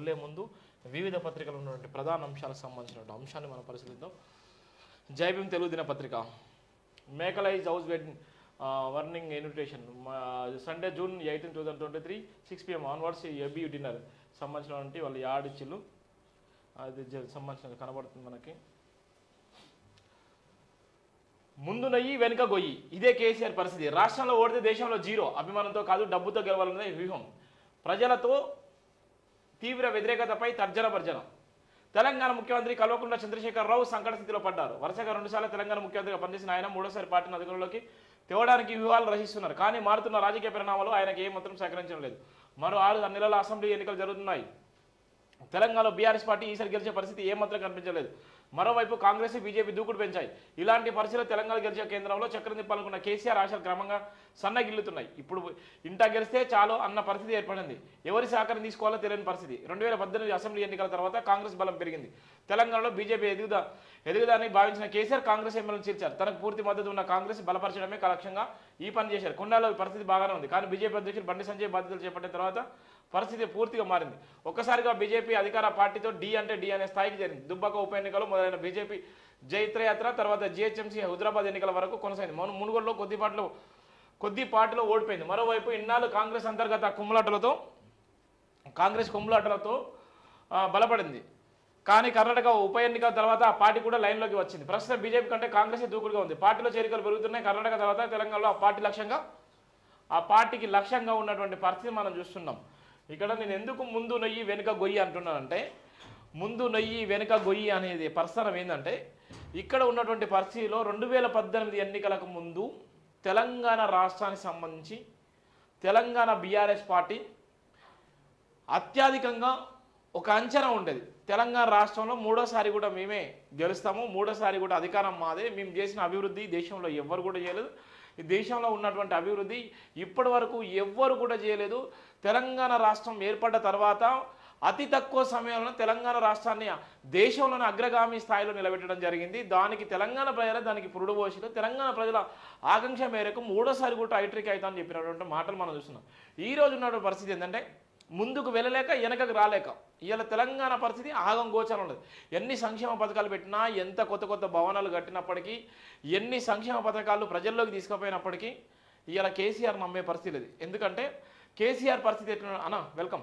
వెళ్లే ముందు వివిధ పత్రికలు ఉన్నటువంటి ప్రధాన అంశాలకు సంబంధించిన అంశాన్ని మనం పరిశీలిద్దాం. జై భీమ్ తెలుగు దినపత్రిక మేకలైజ్ house wedding warming invitation Sunday June 18, 2023 6 PM onwards ఎబీ డిన్నర్ సంబంధించినటువంటి వాళ్ళు యాడిచ్చిలు అది సంబంధించిన కనబడుతుంది మనకి. ముందు నయ్యి వెనుక గొయ్యి ఇదే కేసీఆర్ పరిస్థితి. రాష్ట్రంలో ఓడితే దేశంలో జీరో, అభిమానంతో కాదు డబ్బుతో గెలవాలన్నదే వ్యూహం. ప్రజలతో తీవ్ర వ్యతిరేకతపై తర్జన భర్జన. తెలంగాణ ముఖ్యమంత్రి కల్వకుంట్ల చంద్రశేఖరరావు సంకట స్థితిలో పడ్డారు. వరుసగా 2 సార్లు తెలంగాణ ముఖ్యమంత్రిగా పనిచేసిన ఆయన మూడోసారి పార్టీని అధికారంలోకి తేవడానికి వ్యూహాలు రచిస్తున్నారు. కానీ మారుతున్న రాజకీయ పరిణామాలు ఆయనకు ఏమాత్రం సహకరించడం లేదు. మరో 6 నెలల అసెంబ్లీ ఎన్నికలు జరుగుతున్నాయి. తెలంగాణలో బీఆర్ఎస్ పార్టీ ఈసారి గెలిచే పరిస్థితి ఏమాత్రం కనిపించలేదు. మరోవైపు కాంగ్రెస్ బీజేపీ దూకుడు పెంచాయి. ఇలాంటి పరిస్థితుల్లో తెలంగాణ గెలిచే కేంద్రంలో చక్రం తిప్పాలనుకున్న కేసీఆర్ ఆశలు క్రమంగా సన్నగిల్లుతున్నాయి. ఇప్పుడు ఇంటా గెలిస్తే చాలు అన్న పరిస్థితి ఏర్పడింది. ఎవరి సహకారం తీసుకోవాలో తెలియని పరిస్థితి. 2018 అసెంబ్లీ ఎన్నికల తర్వాత కాంగ్రెస్ బలం పెరిగింది. తెలంగాణలో బీజేపీ ఎదుగుదని భావించిన కేసీఆర్ కాంగ్రెస్ ఎమ్మెల్యేలను చీల్చారు. తనకు పూర్తి మద్దతు ఉన్న కాంగ్రెస్ బలపరచడమే లక్ష్యంగా ఈ పని చేశారు. కొన్నాళ్ళు పరిస్థితి బాగానే ఉంది. కానీ బీజేపీ అధ్యక్షుడు బండి సంజయ్ బాధ్యతలు చేపట్టిన తర్వాత పరిస్థితి పూర్తిగా మారింది. ఒక్కసారిగా బీజేపీ అధికార పార్టీతో డి అంటే డి అనే స్థాయికి చేరింది. దుబ్బాక ఉప ఎన్నికలు మొదలైన బీజేపీ జైత్రయాత్ర తర్వాత జీహెచ్ఎంసీ హైదరాబాద్ ఎన్నికల వరకు కొనసాగింది. మునుగోడులో కొద్దిపాటిలో ఓడిపోయింది. మరోవైపు ఇన్నాళ్ళు కాంగ్రెస్ అంతర్గత కుమ్ములాటలతో బలపడింది. కానీ కర్ణాటక ఉప ఎన్నికల తర్వాత ఆ పార్టీ కూడా లైన్లోకి వచ్చింది. ప్రస్తుతం బీజేపీ కంటే కాంగ్రెస్ దూకుడుగా ఉంది. పార్టీలో చేరికలు పెరుగుతున్నాయి. కర్ణాటక తర్వాత తెలంగాణలో ఆ పార్టీకి లక్ష్యంగా ఉన్నటువంటి పరిస్థితి మనం చూస్తున్నాం. ఇక్కడ నేను ఎందుకు ముందు నొయ్యి వెనుక గొయ్యి అంటున్నానంటే, ముందు నొయ్యి వెనుక గొయ్యి అనేది ప్రస్థానం ఏంటంటే, ఇక్కడ ఉన్నటువంటి పరిస్థితిలో 2018 ఎన్నికలకు ముందు తెలంగాణ రాష్ట్రానికి సంబంధించి తెలంగాణ బీఆర్ఎస్ పార్టీ అత్యధికంగా ఒక అంచనా ఉండేది. తెలంగాణ రాష్ట్రంలో మూడోసారి కూడా మేమే గెలుస్తాము, మూడోసారి కూడా అధికారం మాదే, మేము చేసిన అభివృద్ధి దేశంలో ఎవ్వరు కూడా చేయలేదు, ఈ దేశంలో ఉన్నటువంటి అభివృద్ధి ఇప్పటి వరకు ఎవ్వరు కూడా చేయలేదు. తెలంగాణ రాష్ట్రం ఏర్పడ్డ తర్వాత అతి తక్కువ సమయంలో తెలంగాణ రాష్ట్రాన్ని దేశంలోని అగ్రగామి స్థాయిలో నిలబెట్టడం జరిగింది. దానికి తెలంగాణ ప్రజలు దానికి పురుడు పోసిలు. తెలంగాణ ప్రజల ఆకాంక్ష మేరకు మూడోసారి కూడా హైట్రిక్ అవుతామని చెప్పినటువంటి మాటలు మనం చూస్తున్నాం. ఈ రోజు ఉన్నటువంటి పరిస్థితి ఏంటంటే, ముందుకు వెళ్ళలేక వెనకకు రాలేక ఇవాళ తెలంగాణ పరిస్థితి ఆగం గోచరం ఉండదు. ఎన్ని సంక్షేమ పథకాలు పెట్టినా, ఎంత కొత్త భవనాలు కట్టినప్పటికీ, ఎన్ని సంక్షేమ పథకాలు ప్రజల్లోకి తీసుకుపోయినప్పటికీ ఇవాళ కేసీఆర్ నమ్మే పరిస్థితి లేదు. ఎందుకంటే కేసీఆర్ పరిస్థితి ఎట్లా అన్నా వెల్కమ్.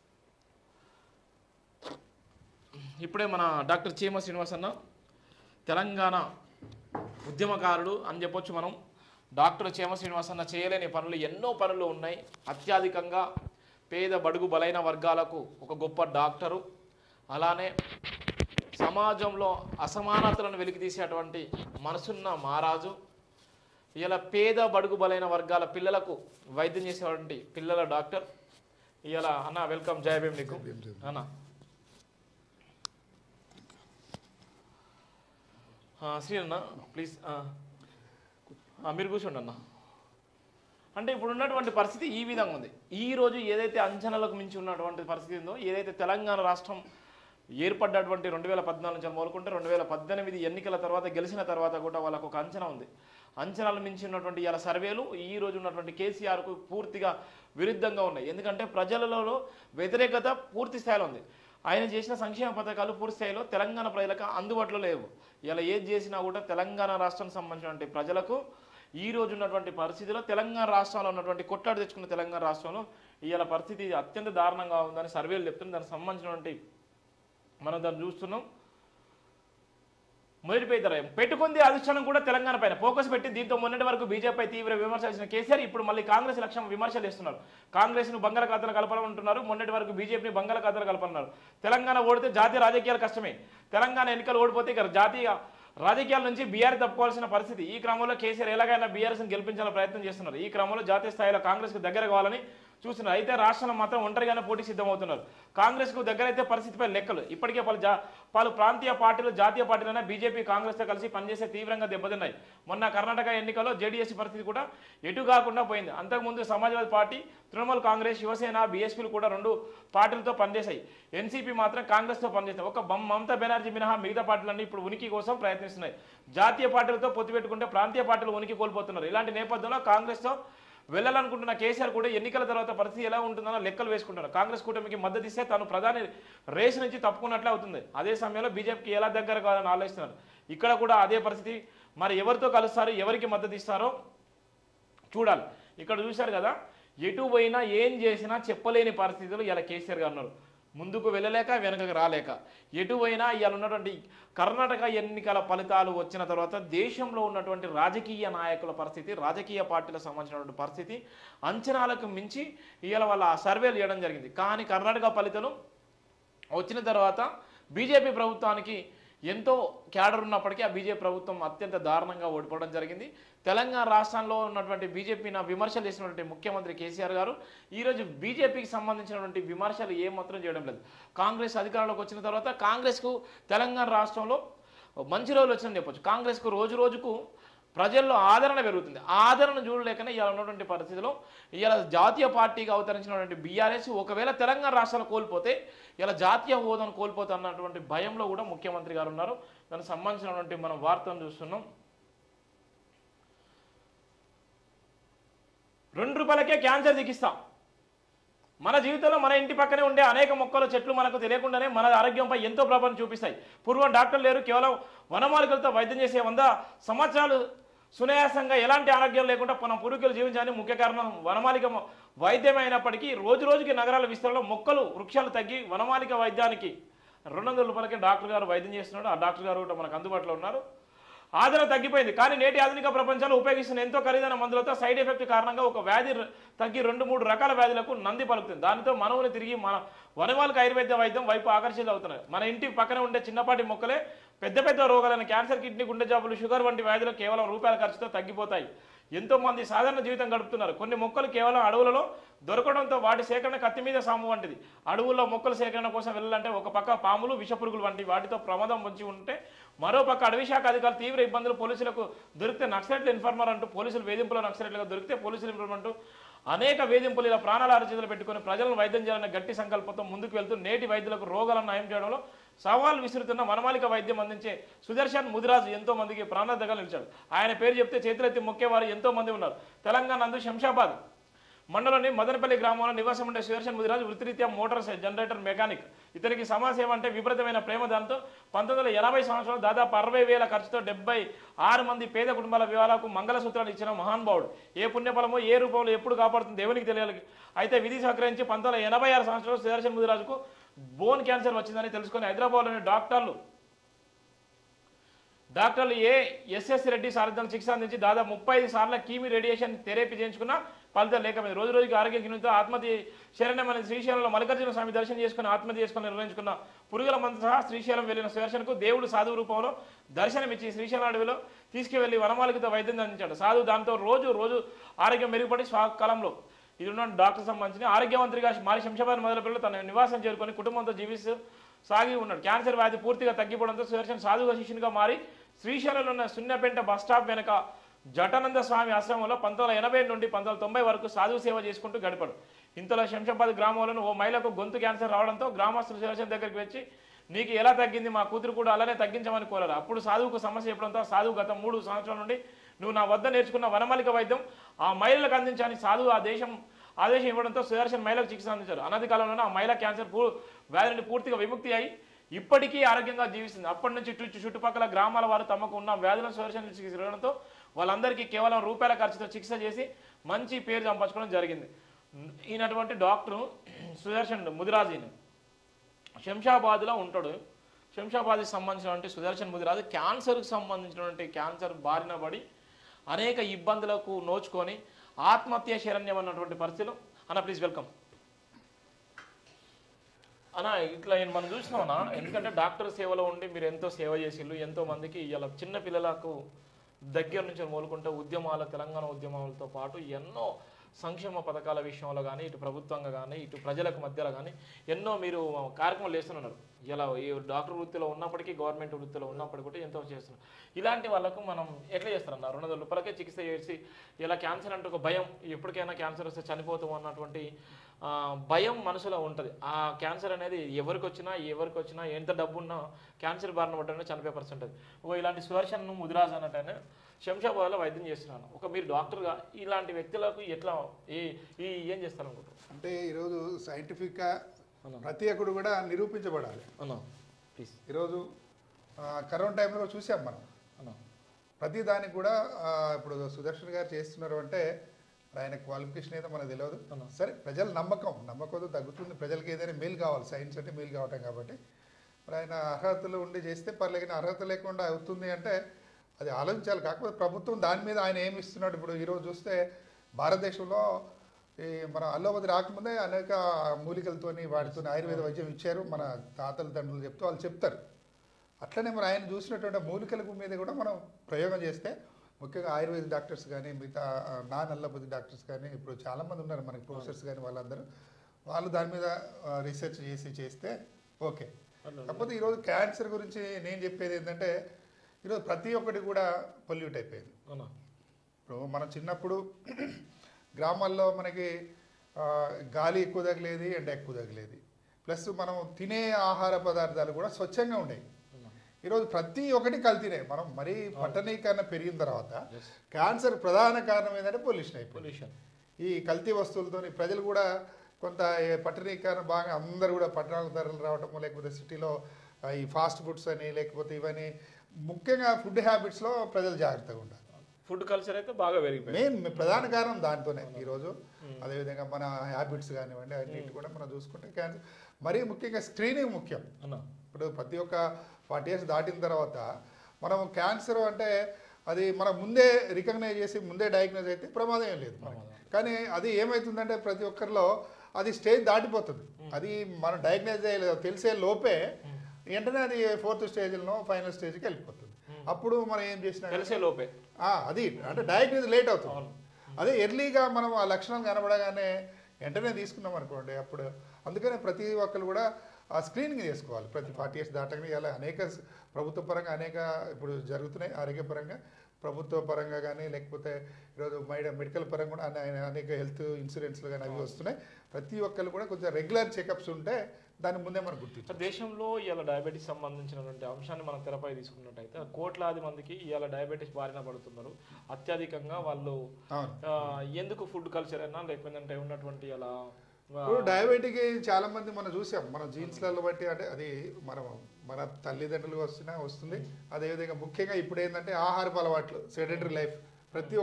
ఇప్పుడే మన డాక్టర్ చీమ శ్రీనివాస్ అన్న తెలంగాణ ఉద్యమకారుడు అని చెప్పొచ్చు మనం. డాక్టర్ చీమ శ్రీనివాస్ అన్న చేయలేని పనులు ఎన్నో పనులు ఉన్నాయి. అత్యధికంగా పేద బడుగు బలైన వర్గాలకు ఒక గొప్ప డాక్టరు, అలానే సమాజంలో అసమానతలను వెలికితీసేటువంటి మనసున్న మహారాజు, ఇలా పేద బడుగు బలైన వర్గాల పిల్లలకు వైద్యం చేసేటువంటి పిల్లల డాక్టర్. ఇలా అన్న వెల్కమ్, జై భీమ్ నీకు అన్న. శ్రీ అన్న ప్లీజ్ మీరు కూర్చోండి అన్న. అంటే ఇప్పుడు ఉన్నటువంటి పరిస్థితి ఈ విధంగా ఉంది. ఈరోజు ఏదైతే అంచనాలకు మించి ఉన్నటువంటి పరిస్థితి ఉందో, ఏదైతే తెలంగాణ రాష్ట్రం ఏర్పడ్డటువంటి 2014 నుంచి మొదలుకుంటే 2018 ఎన్నికల తర్వాత గెలిచిన తర్వాత కూడా వాళ్ళకు ఒక అంచనా ఉంది. అంచనాలు మించి ఉన్నటువంటి ఇలా సర్వేలు ఈ రోజు ఉన్నటువంటి కేసీఆర్కు పూర్తిగా విరుద్ధంగా ఉన్నాయి. ఎందుకంటే ప్రజలలో వ్యతిరేకత పూర్తి స్థాయిలో ఉంది. ఆయన చేసిన సంక్షేమ పథకాలు పూర్తి స్థాయిలో తెలంగాణ ప్రజలకు అందుబాటులో లేవు. ఇలా ఏది చేసినా కూడా తెలంగాణ రాష్ట్రానికి సంబంధించినటువంటి ప్రజలకు ఈ రోజు ఉన్నటువంటి పరిస్థితిలో తెలంగాణ రాష్ట్రంలో ఉన్నటువంటి కొట్లాడి తెచ్చుకున్న తెలంగాణ రాష్ట్రంలో ఇవాళ పరిస్థితి అత్యంత దారుణంగా ఉందని సర్వేలు చెప్తున్నాయి. దానికి సంబంధించినటువంటి మనం దాన్ని చూస్తున్నాం. మొదటి పెట్టుకుంది అధిష్టానం కూడా తెలంగాణ పైన ఫోకస్ పెట్టి దీంతో మొన్నటి వరకు బీజేపీ తీవ్ర విమర్శలు చేసిన కేసీఆర్ ఇప్పుడు మళ్ళీ కాంగ్రెస్ లక్ష్యం విమర్శలు చేస్తున్నారు. కాంగ్రెస్ను బంగాళాఖాతాలు కలపాలంటున్నారు. మొన్నటి వరకు బీజేపీని బంగాళాఖాతాలు కలపన్నారు. తెలంగాణ ఓడితే జాతీయ రాజకీయాలు కష్టమే. తెలంగాణ ఎన్నికలు ఓడిపోతే ఇక జాతీయ రాజకీయాల నుంచి బీఆర్ తప్పుకోవాల్సిన పరిస్థితి. ఈ క్రమంలో కేసీఆర్ ఎలాగైనా బీఆర్ఎస్ని గెలిపించాలని ప్రయత్నం చేస్తున్నారు. ఈ క్రమంలో జాతీయ స్థాయిలో కాంగ్రెస్కు దగ్గర కావాలని చూస్తున్నారు. అయితే రాష్ట్రంలో మాత్రం ఒంటరిగానే పోటీ సిద్ధమవుతున్నారు. కాంగ్రెస్కు దగ్గరైతే పరిస్థితిపై లెక్కలు ఇప్పటికే పలు ప్రాంతీయ పార్టీలు జాతీయ పార్టీలైనా బీజేపీ కాంగ్రెస్తో కలిసి పనిచేసే తీవ్రంగా దెబ్బతిన్నాయి. మొన్న కర్ణాటక ఎన్నికల్లో జేడీఎస్ పరిస్థితి కూడా ఎటు కాకుండా పోయింది. అంతకుముందు సమాజ్వాదీ పార్టీ, తృణమూల్ కాంగ్రెస్, శివసేన, బీఎస్పీలు కూడా 2 పార్టీలతో పనిచేశాయి. ఎన్సీపీ మాత్రం కాంగ్రెస్తో పనిచేస్తాయి. ఒక మమతా బెనర్జీ మినహా మిగతా పార్టీలన్నీ ఇప్పుడు ఉనికి కోసం ప్రయత్నిస్తున్నాయి. జాతీయ పార్టీలతో పొత్తు పెట్టుకుంటే ప్రాంతీయ పార్టీలు ఉనికి కోల్పోతున్నారు. ఇలాంటి నేపథ్యంలో కాంగ్రెస్తో వెళ్ళాలనుకుంటున్న కేసీఆర్ కూడా ఎన్నికల తర్వాత పరిస్థితి ఎలా ఉంటుందన్న లెక్కలు వేసుకుంటారు. కాంగ్రెస్ కూటమికి మద్దతు ఇస్తే తాను ప్రధాని రేసు నుంచి తప్పుకున్నట్లే అవుతుంది. అదే సమయంలో బీజేపీకి ఎలా దగ్గర కావాలని ఆలోచిస్తున్నారు. ఇక్కడ కూడా అదే పరిస్థితి. మరి ఎవరితో కలుస్తారు, ఎవరికి మద్దతు ఇస్తారో చూడాలి. ఇక్కడ చూశారు కదా, ఎటు పోయినా ఏం చేసినా చెప్పలేని పరిస్థితులు ఇలా కేసీఆర్ గారు ఉన్నారు. ముందుకు వెళ్ళలేక వెనకకు రాలేక ఎటు పోయినా ఇవాళ ఉన్నటువంటి కర్ణాటక ఎన్నికల ఫలితాలు వచ్చిన తర్వాత దేశంలో ఉన్నటువంటి రాజకీయ నాయకుల పరిస్థితి, రాజకీయ పార్టీలకు సంబంధించినటువంటి పరిస్థితి అంచనాలకు మించి ఇవాళ వాళ్ళ సర్వేలు చేయడం జరిగింది. కానీ కర్ణాటక ఫలితాలు వచ్చిన తర్వాత బీజేపీ ప్రభుత్వానికి ఎంతో క్యాడర్ ఉన్నప్పటికీ ఆ బీజేపీ ప్రభుత్వం అత్యంత దారుణంగా ఓడిపోవడం జరిగింది. తెలంగాణ రాష్ట్రంలో ఉన్నటువంటి బీజేపీని విమర్శలు చేసినటువంటి ముఖ్యమంత్రి కేసీఆర్ గారు ఈరోజు బీజేపీకి సంబంధించినటువంటి విమర్శలు ఏమాత్రం చేయడం లేదు. కాంగ్రెస్ అధికారంలోకి వచ్చిన తర్వాత కాంగ్రెస్కు తెలంగాణ రాష్ట్రంలో మంచి రోజులు వచ్చిందని చెప్పొచ్చు. కాంగ్రెస్కు రోజు రోజుకు ప్రజల్లో ఆదరణ పెరుగుతుంది. ఆదరణ చూడలేకనే ఇలా ఉన్నటువంటి పరిస్థితిలో ఇలా జాతీయ పార్టీగా అవతరించినటువంటి బీఆర్ఎస్ ఒకవేళ తెలంగాణ రాష్ట్రాలు కోల్పోతే ఇలా జాతీయ హోదాను కోల్పోతున్నటువంటి భయంలో కూడా ముఖ్యమంత్రి గారు ఉన్నారు. దానికి సంబంధించినటువంటి మనం వార్తను చూస్తున్నాం. ₹2కే క్యాన్సర్ చికిత్స. మన జీవితంలో మన ఇంటి పక్కనే ఉండే అనేక మొక్కలు చెట్లు మనకు తెలియకుండానే మన ఆరోగ్యంపై ఎంతో ప్రభావం చూపిస్తాయి. పూర్వం డాక్టర్లు లేరు, కేవలం వనమాలికలతో వైద్యం చేసే 100 సంవత్సరాలు సునాయాసంగా ఎలాంటి ఆరోగ్యం లేకుండా మన పూర్వీకులు జీవించడానికి ముఖ్య కారణం వనమాలిక వైద్యం అయినప్పటికీ రోజు రోజుకి నగరాల విస్తరణలో మొక్కలు వృక్షాలు తగ్గి వనమాలిక వైద్యానికి ₹200కే డాక్టర్ గారు వైద్యం చేస్తున్నాడు. ఆ డాక్టర్ గారు కూడా మనకు అందుబాటులో ఉన్నారు. ఆదరణ తగ్గిపోయింది. కానీ నేటి ఆధునిక ప్రపంచంలో ఉపయోగిస్తున్న ఎంతో ఖరీదైన మందులతో సైడ్ ఎఫెక్ట్ కారణంగా ఒక వ్యాధి తగ్గి 2-3 రకాల వ్యాధులకు నంది పలుకుతుంది. దానితో మనవుని తిరిగి మన వనమాలిక ఆయుర్వేద వైద్యం వైపు ఆకర్షితులు అవుతున్నారు. మన ఇంటి పక్కన ఉండే చిన్నపాటి మొక్కలే పెద్ద పెద్ద రోగాలైన క్యాన్సర్, కిడ్నీ, గుండె జబ్బులు, షుగర్ వంటి వ్యాధులు కేవలం రూపాయల ఖర్చుతో తగ్గిపోతాయి. ఎంతో మంది సాధారణ జీవితం గడుపుతున్నారు. కొన్ని మొక్కలు కేవలం అడవులలో దొరకడంతో వాటి సేకరణ కత్తి మీద సాము వంటిది. అడవుల్లో మొక్కల సేకరణ కోసం వెళ్ళాలంటే ఒక పక్క పాములు, విషపురుగులు వంటి వాటితో ప్రమాదం పొంచి ఉంటే మరో పక్క అడవి శాఖ అధికారులు తీవ్ర ఇబ్బందులు. పోలీసులకు దొరికితే నక్సలైట్లు ఇన్ఫార్మర్ అంటూ పోలీసులు వేధింపులో నక్సలైట్లుగా దొరికితే పోలీసులు ఇన్ఫార్మర్ అంటూ అనేక వేధింపులు ఇలా ప్రాణాల అరచేతులు పెట్టుకుని ప్రజలను వైద్యం చేయాలనే గట్టి సంకల్పంతో ముందుకు వెళ్తూ నేటి వైద్యులకు రోగాలను నయం చేయడంలో సవాల్ విసురుతున్న వనమాలిక వైద్యం అందించే సుదర్శన్ ముదిరాజు ఎంతో మందికి ప్రాణార్థంగా నిలిచాడు. ఆయన పేరు చెప్తే చేతులెత్తి మొక్కేవారు ఎంతో మంది ఉన్నారు. తెలంగాణ నందు శంషాబాద్ మండలంలోని మదనపల్లి గ్రామంలో నివాసం ఉండే సుదర్శన్ ముదిరాజు వృత్తిరీత్యా మోటార్ జనరేటర్ మెకానిక్. ఇతనికి సమాజసేవ అంటే విపరీతమైన ప్రేమ. దాంతో 1980 సంవత్సరంలో దాదాపు 60,000 ఖర్చుతో 76 మంది పేద కుటుంబాల వివాహాలకు మంగళసూత్రాలు ఇచ్చిన మహానుభావుడు. ఏ పుణ్యఫలమో ఏ రూపంలో ఎప్పుడు కాపాడుతుంది దేవునికి తెలియాలి. అయితే విధి సహకరించి 1986 సంవత్సరంలో సుదర్శన్ ముదిరాజుకు బోన్ క్యాన్సర్ వచ్చిందని తెలుసుకొని హైదరాబాద్లోని డాక్టర్లు ఎస్ఎస్ రెడ్డి సారథ్యంలో చికిత్స అందించి దాదాపు 35 సార్లు కీమీ రేడియేషన్ థెరపీ చేయించుకున్న ఫలితం లేకపోయింది. రోజు రోజుకి ఆరోగ్య క్షీణంతో ఆత్మహత్య శరణ్యమైన శ్రీశైలంలో మల్లికార్జున స్వామి దర్శనం చేసుకుని ఆత్మహత్య చేసుకుని నిర్వహించుకున్న పురుగుల మందు సహా శ్రీశైలం వెళ్లిన సుదర్శన్కు దేవుడు సాధువు రూపంలో దర్శనమిచ్చి శ్రీశైలం అడవిలో తీసుకువెళ్లి వనమాలికతో వైద్యం అందించాడు. సాధువు దాంతో రోజు ఆరోగ్యం మెరుగుపడి స్వకాలంలో ఇది ఉన్న డాక్టర్ సంబంధించిన ఆరోగ్యమంత్రిగా మారి శంషాబాద్ మొదలుపెట్టి తన నివాసం చేరుకొని కుటుంబంతో జీవిస్తూ సాగి ఉన్నాడు. క్యాన్సర్ వ్యాధి పూర్తిగా తగ్గిపోవడంతో సుదర్శన్ సాధువుగా శిష్యునిగా మారి శ్రీశైలంలో ఉన్న సున్నపెంట బస్ స్టాప్ వెనక జటానంద స్వామి ఆశ్రమంలో 1980 నుండి 1990 వరకు సాధువు సేవ చేసుకుంటూ గడిపాడు. ఇంతలో శంషాబాద్ గ్రామంలో ఓ మహిళకు గొంతు క్యాన్సర్ రావడంతో గ్రామస్తులు సుదర్శన్ దగ్గరికి వచ్చి నీకు ఎలా తగ్గింది, మా కూతురు కూడా అలానే తగ్గించమని కోరారు. అప్పుడు సాధువుకు సమస్య చెప్పడంతో సాధువు గత 3 సంవత్సరాల నుండి నువ్వు నా వద్ద నేర్చుకున్న వనమాలిక వైద్యం ఆ మహిళలకు అందించాలని సాధువు ఆదేశం ఇవ్వడంతో సుదర్శన్ మహిళకు చికిత్స అందించారు. అనతి కాలంలోనే ఆ మహిళ క్యాన్సర్ వ్యాధి నుండి పూర్తిగా విముక్తి అయి ఇప్పటికీ ఆరోగ్యంగా జీవిస్తుంది. అప్పటి నుంచి చుట్టుపక్కల గ్రామాల వారు తమకు ఉన్న వ్యాధులను సుదర్శన్ చికిత్స ఇవ్వడంతో వాళ్ళందరికీ కేవలం రూపాయల ఖర్చుతో చికిత్స చేసి మంచి పేరు సంపాదించుకోవడం జరిగింది. ఈయనటువంటి డాక్టర్ సుదర్శన్ ముదిరాజుని శంషాబాద్లో ఉంటాడు. శంషాబాద్కి సంబంధించినటువంటి సుదర్శన్ ముదిరాజు క్యాన్సర్కి సంబంధించినటువంటి క్యాన్సర్ బారిన పడి అనేక ఇబ్బందులకు నోచుకొని ఆత్మహత్య శరణ్యం అన్నటువంటి పరిస్థితులు. అన్న ప్లీజ్ వెల్కమ్ అన్న. ఇట్లా మనం చూసినామన్నా, ఎందుకంటే డాక్టర్ సేవలో ఉండి మీరు ఎంతో సేవ చేసిళ్ళు, ఎంతో మందికి ఇలా చిన్న పిల్లలకు దగ్గర నుంచి మొదలుకుంటే తెలంగాణ ఉద్యమాలతో పాటు ఎన్నో సంక్షేమ పథకాల విషయంలో కానీ ఇటు ప్రభుత్వంగా కానీ ఇటు ప్రజలకు మధ్యలో కానీ ఎన్నో మీరు కార్యక్రమాలు చేస్తున్నారు. ఇలా ఈ డాక్టర్ వృత్తిలో ఉన్నప్పటికీ గవర్నమెంట్ వృత్తిలో ఉన్నప్పటికీ కూడా ఎంతో చేస్తున్నారు. ఇలాంటి వాళ్ళకు మనం ఎట్లా చేస్తారన్న? ₹200కే చికిత్స చేసి ఇలా క్యాన్సర్ అంటే ఒక భయం, ఎప్పటికైనా క్యాన్సర్ వస్తే చనిపోతాం అన్నటువంటి భయం మనసులో ఉంటుంది. ఆ క్యాన్సర్ అనేది ఎవరికి వచ్చినా ఎంత డబ్బు ఉన్నా క్యాన్సర్ బారిన పడ్డా చనిపోయే పరిస్థితి ఉంటుంది. ఇలాంటి సుదర్శన్ ముదిరాజు అన్నట్టు శంషాబాద్లో వైద్యం చేస్తున్నాను. ఒక మీరు డాక్టర్గా ఇలాంటి వ్యక్తులకు ఎట్లా ఏం చేస్తారనుకుంటారు? అంటే ఈరోజు సైంటిఫిక్గా ప్రతి ఒక్కడు కూడా నిరూపించబడాలి. ప్లీజ్. ఈరోజు కరోనా టైంలో చూసాం మనం. ప్రతి దానికి కూడా ఇప్పుడు సుదర్శన్ గారు చేస్తున్నారు అంటే ఆయన క్వాలిఫికేషన్ ఏదో మనకు తెలియదు. సరే, ప్రజల నమ్మకంతో తగ్గుతుంది. ప్రజలకి ఏదైనా మేలు కావాలి, సైన్స్ అంటే మేలు కావటం కాబట్టి మరి ఆయన అర్హతలు ఉండి చేస్తే పర్లేదు. అర్హత లేకుండా అవుతుంది అంటే అది ఆలోచించాలి. కాకపోతే ప్రభుత్వం దాని మీద ఆయన ఏమి ఇస్తున్నాడు. ఇప్పుడు ఈరోజు చూస్తే భారతదేశంలో ఈ మన అల్లోపతి రాకముందే అనేక మూలికలతోని వాటితో ఆయుర్వేద వైద్యం ఇచ్చారు. మన తాతల తండ్రులు చెప్తూ వాళ్ళు చెప్తారు. అట్లనే మరి ఆయన చూసినటువంటి మూలికల మీద కూడా మనం ప్రయోగం చేస్తే, ముఖ్యంగా ఆయుర్వేద డాక్టర్స్ కానీ మిగతా నాన్ అల్లోపతి డాక్టర్స్ కానీ ఇప్పుడు చాలామంది ఉన్నారు మనకి, ప్రొఫెసర్స్ కానీ వాళ్ళందరూ వాళ్ళు దాని మీద రీసెర్చ్ చేస్తే ఓకే. కాకపోతే ఈరోజు క్యాన్సర్ గురించి నేను చెప్పేది ఏంటంటే ఈరోజు ప్రతి ఒక్కటి కూడా పొల్యూట్ అయిపోయింది. ఇప్పుడు మనం చిన్నప్పుడు గ్రామాల్లో మనకి గాలి ఎక్కువ తగిలేది, ఎండ ఎక్కువ తగిలేది. ప్లస్ మనం తినే ఆహార పదార్థాలు కూడా స్వచ్ఛంగా ఉండేవి. ఈరోజు ప్రతి ఒక్కటి కల్తీనే. మనం మరీ పట్టణీకరణ పెరిగిన తర్వాత క్యాన్సర్ ప్రధాన కారణం ఏంటంటే పొల్యూషన్. ఈ కల్తీ వస్తువులతో ప్రజలు కూడా కొంత పట్టణీకరణ బాగా అందరూ కూడా పట్టణాలకు ధరలు రావటము, లేకపోతే సిటీలో ఈ ఫాస్ట్ ఫుడ్స్ అని, లేకపోతే ఇవన్నీ ముఖ్యంగా ఫుడ్ హ్యాబిట్స్లో ప్రజలు జాగ్రత్తగా ఉండాలి. ఫుడ్ కల్చర్ అయితే బాగా పెరిగిపోయింది. మెయిన్ ప్రధాన కారణం దాంతోనే ఈరోజు. అదేవిధంగా మన హ్యాబిట్స్ కానివ్వండి అన్నింటి కూడా మనం చూసుకుంటే క్యాన్సర్, మరీ ముఖ్యంగా స్క్రీనింగ్ ముఖ్యం. ఇప్పుడు ప్రతి ఒక్క 40 years దాటిన తర్వాత మనం క్యాన్సర్ అంటే అది మనం ముందే రికగ్నైజ్ చేసి ముందే డయాగ్నోజ్ అయితే ప్రమాదం ఏం లేదు. కానీ అది ఏమవుతుందంటే ప్రతి ఒక్కరిలో అది స్టేజ్ దాటిపోతుంది. అది మనం డయాగ్నైజ్ చేయలేదు తెలిసే లోపే వెంటనే అది 4th స్టేజ్లో ఫైనల్ స్టేజ్కి వెళ్ళిపోతుంది. అప్పుడు మనం ఏం చేసినా తెలిసే లోపే అది అంటే డయాగ్నోజ్ లేట్ అవుతుంది. అదే ఎర్లీగా మనం ఆ లక్షణాలు కనబడగానే వెంటనే తీసుకున్నాం అనుకోండి అప్పుడు. అందుకనే ప్రతి ఒక్కరు కూడా ఆ స్క్రీనింగ్ చేసుకోవాలి. ప్రతి 40 years దాటగానే ఇలా అనేక ప్రభుత్వ పరంగా అనేక ఇప్పుడు జరుగుతున్నాయి. ఆరోగ్యపరంగా ప్రభుత్వ పరంగా కానీ లేకపోతే ఈరోజు మెడికల్ పరంగా కూడా అనేక హెల్త్ ఇన్సూరెన్స్లు కానీ అవి వస్తున్నాయి. ప్రతి ఒక్కరు కూడా కొంచెం రెగ్యులర్ చెకప్స్ ఉంటే దాని ముందే మనం గుర్తించాలి. దేశంలో ఇవాళ డయాబెటీస్ సంబంధించినటువంటి అంశాన్ని మనం తెరపై తీసుకున్నట్టయితే కోట్లాది మందికి ఇవాళ డయాబెటీస్ బారిన పడుతున్నారు. అత్యధికంగా వాళ్ళు ఎందుకు ఫుడ్ కల్చర్ అయినా లేకపోతే ఉన్నటువంటి అలా ఇప్పుడు డయాబెటిక్ చాలా మంది మనం చూసాం, మన జీన్స్లలో బట్టి అంటే అది మన తల్లిదండ్రులు వస్తుంది. అదేవిధంగా ముఖ్యంగా ఇప్పుడు ఏంటంటే ఆహారపు అలవాట్లు, సెడెంటరీ లైఫ్. ప్రతి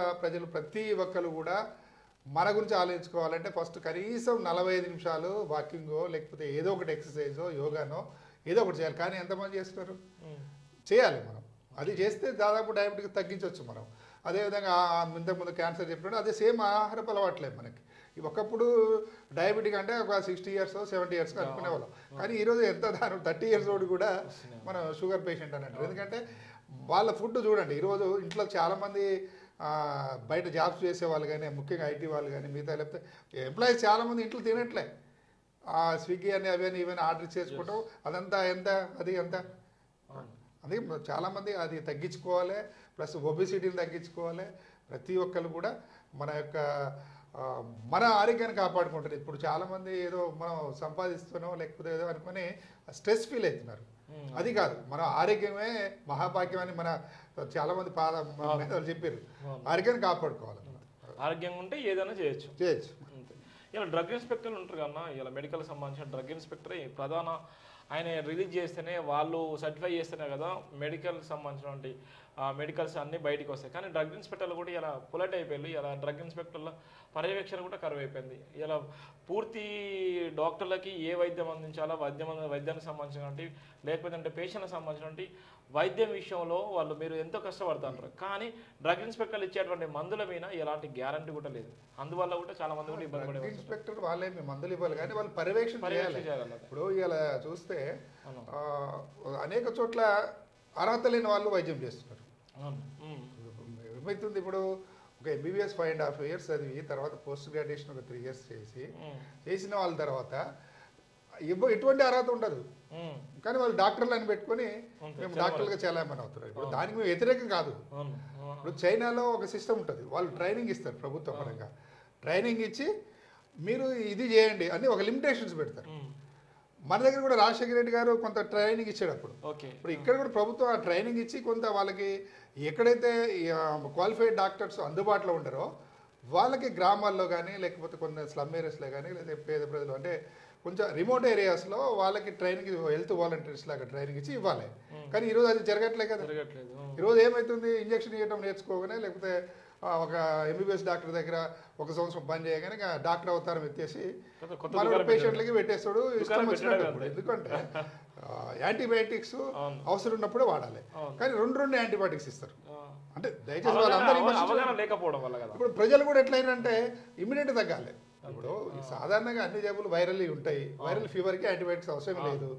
ఒక్కరు కూడా మన గురించి ఆలోచించుకోవాలంటే ఫస్ట్ కనీసం 45 నిమిషాలు వాకింగో లేకపోతే ఏదో ఒకటి ఎక్సర్సైజో యోగానో ఏదో ఒకటి చేయాలి. కానీ ఎంతమంది చేస్తున్నారు? చేయాలి. మనం అది చేస్తే దాదాపు డయాబెటిక్ తగ్గించవచ్చు మనం. అదేవిధంగా ఇంతకుముందు క్యాన్సర్ చెప్పినట్టు అదే సేమ్ ఆహారపు అలవాట్లే మనకి. ఒకప్పుడు డయాబెటిక్ అంటే ఒక 60 years 70 years అనుకునేవాళ్ళం. కానీ ఈరోజు ఎంత 30 years ఓడి కూడా మనం షుగర్ పేషెంట్ అని అంటారు. ఎందుకంటే వాళ్ళ ఫుడ్ చూడండి. ఈరోజు ఇంట్లో చాలామంది బయట జాబ్స్ చేసేవాళ్ళు కానీ ముఖ్యంగా ఐటీ వాళ్ళు కానీ మిగతా లేకపోతే ఎంప్లాయీస్ చాలామంది ఇంట్లో తినట్లే. స్విగ్గీ అని అవన్నీ ఇవన్నీ ఆర్డర్ చేసుకోవటం అదంతా అది అందుకే చాలామంది అది తగ్గించుకోవాలి. ప్లస్ ఒబెసిటీని తగ్గించుకోవాలి. ప్రతి ఒక్కరు కూడా మన ఆరోగ్యాన్ని కాపాడుకుంటారు. ఇప్పుడు చాలామంది ఏదో మనం సంపాదిస్తున్నాం లేకపోతే ఏదో అనుకుని స్ట్రెస్ ఫీల్ అవుతున్నారు. అది కాదు, మన ఆరోగ్యమే మహాభాగ్యం అని చాలామంది మేధావులు చెప్పారు. ఆరోగ్యాన్ని కాపాడుకోవాలి. ఆరోగ్యంగా ఉంటే ఏదైనా చేయొచ్చు. ఇలా డ్రగ్ ఇన్స్పెక్టర్లు ఉంటారు కన్నా, ఇలా మెడికల్ సంబంధించిన డ్రగ్ ఇన్స్పెక్టర్ ప్రధాన ఆయన రిలీజ్ చేస్తేనే వాళ్ళు సర్టిఫై చేస్తేనే కదా మెడికల్ సంబంధించినటువంటి మెడికల్స్ అన్నీ బయటికి వస్తాయి. కానీ డ్రగ్ ఇన్స్పెక్టర్లు కూడా ఇలా పొలైట్ అయిపోయింది. ఇలా డ్రగ్ ఇన్స్పెక్టర్ల పర్యవేక్షణ కూడా కరువు అయిపోయింది. ఇలా పూర్తి డాక్టర్లకి ఏ వైద్యం అందించాలో వైద్యానికి సంబంధించినటువంటి లేకపోతే పేషెంట్కి సంబంధించినటువంటి వైద్యం విషయంలో వాళ్ళు మీరు ఎంతో కష్టపడుతుంటారు. కానీ డ్రగ్ ఇన్స్పెక్టర్లు ఇచ్చేటువంటి మందుల మీద ఎలాంటి గ్యారంటీ కూడా లేదు. అందువల్ల కూడా చాలా మంది కూడా ఇబ్బంది పడే ఇన్స్పెక్టర్ వాళ్ళే మందులు ఇవ్వాలి కానీ వాళ్ళు పర్యవేక్షణ చేయాలి. ఇప్పుడు ఇలా చూస్తే అనేక చోట్ల అర్హత లేని వాళ్ళు వైద్యం చేస్తున్నారు. ఏమవుతుంది ఇప్పుడు ఒక MBBS 5.5 years చదివి తర్వాత పోస్ట్ గ్రాడ్యుయేషన్ ఒక 3 years చేసిన వాళ్ళ తర్వాత ఎటువంటి అర్హత ఉండదు. కానీ వాళ్ళు డాక్టర్లు అని పెట్టుకొని మేము డాక్టర్లుగా చాలా ఏమైనా అవుతున్నారు. ఇప్పుడు దానికి మేము వ్యతిరేకం కాదు. ఇప్పుడు చైనాలో ఒక సిస్టమ్ ఉంటుంది. వాళ్ళు ట్రైనింగ్ ఇస్తారు ప్రభుత్వ పరంగా. ట్రైనింగ్ ఇచ్చి మీరు ఇది చేయండి అని ఒక లిమిటేషన్స్ పెడతారు. మన దగ్గర కూడా రాజశేఖర రెడ్డి గారు కొంత ట్రైనింగ్ ఇచ్చాడు అప్పుడు. ఓకే. ఇప్పుడు ఇక్కడ కూడా ప్రభుత్వం ఆ ట్రైనింగ్ ఇచ్చి కొంత వాళ్ళకి ఎక్కడైతే క్వాలిఫైడ్ డాక్టర్స్ అందుబాటులో ఉంటారో వాళ్ళకి గ్రామాల్లో కానీ లేకపోతే కొన్ని స్లమ్ ఏరియాస్లో కానీ లేదా పేద ప్రజలు అంటే కొంచెం రిమోట్ ఏరియాస్లో వాళ్ళకి ట్రైనింగ్ హెల్త్ వాలంటీర్స్ లాగా ట్రైనింగ్ ఇచ్చి ఇవ్వాలి. కానీ ఈరోజు అది జరగట్లేదు కదా. ఈరోజు ఏమవుతుంది, ఇంజక్షన్ ఇవ్వడం నేర్చుకోగానే లేకపోతే ఒక ఎంబీబీఎస్ డాక్టర్ దగ్గర 1 సంవత్సరం పని చేయగానే డాక్టర్ అవతారం ఎత్తేసి మన పేషెంట్లకి పెట్టేస్తాడు ఇష్టం వచ్చినప్పుడు. ఎందుకంటే యాంటీబయాటిక్స్ అవసరం ఉన్నప్పుడే వాడాలి, కానీ 2 యాంటీబయాటిక్స్ ఇస్తారు. అంటే దయచేసి వాళ్ళందరూ లేకపోవడం వల్ల ఇప్పుడు ప్రజలు కూడా ఎట్లయినంటే ఇమ్మీడియట్ తగ్గాలి. ఇప్పుడు సాధారణంగా అన్ని జబ్బులు వైరల్ ఉంటాయి, వైరల్ ఫీవర్కి యాంటీబయాటిక్స్ అవసరం లేదు.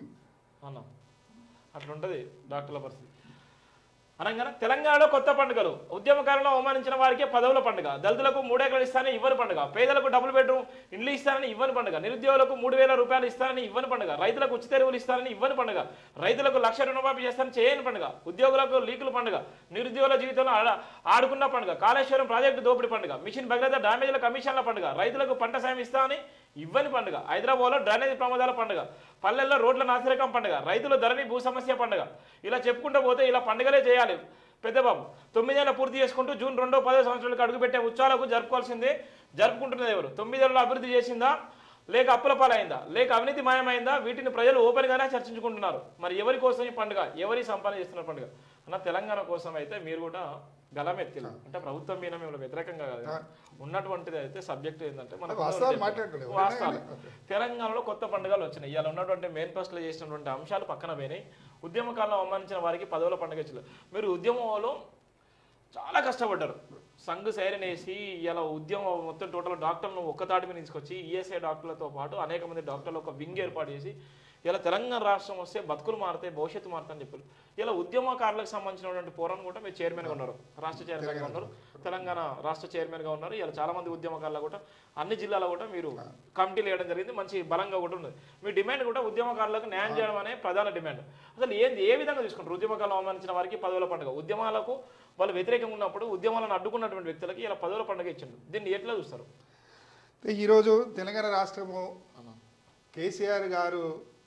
అట్లుంటది డాక్టర్ల పరిస్థితి. అనగానే తెలంగాణలో కొత్త పండుగలు. ఉద్యమకాలంలో అవమానించిన వారికి పదవుల పండుగ. దళితులకు 3 ఎకరాలు ఇస్తానని ఇవ్వని పండుగ. పేదలకు డబుల్ బెడ్రూమ్ ఇండ్లు ఇస్తానని ఇవ్వని పండుగ. నిరుద్యోగులకు 3,000 రూపాయలు ఇస్తానని ఇవ్వని పండుగ. రైతులకు ఉచిత ఎరువులు ఇస్తానని ఇవ్వని పండుగ. రైతులకు 1,00,000 రుణమాఫీ చేస్తానని చేయని పండుగ. ఉద్యోగులకు లీకుల పండుగ. నిరుద్యోగుల జీవితంలో ఆడుకున్న పండుగ. కాళేశ్వరం ప్రాజెక్టు దోపిడీ పండుగ. మిషన్ భగీరథ డ్యామేజ్ల కమిషన్ల పండుగ. రైతులకు పంట సాయం ఇస్తానని ఇవ్వని పండుగ. హైదరాబాద్లో డ్రైనేజ్ ప్రమాదాల పండుగ. పల్లెల్లో రోడ్ల నాసిరకం పండుగ. రైతులు ధరణి భూ సమస్య పండుగ. ఇలా చెప్పుకుంటూ పోతే ఇలా పండుగలే చేయాలి. పెద్దబాబు 9 ఏళ్ళు పూర్తి చేసుకుంటూ జూన్ 2వ 10వ సంవత్సరాలకు అడుగుపెట్టే ఉత్సవాలకు జరుపుకోవాల్సిందే. జరుపుకుంటున్నది ఎవరు? 9 ఏళ్ళలో అభివృద్ధి చేసిందా, లేక అప్పుల పాలైందా, లేక అవినీతి మాయమైందా? వీటిని ప్రజలు ఓపెన్గానే చర్చించుకుంటున్నారు. మరి ఎవరి కోసం ఈ పండుగ, ఎవరి సంపాదన చేస్తున్న పండుగ అన్న తెలంగాణ కోసం అయితే మీరు కూడా గలమెత్తిలు. అంటే ప్రభుత్వం మీద మేము వ్యతిరేకంగా కాదు, ఉన్నటువంటిది అయితే సబ్జెక్ట్ ఏంటంటే మన వాస్తవాలు. తెలంగాణలో కొత్త పండుగలు వచ్చినాయి. ఇవాళ ఉన్నటువంటి మేనిఫెస్టోలో చేసినటువంటి అంశాలు పక్కన పోయినాయి. ఉద్యమకాలంలో అవమానించిన వారికి పదవుల పండుగ ఇచ్చారు. మీరు ఉద్యమంలో చాలా కష్టపడ్డారు. సంఘ సైరన్ వేసి ఇలా ఉద్యమం మొత్తం టోటల్ డాక్టర్లను ఒక్కతాటి మీద తీసుకొచ్చి ఈఎస్ఐ డాక్టర్లతో పాటు అనేక మంది డాక్టర్లు ఒక వింగ్ ఏర్పాటు చేసి ఇలా తెలంగాణ రాష్ట్రం వస్తే బతుకులు మారుతాయి, భవిష్యత్తు మారుతాయని చెప్పారు. ఇలా ఉద్యమకారులకు సంబంధించినటువంటి పోరాటం కూడా మీరు చైర్మన్గా ఉన్నారు, రాష్ట్ర చైర్మన్గా ఉన్నారు, తెలంగాణ రాష్ట్ర చైర్మన్గా ఉన్నారు. ఇలా చాలా మంది ఉద్యమకారులు కూడా అన్ని జిల్లాలో కూడా మీరు కమిటీలు వేయడం జరిగింది. మంచి బలంగా కూడా ఉంది. మీ డిమాండ్ కూడా ఉద్యమకారులకు న్యాయం చేయడం అనే ప్రధాన డిమాండ్. అసలు ఏ విధంగా తీసుకుంటారు? ఉద్యమకారులు అవమానించిన వారికి పదవుల పండుగ. ఉద్యమాలకు వాళ్ళు వ్యతిరేకంగా ఉన్నప్పుడు ఉద్యమాలను అడ్డుకున్నటువంటి వ్యక్తులకి ఇలా పదవుల పండుగ ఇచ్చిండు. దీన్ని ఎట్లా చూస్తారు? ఈరోజు తెలంగాణ రాష్ట్రము కేసీఆర్ గారు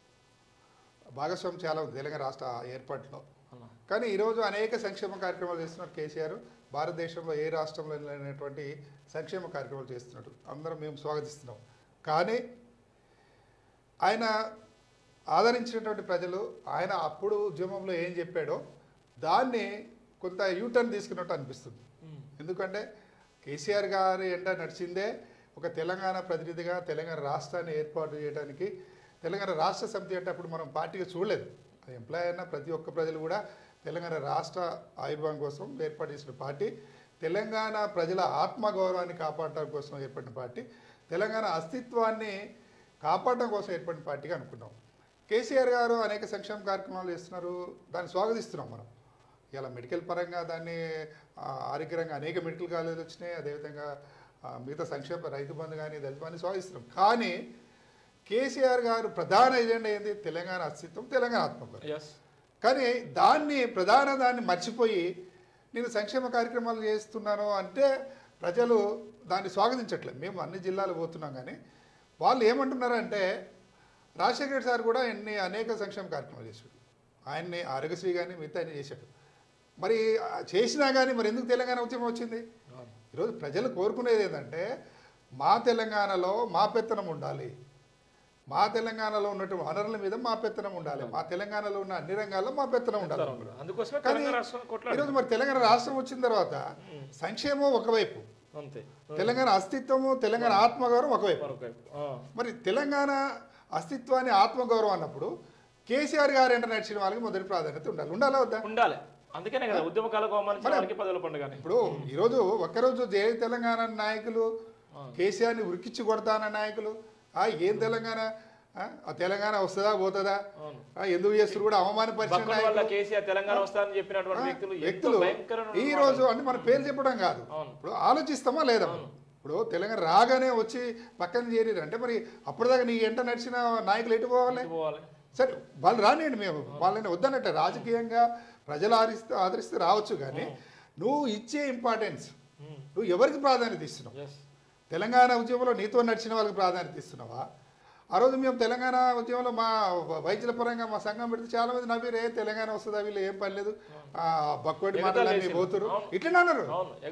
భాగస్వామ్యం చాలా ఉంది తెలంగాణ రాష్ట్ర ఏర్పాటులో. కానీ ఈరోజు అనేక సంక్షేమ కార్యక్రమాలు చేస్తున్నారు కేసీఆర్. భారతదేశంలో ఏ రాష్ట్రంలో లేనటువంటి సంక్షేమ కార్యక్రమాలు చేస్తున్నాడు, అందరం మేము స్వాగతిస్తున్నాం. కానీ ఆయన ఆదరించినటువంటి ప్రజలు ఆయన అప్పుడు ఉద్యమంలో ఏం చెప్పాడో దాన్ని కొంత యూటర్న్ తీసుకున్నట్టు అనిపిస్తుంది. ఎందుకంటే కేసీఆర్ గారి ఎంట నడిచిందే ఒక తెలంగాణ ప్రతినిధిగా తెలంగాణ రాష్ట్రాన్ని ఏర్పాటు చేయడానికి. తెలంగాణ రాష్ట్ర సమితి అంటే అప్పుడు మనం పార్టీగా చూడలేదు. అది ఎంప్లాయ్ అయినా ప్రతి ఒక్క ప్రజలు కూడా తెలంగాణ రాష్ట్ర ఆవిర్భావం కోసం ఏర్పాటు చేసిన పార్టీ, తెలంగాణ ప్రజల ఆత్మగౌరవాన్ని కాపాడటం కోసం ఏర్పడిన పార్టీ, తెలంగాణ అస్తిత్వాన్ని కాపాడటం కోసం ఏర్పడిన పార్టీగా అనుకున్నాం. కేసీఆర్ గారు అనేక సంక్షేమ కార్యక్రమాలు చేస్తున్నారు, దాన్ని స్వాగతిస్తున్నాం మనం. ఇలా మెడికల్ పరంగా దాన్ని ఆరోగ్యరంగా అనేక మెడికల్ కాలేజీలు వచ్చినాయి. అదేవిధంగా మిగతా సంక్షేమ రైతు బంధు కానీ దళిత బంధు స్వాగతిస్తున్నాం. కానీ కేసీఆర్ గారు ప్రధాన ఎజెండా ఏంది? తెలంగాణ అస్తిత్వం, తెలంగాణ ఆత్మగౌరవం. కానీ దాన్ని మర్చిపోయి నేను సంక్షేమ కార్యక్రమాలు చేస్తున్నాను అంటే ప్రజలు దాన్ని స్వాగతించట్లేదు. మేము అన్ని జిల్లాలు పోతున్నాం, కానీ వాళ్ళు ఏమంటున్నారంటే రాజశేఖర రెడ్డి సార్ కూడా అనేక సంక్షేమ కార్యక్రమాలు చేశాడు, ఆయన్ని ఆరోగ్యశ్రీ కానీ మిగతా ఆయన చేశాడు. మరి చేసినా కానీ మరి ఎందుకు తెలంగాణ ఉద్యమం వచ్చింది? ఈరోజు ప్రజలు కోరుకునేది ఏంటంటే మా తెలంగాణలో మా పెత్తనం ఉండాలి, మా తెలంగాణలో ఉన్నటువంటి వనరుల మీద మా పెత్తనం ఉండాలి, మా తెలంగాణలో ఉన్న అన్ని రంగాల్లో మా పెత్తనం ఉండాలి. కానీ ఈరోజు మరి తెలంగాణ రాష్ట్రం వచ్చిన తర్వాత సంక్షేమం ఒకవైపు, తెలంగాణ అస్తిత్వము తెలంగాణ ఆత్మగౌరవం ఒకవైపు. మరి తెలంగాణ అస్తిత్వాన్ని ఆత్మగౌరవం అన్నప్పుడు కేసీఆర్ గారు ఎంట నడిచిన వాళ్ళకి మొదటి ప్రాధాన్యత ఉండాలా వద్దా? ఉండాలి. అందుకనే కదా ఉద్యమకాలకు పదవుల పండుగ. ఇప్పుడు ఈరోజు ఒక్కరోజు జై తెలంగాణ నాయకులు, కేసీఆర్ని ఉరికిచ్చి కొడతాన నాయకులు, ఏం తెలంగాణ, ఆ తెలంగాణ వస్తుందా పోతుందా, ఎందుకు చేస్తారు కూడా అవమానపరిచిన వ్యక్తులు ఈ రోజు అంటే మన పేరు చెప్పడం కాదు, ఇప్పుడు ఆలోచిస్తామా లేదా? ఇప్పుడు తెలంగాణ రాగానే వచ్చి పక్కన చేరి అంటే మరి అప్పటిదాకా నీ ఎంట నడిచిన నాయకులు ఎటు పోవాలి? సరే వాళ్ళు రానియండి, మేము వాళ్ళని వద్దన్నట్టే. రాజకీయంగా ప్రజలు ఆదరిస్తే రావచ్చు, కానీ నువ్వు ఇచ్చే ఇంపార్టెన్స్, నువ్వు ఎవరికి ప్రాధాన్యత ఇస్తున్నావు? తెలంగాణ ఉద్యమంలో నీతో నడిచిన వాళ్ళకి ప్రాధాన్యత ఇస్తున్నావా? ఆ రోజు మేము తెలంగాణ ఉద్యమంలో మా వైద్యుల పరంగా మా సంఘం పెడితే చాలా మంది నవ్వీరే తెలంగాణ వస్తుందా వీళ్ళు ఏం పని లేదు బక్కోటి మాటలు పోతురు ఇట్లనే అన్నారు.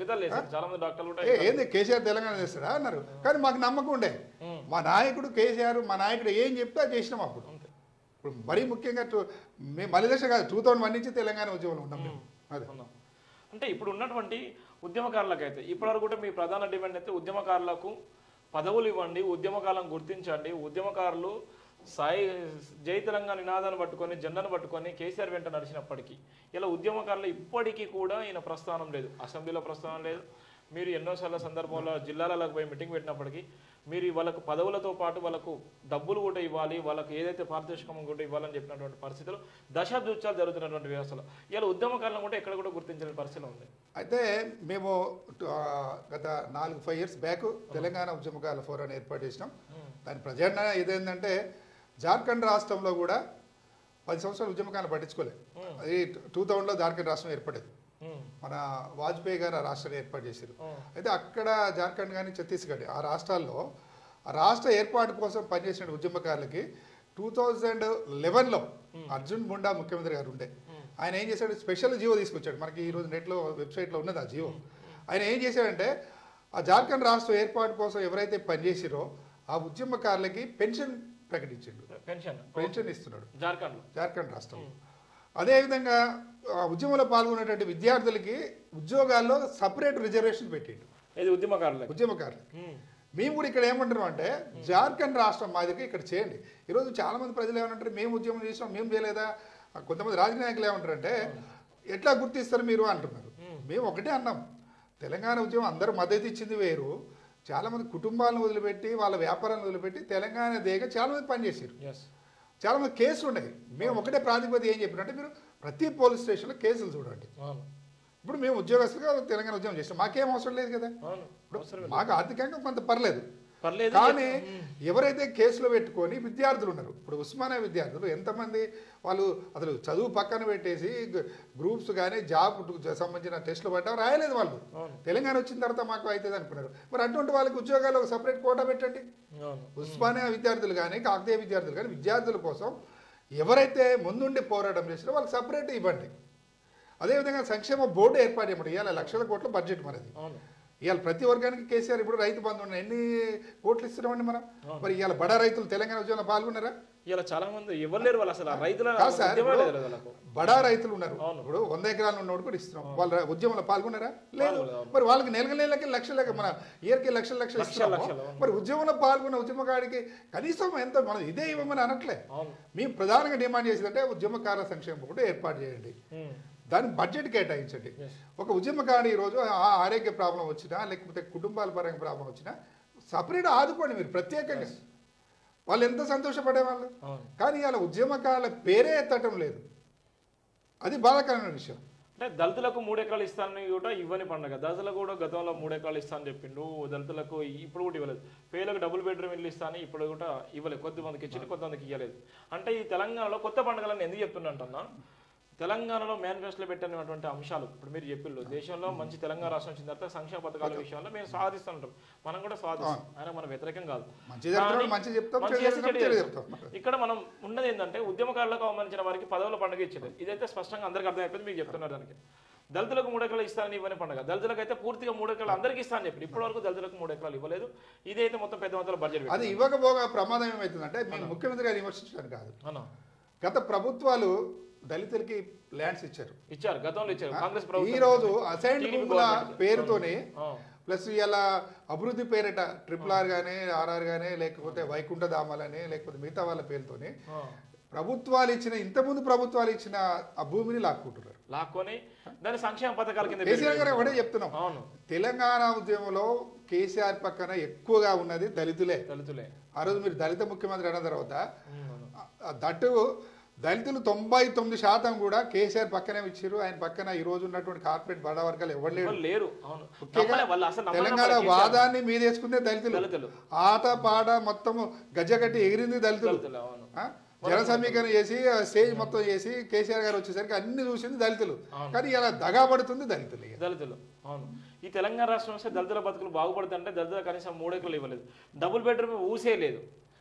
ఏంది కేసీఆర్ తెలంగాణ చేస్తాడా అన్నారు. కానీ మాకు నమ్మకం ఉండే మా నాయకుడు కేసీఆర్ మా నాయకుడు ఏం చెప్తే అది చేసినాం. అప్పుడు ఇప్పుడు మరీ ముఖ్యంగా మేము మళ్ళీ దశ కాదు 2001 నుంచి తెలంగాణ ఉద్యమంలో ఉన్నాం మేము. అదే అంటే ఇప్పుడు ఉన్నటువంటి ఉద్యమకారులకు అయితే ఇప్పటివరకు కూడా మీ ప్రధాన డిమాండ్ అయితే ఉద్యమకారులకు పదవులు ఇవ్వండి, ఉద్యమకాలను గుర్తించండి, ఉద్యమకారులు జై తెలంగాణ నినాదాన్ని పట్టుకొని జెండాను పట్టుకొని కేసీఆర్ వెంట నడిచినప్పటికీ ఇలా ఉద్యమకారులు ఇప్పటికీ కూడా ఈయన ప్రస్థానం లేదు, అసెంబ్లీలో ప్రస్థానం లేదు. మీరు ఎన్నోసార్లు సందర్భంలో జిల్లాలకు పోయి మీటింగ్ పెట్టినప్పటికీ మీరు వాళ్ళకు పదవులతో పాటు వాళ్ళకు డబ్బులు కూడా ఇవ్వాలి, వాళ్ళకు ఏదైతే పారితోషికం కూడా ఇవ్వాలని చెప్పినటువంటి పరిస్థితులు దశాబ్దాలు జరుగుతున్నటువంటి వ్యవస్థలో ఇలా ఉద్యమకారులను కూడా ఎక్కడ కూడా గుర్తించిన పరిస్థితి ఉంది. అయితే మేము గత 4-5 years బ్యాక్ తెలంగాణ ఉద్యమకారుల ఫోరాన్ని ఏర్పాటు చేసినాం. దాని ప్రజెంట్ ఇదేంటంటే జార్ఖండ్ రాష్ట్రంలో కూడా 10 సంవత్సరాలు ఉద్యమకాలను పట్టించుకోలేదు. అది 2000లో జార్ఖండ్ రాష్ట్రం ఏర్పడేది. మన వాజ్పేయి గారు ఆ రాష్ట్రాన్ని ఏర్పాటు చేశారు. అయితే అక్కడ జార్ఖండ్ కానీ ఛత్తీస్గఢ్ ఆ రాష్ట్రాల్లో ఆ రాష్ట్ర ఏర్పాటు కోసం పనిచేసిన ఉద్యమకారులకి 2011లో అర్జున్ ముండా ముఖ్యమంత్రి గారు ఉండే. ఆయన ఏం చేశాడు, స్పెషల్ జీవో తీసుకొచ్చాడు. మనకి ఈరోజు నెట్లో వెబ్సైట్లో ఉన్నది ఆ జీవో. ఆయన ఏం చేశాడంటే ఆ జార్ఖండ్ రాష్ట్ర ఏర్పాటు కోసం ఎవరైతే పనిచేసిరో ఆ ఉద్యమకారులకి పెన్షన్ ప్రకటించాడు. పెన్షన్ ఇస్తున్నాడు జార్ఖండ్ రాష్ట్రంలో. అదేవిధంగా ఉద్యమంలో పాల్గొనేటువంటి విద్యార్థులకి ఉద్యోగాల్లో సపరేట్ రిజర్వేషన్ పెట్టిండు ఉద్యమకారులకి. మేము కూడా ఇక్కడ ఏమంటున్నాం అంటే జార్ఖండ్ రాష్ట్రం మాదిరిగా ఇక్కడ చేయండి. ఈరోజు చాలా మంది ప్రజలు ఏమంటారు, మేము ఉద్యమం చేసినాం మేము చేయలేదా. కొంతమంది రాజకీయ నాయకులు ఏమంటారంటే ఎట్లా గుర్తిస్తారు మీరు అంటున్నారు. మేము ఒకటే అన్నాం, తెలంగాణ ఉద్యమం అందరూ మద్దతు ఇచ్చింది వేరు. చాలామంది కుటుంబాలను వదిలిపెట్టి వాళ్ళ వ్యాపారాలను వదిలిపెట్టి తెలంగాణ దేగ చాలామంది పనిచేసారు. చాలామంది కేసులు ఉన్నాయి. మేము ఒకటే ప్రాతిపదిక ఏం చెప్పినంటే మీరు ప్రతి పోలీస్ స్టేషన్లో కేసులు చూడండి. ఇప్పుడు మేము ఉద్యోగస్తులుగా తెలంగాణ ఉద్యమం చేస్తాం, మాకేం అవసరం లేదు కదా. ఇప్పుడు మాకు ఆర్థికంగా కొంత పర్లేదు. కానీ ఎవరైతే కేసులు పెట్టుకొని విద్యార్థులు ఉన్నారు, ఇప్పుడు ఉస్మానియా విద్యార్థులు ఎంతమంది వాళ్ళు అసలు చదువు పక్కన పెట్టేసి గ్రూప్స్ కానీ జాబ్ సంబంధించిన టెస్టులు పడ్డా రాయలేదు. వాళ్ళు తెలంగాణ వచ్చిన తర్వాత మాకు అవుతుంది అనుకున్నారు. మరి అటువంటి వాళ్ళకి ఉద్యోగాలు ఒక సపరేట్ కోటా పెట్టండి. ఉస్మానియా విద్యార్థులు కానీ కాకతీయ విద్యార్థులు కానీ విద్యార్థుల కోసం ఎవరైతే ముందుండి పోరాటం చేసినా వాళ్ళకి సపరేట్ ఇవ్వండి. అదేవిధంగా సంక్షేమ బోర్డు ఏర్పాటు చేయమంటారు. ఇవాళ లక్షల కోట్ల బడ్జెట్ మనది. ఇవాళ ప్రతి వర్గానికి కేసీఆర్ ఇప్పుడు రైతు బంధు ఉన్నాయి, ఎన్ని కోట్లు ఇస్తున్నామండి మనం. మరి ఇవాళ బడా రైతులు తెలంగాణ ఉద్యమంలో పాల్గొన్నారా? ఇలా చాలా మంది ఎవరు లేరు. వాళ్ళు అసలు రైతుల బడా రైతులు ఉన్నారు. ఇప్పుడు 100 ఎకరాలు ఉన్నోడు కూడా ఇస్తున్నాం. వాళ్ళ ఉద్యమంలో పాల్గొన్నారా? లేదు. మరి వాళ్ళకి నెలకి లక్షలకి మన ఇయర్కి లక్షలు ఇస్తున్నాము. మరి ఉద్యమంలో పాల్గొన్న ఉద్యమకాడికి కనీసం ఎంత మనం ఇదే ఇవ్వమని అనట్లే. మేము ప్రధానంగా డిమాండ్ చేసేదంటే ఉద్యమకారుల సంక్షేమ బోర్డు ఏర్పాటు చేయండి, దానికి బడ్జెట్ కేటాయించండి. ఒక ఉద్యమకారుడు ఈరోజు ఆరోగ్య ప్రాబ్లం వచ్చినా లేకపోతే కుటుంబాల పరంగా ప్రాబ్లం వచ్చినా సపరేట్ ఆదుకోండి మీరు ప్రత్యేకంగా. వాళ్ళు ఎంత సంతోషపడేవాళ్ళు. కానీ ఇలా ఉద్యమకారుల పేరే ఎత్తటం లేదు, అది బాధాకరమైన విషయం. అంటే దళితులకు 3 ఎకరాలు ఇస్తానని కూడా ఇవ్వని పండుగ. దళితులకు కూడా గతంలో 3 ఎకరాలు ఇస్తానని చెప్పిండు. దళితులకు ఇప్పుడు కూడా ఇవ్వలేదు. పేర్లకు డబుల్ బెడ్రూమ్ ఇల్లు ఇస్తాను ఇప్పుడు కూడా ఇవ్వలేదు. కొద్దిమందికి ఇచ్చింది, కొంతమందికి ఇవ్వలేదు. అంటే ఈ తెలంగాణలో కొత్త పండుగలను ఎందుకు చెప్తున్నట్టున్నా, తెలంగాణలో మేనిఫెస్టోలో పెట్టినటువంటి అంశాలు ఇప్పుడు మీరు చెప్పిళ్ళు దేశంలో మంచి తెలంగాణ రాష్ట్రం వచ్చిన తర్వాత సంక్షేమ పథకాల విషయంలో మేము స్వాదిస్తుంటాం, మనం కూడా స్వాదిస్తాం. ఆయన మన వ్యతిరేకం కాదు. ఇక్కడ మనం ఉన్నది ఏంటంటే ఉద్యమకారులకు అవమానించిన వారికి పదవుల పండుగ ఇచ్చేది. ఇదైతే స్పష్టంగా అందరికీ అర్థమైపోయింది. మీకు చెప్తున్నారు దానికి. దళితులకు 3 ఎకరాలు ఇస్తానని ఇవ్వని పండుగ. దళితులకు అయితే పూర్తిగా 3 ఎకరాలు అందరికీ ఇస్తానని చెప్పి ఇప్పటి వరకు దళితులకు 3 ఎకరాలు ఇవ్వలేదు. ఇదైతే మొత్తం పెద్ద మొత్తంలో బడ్జెట్. అది ఇవ్వకపోగా ప్రమాదం ఏమవుతుందంటే మేము ముఖ్యమంత్రి గారు విమర్శించడానికి కాదు, గత ప్రభుత్వాలు దళితులకి ల్యాండ్స్ ఇచ్చారు గతంలో ఇచ్చారు కాంగ్రెస్ ప్రభుత్వం. ఈ రోజు అసైన్డ్ భూముల పేరుతోనే ప్లస్ ఇలా అభివృద్ధి పేరిట RRR కానీ RR కానీ లేకపోతే వైకుంఠ ధామాలని లేకపోతే మిగతా వాళ్ళ పేరుతోనే ప్రభుత్వాలు ఇచ్చిన ఇంతకుముందు ప్రభుత్వాలు ఇచ్చిన ఆ భూమిని లాక్కొని దాని సంక్షేమ పథకాల కింద కేసీఆర్ గారు ఒకటే చెప్తున్నాం. తెలంగాణ ఉద్యమంలో కేసీఆర్ పక్కన ఎక్కువగా ఉన్నది దళితులే. ఆ రోజు మీరు దళిత ముఖ్యమంత్రి అన్న తర్వాత దట్టు దళితులు 99% కూడా కేసీఆర్ పక్కనే ఇచ్చారు. ఆయన పక్కన ఈ రోజు ఉన్నటువంటి కార్పొరేట్ బడా వర్గాలు ఎవరు లేరు. తెలంగాణ వాదాన్ని మీదేసుకుందే దళితులు. ఆట పాట మొత్తం గజ్జగట్టి ఎగిరింది దళితులు. జన సమీకరణ చేసి స్టేజ్ మొత్తం చేసి కేసీఆర్ గారు వచ్చేసరికి అన్ని చూసింది దళితులు. కానీ ఇలా దగాబడుతుంది దళితులు. అవును, ఈ తెలంగాణ రాష్ట్రం వస్తే దళితుల బతుకులు బాగుపడుతుంటే దళితులు కనీసం 3 ఎకరాలు ఇవ్వలేదు. డబుల్ బెడ్రూమ్ ఊసే లేదు.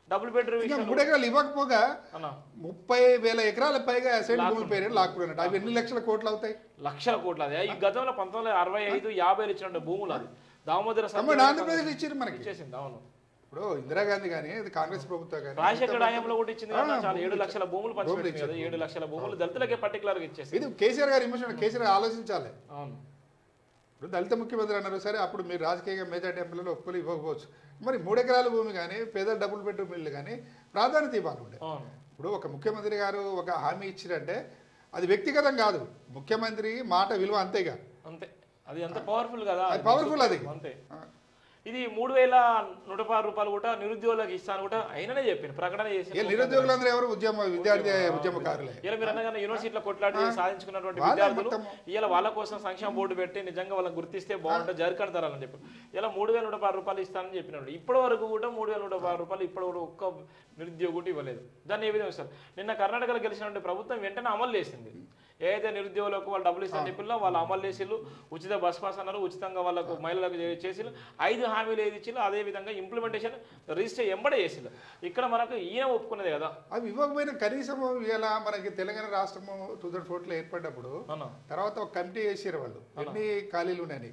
డబుల్ బెడ్రూమ్ ఇంకా 3 ఎకరాలు ఇవ్వకపోగా అన్న 30,000 ఎకరాల పైగా అసైన్ భూముల పేరు లాక్కున్నాడు. అవి ఎన్ని లక్షల కోట్లు అవుతాయి? లక్షల కోట్లు. అది ఈ గతంలో 1965, 50 ఇచ్చిన భూములు అది దామోదర ఆంధ్రప్రదేశ్ ఇచ్చారు మనకి ఇచ్చేసింది. అవును, ఇప్పుడు ఇందిరాగాంధీ కానీ కాంగ్రెస్ ప్రభుత్వం కానీ రాజశేఖర హయాంలో కూడా ఇచ్చింది కదా, చాలా 7 లక్షల భూములు పంచిపెట్టింది కదా. 7 లక్షల భూములు దళితులకే పర్టికులర్ గా ఇచ్చేసి. ఇది కేసీఆర్ గారి విమర్శన. కేసీఆర్ ఆలోచించాలి. అవును, ఇప్పుడు దళిత ముఖ్యమంత్రి అన్నారు, సరే అప్పుడు మీరు రాజకీయంగా మెజార్టీ ఎంపీలలో ఒప్పులు ఇవ్వకపోవచ్చు, మరి 3 ఎకరాల భూమి కానీ పేదల డబుల్ బెడ్రూమ్ ఇల్లు కానీ ప్రాధాన్యత ఇవ్వాలి ఉండే. ఇప్పుడు ఒక ముఖ్యమంత్రి గారు ఒక హామీ ఇచ్చిరంటే అది వ్యక్తిగతం కాదు, ముఖ్యమంత్రి మాట విలువ అంతేగా. అంతే, అది అంత పవర్ఫుల్ కదా, అది పవర్ఫుల్. అది అంతే. ఇది 3,110 రూపాయలు కూడా నిరుద్యోగులకు ఇస్తాను కూడా అయిననే చెప్పింది, ప్రకటన చేసి. నిరుద్యోగులందరూ ఎవరు? విద్యార్థి ఉద్యమకారులే. ఇలా మీరు అనగానే యూనివర్సిటీలో కొట్లాడి సాధించుకున్నటువంటి విద్యార్థులు ఇలా వాళ్ళ కోసం సంక్షేమ బోర్డు పెట్టి నిజంగా వాళ్ళకి గుర్తిస్తే బాగుంటుంది, జరకడతారని చెప్పి ఇలా 3,110 రూపాయలు ఇస్తానని చెప్పినాడు. ఇప్పటి వరకు కూడా 3,110 రూపాయలు ఇప్పటి వరకు ఒక్క నిరుద్యోగుడు ఇవ్వలేదు. దాన్ని ఏ విధంగా ఇస్తారు? నిన్న కర్ణాటకలో గెలిచినటువంటి ప్రభుత్వం వెంటనే అమలు చేసింది. ఏదైతే నిరుద్యోగులకు వాళ్ళు డబ్బులు ఇస్తారని చెప్పినా వాళ్ళు అమలు చేసిళ్ళు. ఉచిత బస్ పాస్ అన్నారు, ఉచితంగా వాళ్ళకు మహిళలకు చేసిళ్ళు. 5 హామీలు ఏది ఇచ్చిళ్ళు అదే విధంగా ఇంప్లిమెంటేషన్ రిజిస్టర్ ఎంబడే చేసిళ్ళు. ఇక్కడ మనకు ఈయన ఒప్పుకున్నది కదా. అవి ఇవ్వకపోయినా కనీసం ఇలా మనకి తెలంగాణ రాష్ట్రము 2004లో ఏర్పడినప్పుడు తర్వాత ఒక కమిటీ చేసారు వాళ్ళు, ఎన్ని ఖాళీలు ఉన్నాయని.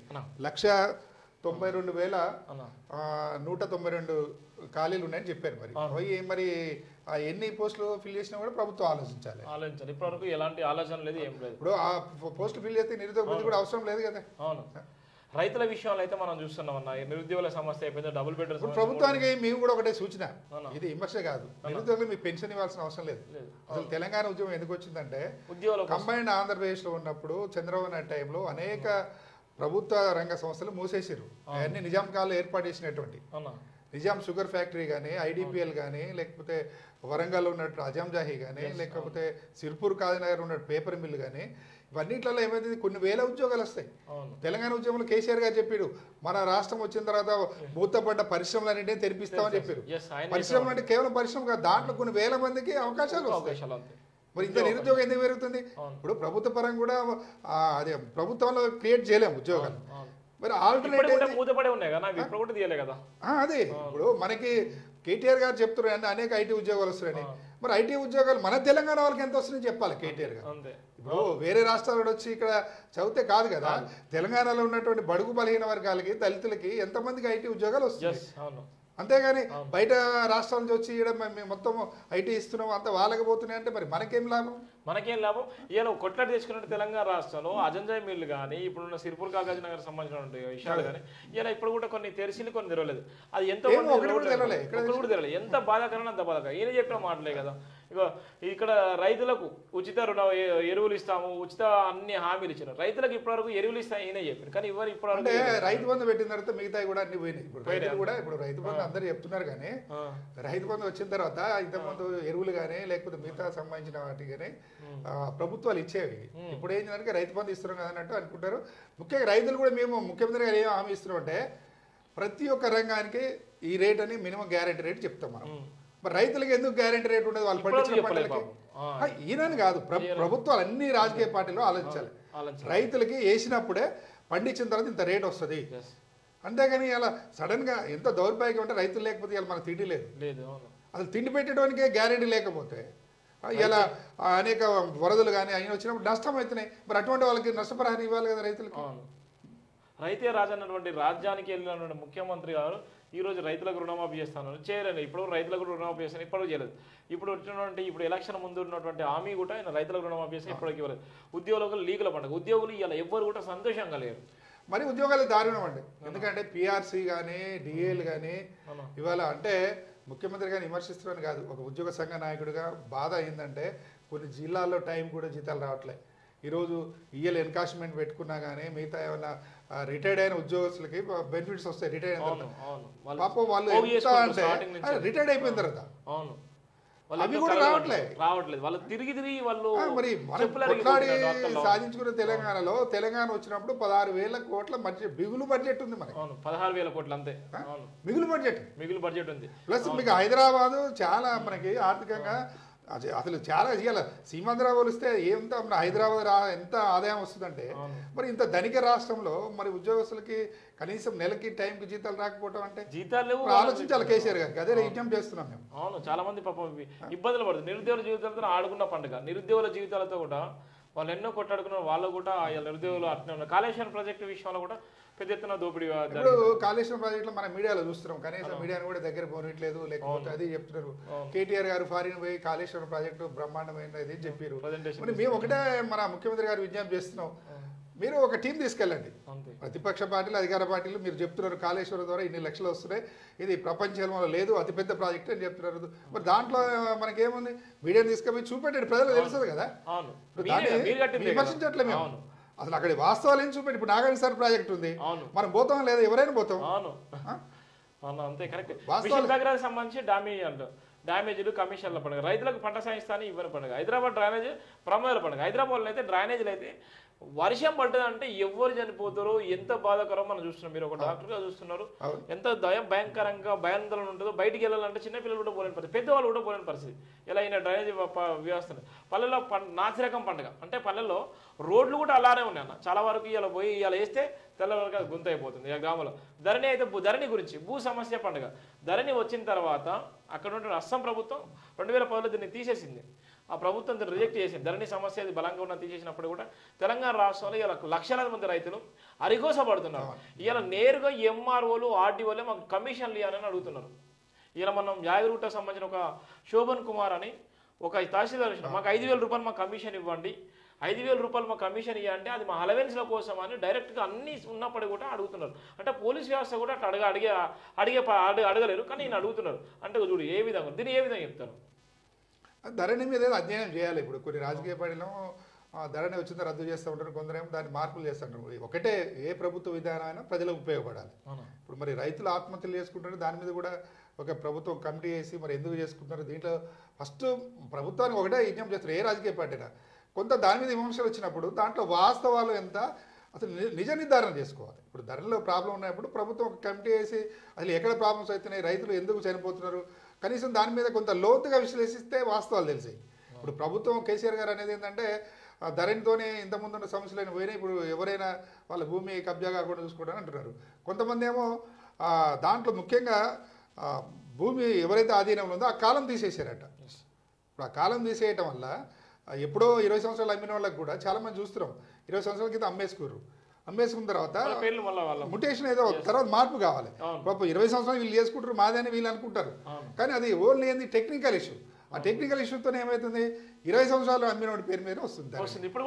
192,192 ఖాళీలు ఉన్నాయని చెప్పారు. మరి ఎన్ని పోస్టులు ఫిల్ చేసినా కూడా ప్రభుత్వం ఆలోచించాలి. ఇప్పటివరకు ఎలాంటి ఆలోచన లేదు, ఏం లేదు. ఇప్పుడు ఆ పోస్టులు ఫిల్ చేస్తే నిరుద్యోగ వృత్తి కూడా అవసరం లేదు కదా. అవును, రైతుల విషయంలో అయితే మనం చూస్తున్నాం అన్న, నిరుద్యోగుల సమస్య అయిపోయింది. డబుల్ బెడ్రూమ్ ప్రభుత్వానికి మేము కూడా ఒకటే సూచన, ఇది విమర్శ కాదు. నిరుద్యోగులు మీకు పెన్షన్ ఇవ్వాల్సిన అవసరం లేదు. అసలు తెలంగాణ ఉద్యమం ఎందుకు వచ్చిందంటే కంబైన్డ్ ఆంధ్రప్రదేశ్ లో ఉన్నప్పుడు చంద్రబాబు నాయుడు టైంలో అనేక ప్రభుత్వ రంగ సంస్థలు మూసేసారు. అవన్నీ నిజాం కాలంలో ఏర్పాటు చేసినటువంటి నిజాం షుగర్ ఫ్యాక్టరీ కానీ, ఐడిపిఎల్ కానీ, లేకపోతే వరంగల్లో ఉన్నట్టు అజంజాహి కానీ, లేకపోతే సిర్పూర్ కాదినగర్ ఉన్నట్టు పేపర్ మిల్ కానీ, ఇవన్నిట్లలో ఏమైంది కొన్ని వేల ఉద్యోగాలు వస్తాయి. తెలంగాణ ఉద్యమంలో కేసీఆర్ గారు చెప్పాడు, మన రాష్ట్రం వచ్చిన తర్వాత మూతపడ్డ పరిశ్రమలన్నింటినీ తెరిపిస్తామని చెప్పారు. పరిశ్రమలు అంటే కేవలం పరిశ్రమ కాదు, దాంట్లో కొన్ని వేల మందికి అవకాశాలు వస్తాయి. మరి ఇంత నిరుద్యోగం ఎందుకు పెరుగుతుంది? ఇప్పుడు ప్రభుత్వ పరంగా కూడా అదే ప్రభుత్వంలో క్రియేట్ చేయలేము ఉద్యోగాలు. మరి ఆల్టర్నేటివ్ అదే ఇప్పుడు మనకి కేటీఆర్ గారు చెప్తున్నారు అనేక ఐటీ ఉద్యోగాలు వస్తున్నాయని. మరి ఐటీ ఉద్యోగాలు మన తెలంగాణ వాళ్ళకి ఎంత వస్తున్నాయని చెప్పాలి కేటీఆర్ గారు. ఇప్పుడు వేరే రాష్ట్రాలు వచ్చి ఇక్కడ చదివితే కాదు కదా, తెలంగాణలో ఉన్నటువంటి బడుగు బలహీన వర్గాలకి, దళితులకి ఎంతమందికి ఐటీ ఉద్యోగాలు వస్తాయి. అంతేగాని బయట రాష్ట్రాల నుంచి వచ్చి ఇక్కడ మేము మొత్తం ఐటీ ఇస్తున్నాం అంత వాళ్ళకి పోతున్నాయి అంటే మరి మనకేం లాభం? మనకేం లాభం? ఇలా కొట్లాడి తెచ్చుకున్నట్టు తెలంగాణ రాష్ట్రంలో అజంజాయ్ మిల్లు కానీ, ఇప్పుడున్న సిర్పూర్ కాగజ్ నగర్ సంబంధించిన విషయాలు కానీ ఇలా ఇప్పుడు కూడా కొన్ని తెరిచింది, కొన్ని తెరవలేదు. అది ఎంతో తెరవలేదు. ఎంత బాధాకరణ అంత బాధాకరం. ఈయన చెప్పిన మాటలే కదా. ఇగో ఇక్కడ రైతులకు ఉచిత ఎరువులు ఇస్తాము, ఉచిత అన్ని హామీలు ఇచ్చారు. రైతులకు ఇప్పటివరకు ఎరువులు ఇస్తాము ఈయన చెప్పారు, కానీ ఇవ్వరు. ఇప్పుడు రైతు బంధు పెట్టిన తర్వాత మిగతా కూడా అన్ని పోయినాయి. ఇప్పుడు రైతు బంధు అందరూ చెప్తున్నారు, కానీ రైతు బంధు వచ్చిన తర్వాత ఇంతకుముందు ఎరువులు కానీ లేకపోతే మిగతా సంబంధించిన వాటి కానీ ప్రభుత్వాలు ఇచ్చేవి. ఇప్పుడు ఏం చేయాలంటే రైతు బంధు ఇస్తున్నాం కదా అన్నట్టు అనుకుంటారు. ముఖ్యంగా రైతులు కూడా మేము ముఖ్యమంత్రి గారు ఏం హామీ ఇస్తున్నాం అంటే ప్రతి ఒక్క రంగానికి ఈ రేట్ అని మినిమం గ్యారెంటీ రేట్ చెప్తాం మనం. మరి రైతులకు ఎందుకు గ్యారెంటీ రేట్ ఉండదు? వాళ్ళు పండించిన పంటలకి ఈయనని కాదు, ప్రభుత్వాలు అన్ని రాజకీయ పార్టీలు ఆలోచించాలి. రైతులకి వేసినప్పుడే పండించిన తర్వాత ఇంత రేట్ వస్తుంది. అంతేగాని ఇలా సడన్ గా ఎంత దౌర్భాగ్యం అంటే రైతులు లేకపోతే ఇలా మనకు తిండి లేదు. అసలు తిండి పెట్టడానికే గ్యారెంటీ లేకపోతే ఇలా అనేక వరదలు కానీ అయిన వచ్చినప్పుడు నష్టం అవుతున్నాయి. మరి అటువంటి వాళ్ళకి నష్టపరిహారం ఇవ్వాలి కదా రైతులకి. రైతే రాజన్నటువంటి రాజ్యానికి వెళ్ళినటువంటి ముఖ్యమంత్రి గారు ఈ రోజు రైతులకు రుణమాఫీ చేస్తాను చేయలేదు. ఇప్పుడు రైతులకు రుణమాఫీ చేస్తాను, ఇప్పుడు చేయలేదు. ఇప్పుడు వచ్చినటువంటి ఇప్పుడు ఎలక్షన్ ముందు ఉన్నటువంటి హామీ కూడా ఆయన రైతులకు రుణమాఫీ చేస్తే ఇప్పటికి ఇవ్వలేదు. ఉద్యోగులకు లీగల పండుగ ఉద్యోగులు ఇలా ఎవ్వరు కూడా సంతోషంగా లేరు. మరి ఉద్యోగాలు దారుణం అండి. ఎందుకంటే పిఆర్సీ కానీ డిఏలు కానీ ఇవాళ అంటే ముఖ్యమంత్రి గారిని విమర్శిస్తున్నాను కాదు, ఒక ఉద్యోగ సంఘ నాయకుడిగా బాధ అయిందంటే కొన్ని జిల్లాల్లో టైం కూడా జీతాలు రావట్లేదు. ఈరోజు ఈఎల్ ఎన్కాష్మెంట్ పెట్టుకున్నా కానీ మిగతా ఏమైనా రిటైర్డ్ అయిన ఉద్యోగస్తులకి బెనిఫిట్స్ వస్తాయి. రిటైర్డ్ అయిన తర్వాత పాపం వాళ్ళు అంటే రిటైర్డ్ అయిపోయిన తర్వాత అవి కూడా రావట్లేదు. వాళ్ళు తిరిగి వాళ్ళు మరి కొట్లాడి సాధించుకున్న తెలంగాణలో తెలంగాణ వచ్చినప్పుడు 16,000 కోట్ల మిగులు బడ్జెట్ ఉంది మనకి. 16,000 కోట్లు అంతే మిగులు బడ్జెట్ ఉంది. ప్లస్ మీకు హైదరాబాద్ చాలా మనకి ఆర్థికంగా అసలు చాలా ఇవాళ సీమాంధ్ర పోలిస్తే ఎంత మన హైదరాబాద్ ఎంత ఆదాయం వస్తుందంటే మరి ఇంత ధనిక రాష్ట్రంలో మరి ఉద్యోగస్తులకి కనీసం నెలకి టైంకి జీతాలు రాకపోవడం అంటే జీతాలు ఆలోచించాలి కేసీఆర్ గారికి. అదే యజ్ఞం చేస్తున్నాం మేము. అవును, చాలా మంది పాపం ఇబ్బందులు పడుతుంది. నిరుద్యోగుల జీవితాలతో ఆడుకున్న పండుగ. నిరుద్యోగుల జీవితాలతో కూడా వాళ్ళు ఎన్నో కొట్టాడుకున్నారు. వాళ్ళు కూడా నిరుద్యోగులు అట్నే ఉన్నారు. కాళేశ్వరం ప్రాజెక్టు విషయంలో కూడా పెద్ద ఎత్తున దోపిడీ. ఇప్పుడు కాళేశ్వరం ప్రాజెక్టులో మన మీడియాలో చూస్తున్నాం, కనీసం మీడియాను కూడా దగ్గర పోనట్లేదు. లేకపోతే అది చెప్తున్నారు, కేటీఆర్ గారు ఫారిన్ పోయి కాళేశ్వరం ప్రాజెక్టు బ్రహ్మాండమైనది చెప్పారు. మరి మేము ఒకటే మన ముఖ్యమంత్రి గారు విజ్ఞప్తి చేస్తున్నాం, మీరు ఒక టీం తీసుకెళ్ళండి. ప్రతిపక్ష పార్టీలు అధికార పార్టీలు మీరు చెప్తున్నారు కాళేశ్వరం ద్వారా ఇన్ని లక్షలు వస్తున్నాయి, ఇది ప్రపంచంలో లేదు అతిపెద్ద ప్రాజెక్ట్ అని చెప్తున్నారు. మరి దాంట్లో మనకేముంది, మీడియాని తీసుకెళ్ళి చూపెట్టండి, ప్రజలకు తెలుస్తుంది కదా. దాన్ని విమర్శించట్లే మేము. అసలు అక్కడ వాస్తవాలు ఏం చూపెట్టి. ఇప్పుడు నాగార్జున సార్ ప్రాజెక్ట్ ఉంది, మనం పోతాం లేదా, ఎవరైనా పోతాం. అంతే కరెక్ట్. సంబంధించి డ్యామేజ్లు కమిషన్ల పండుగ, రైతులకు పంట సాయిస్తాను ఇవ్వని పండుగ, హైదరాబాద్ డ్రైనేజ్ ప్రమాదాల పండుగ. హైదరాబాద్లో అయితే డ్రైనేజీలు అయితే వర్షం పడ్డదంటే ఎవరు చనిపోతారో ఎంత బాధాకరం మనం చూస్తున్నాం. మీరు ఒక డాక్టర్గా చూస్తున్నారు, ఎంత భయంకరంగా భయాందోళన ఉంటుందో. బయటికి వెళ్ళాలంటే చిన్నపిల్లలు కూడా పోలేని పరిస్థితి, పెద్దవాళ్ళు కూడా పోలేని పరిస్థితి. ఇలా అయిన డ్రైనేజ్ వ్యవస్థ. పల్లెల్లో నాసిరకం పండుగ అంటే పల్లెల్లో రోడ్లు కూడా అలానే ఉన్నాయి అన్న. చాలా వరకు ఇలా పోయి ఇలా వేస్తే తెల్లవరకు అది గుంత అయిపోతుంది. ఇక గ్రామంలో ధరణి అయితే ధరణి గురించి భూ సమస్య పండుగ. ధరణి వచ్చిన తర్వాత అక్కడ ఉంటున్న అస్సాం ప్రభుత్వం 2010లో దీన్ని తీసేసింది. ఆ ప్రభుత్వం దీన్ని రిజెక్ట్ చేసింది. ధరణి సమస్య అది బలంగా ఉన్న తీసేసినప్పుడు కూడా తెలంగాణ రాష్ట్రంలో ఇలా లక్షలాది మంది రైతులు అరిగోసపడుతున్నారు. ఇలా నేరుగా ఎంఆర్ఓలు ఆర్డీఓలే మాకు కమిషన్లు ఇవ్వాలని అడుగుతున్నారు. ఇలా మనం యాదగిరిగుట్టకు సంబంధించిన ఒక శోభన్ కుమార్ అని ఒక తహసీల్దార్ మాకు 5,000 రూపాయలు మా కమిషన్ ఇవ్వండి, 5,000 రూపాయలు మా కమిషన్ ఇవ్వండి, అది మా అలవెన్స్ల కోసం అని డైరెక్ట్గా అన్ని ఉన్నప్పుడు కూడా అడుగుతున్నారు. అంటే పోలీస్ వ్యవస్థ కూడా అడగలేరు, కానీ నేను అడుగుతున్నారు. అంటే చూడు ఏ విధంగా దీన్ని ఏ విధంగా చెప్తారు. ధరణి మీద అధ్యయనం చేయాలి. ఇప్పుడు కొన్ని రాజకీయ పార్టీలో ధరణి వచ్చిందో రద్దు చేస్తూ ఉంటారు, కొందరేమో దాన్ని మార్పులు చేస్తుంటారు. ఒకటే, ఏ ప్రభుత్వ విధానం అయినా ప్రజలకు ఉపయోగపడాలి. ఇప్పుడు మరి రైతులు ఆత్మహత్యలు చేసుకుంటారు, దాని మీద కూడా ఒక ప్రభుత్వం కమిటీ వేసి మరి ఎందుకు చేసుకుంటున్నారు. దీంట్లో ఫస్ట్ ప్రభుత్వానికి ఒకటే యజ్ఞం చేస్తారు, ఏ రాజకీయ పార్టీనా. కొంత దాని మీద విమర్శలు వచ్చినప్పుడు దాంట్లో వాస్తవాలు ఎంత అసలు నిజ నిర్ధారణ చేసుకోవాలి. ఇప్పుడు ధరలో ప్రాబ్లం ఉన్నప్పుడు ప్రభుత్వం ఒక కమిటీ వేసి అసలు ఎక్కడ ప్రాబ్లమ్స్ అవుతున్నాయి, రైతులు ఎందుకు చనిపోతున్నారు, కనీసం దాని మీద కొంత లోతుగా విశ్లేషిస్తే వాస్తవాలు తెలిసాయి. ఇప్పుడు ప్రభుత్వం కేసీఆర్ గారు అనేది ఏంటంటే ధరణితోనే ఇంతకుముందు ఉన్న సమస్యలు పోయినా ఇప్పుడు ఎవరైనా వాళ్ళ భూమి కబ్జా కాకుండా చూసుకోవడానికి అంటున్నారు. కొంతమంది ఏమో దాంట్లో ముఖ్యంగా భూమి ఎవరైతే ఆధీనంలో ఉందో ఆ కాలం తీసేసారట. ఇప్పుడు ఆ కాలం తీసేయటం వల్ల ఎప్పుడో 20 సంవత్సరాలు అమ్మిన వాళ్ళకి కూడా చాలామంది చూస్తున్నాం 20 సంవత్సరాల కింద అమ్మేసుకున్న తర్వాత ముటేషన్ ఏదో తర్వాత మార్పు కావాలి. పాపం 20 సంవత్సరాలు వీళ్ళు చేసుకుంటారు, మాదే అని వీళ్ళు అనుకుంటారు. కానీ అది ఓన్లీ ఏంది టెక్నికల్ ఇష్యూ. ఆ టెక్నికల్ ఇష్యూతో ఏమవుతుంది, 20 సంవత్సరాలు అమ్మినోడి పేరు మీద వస్తుంది. ఇప్పుడు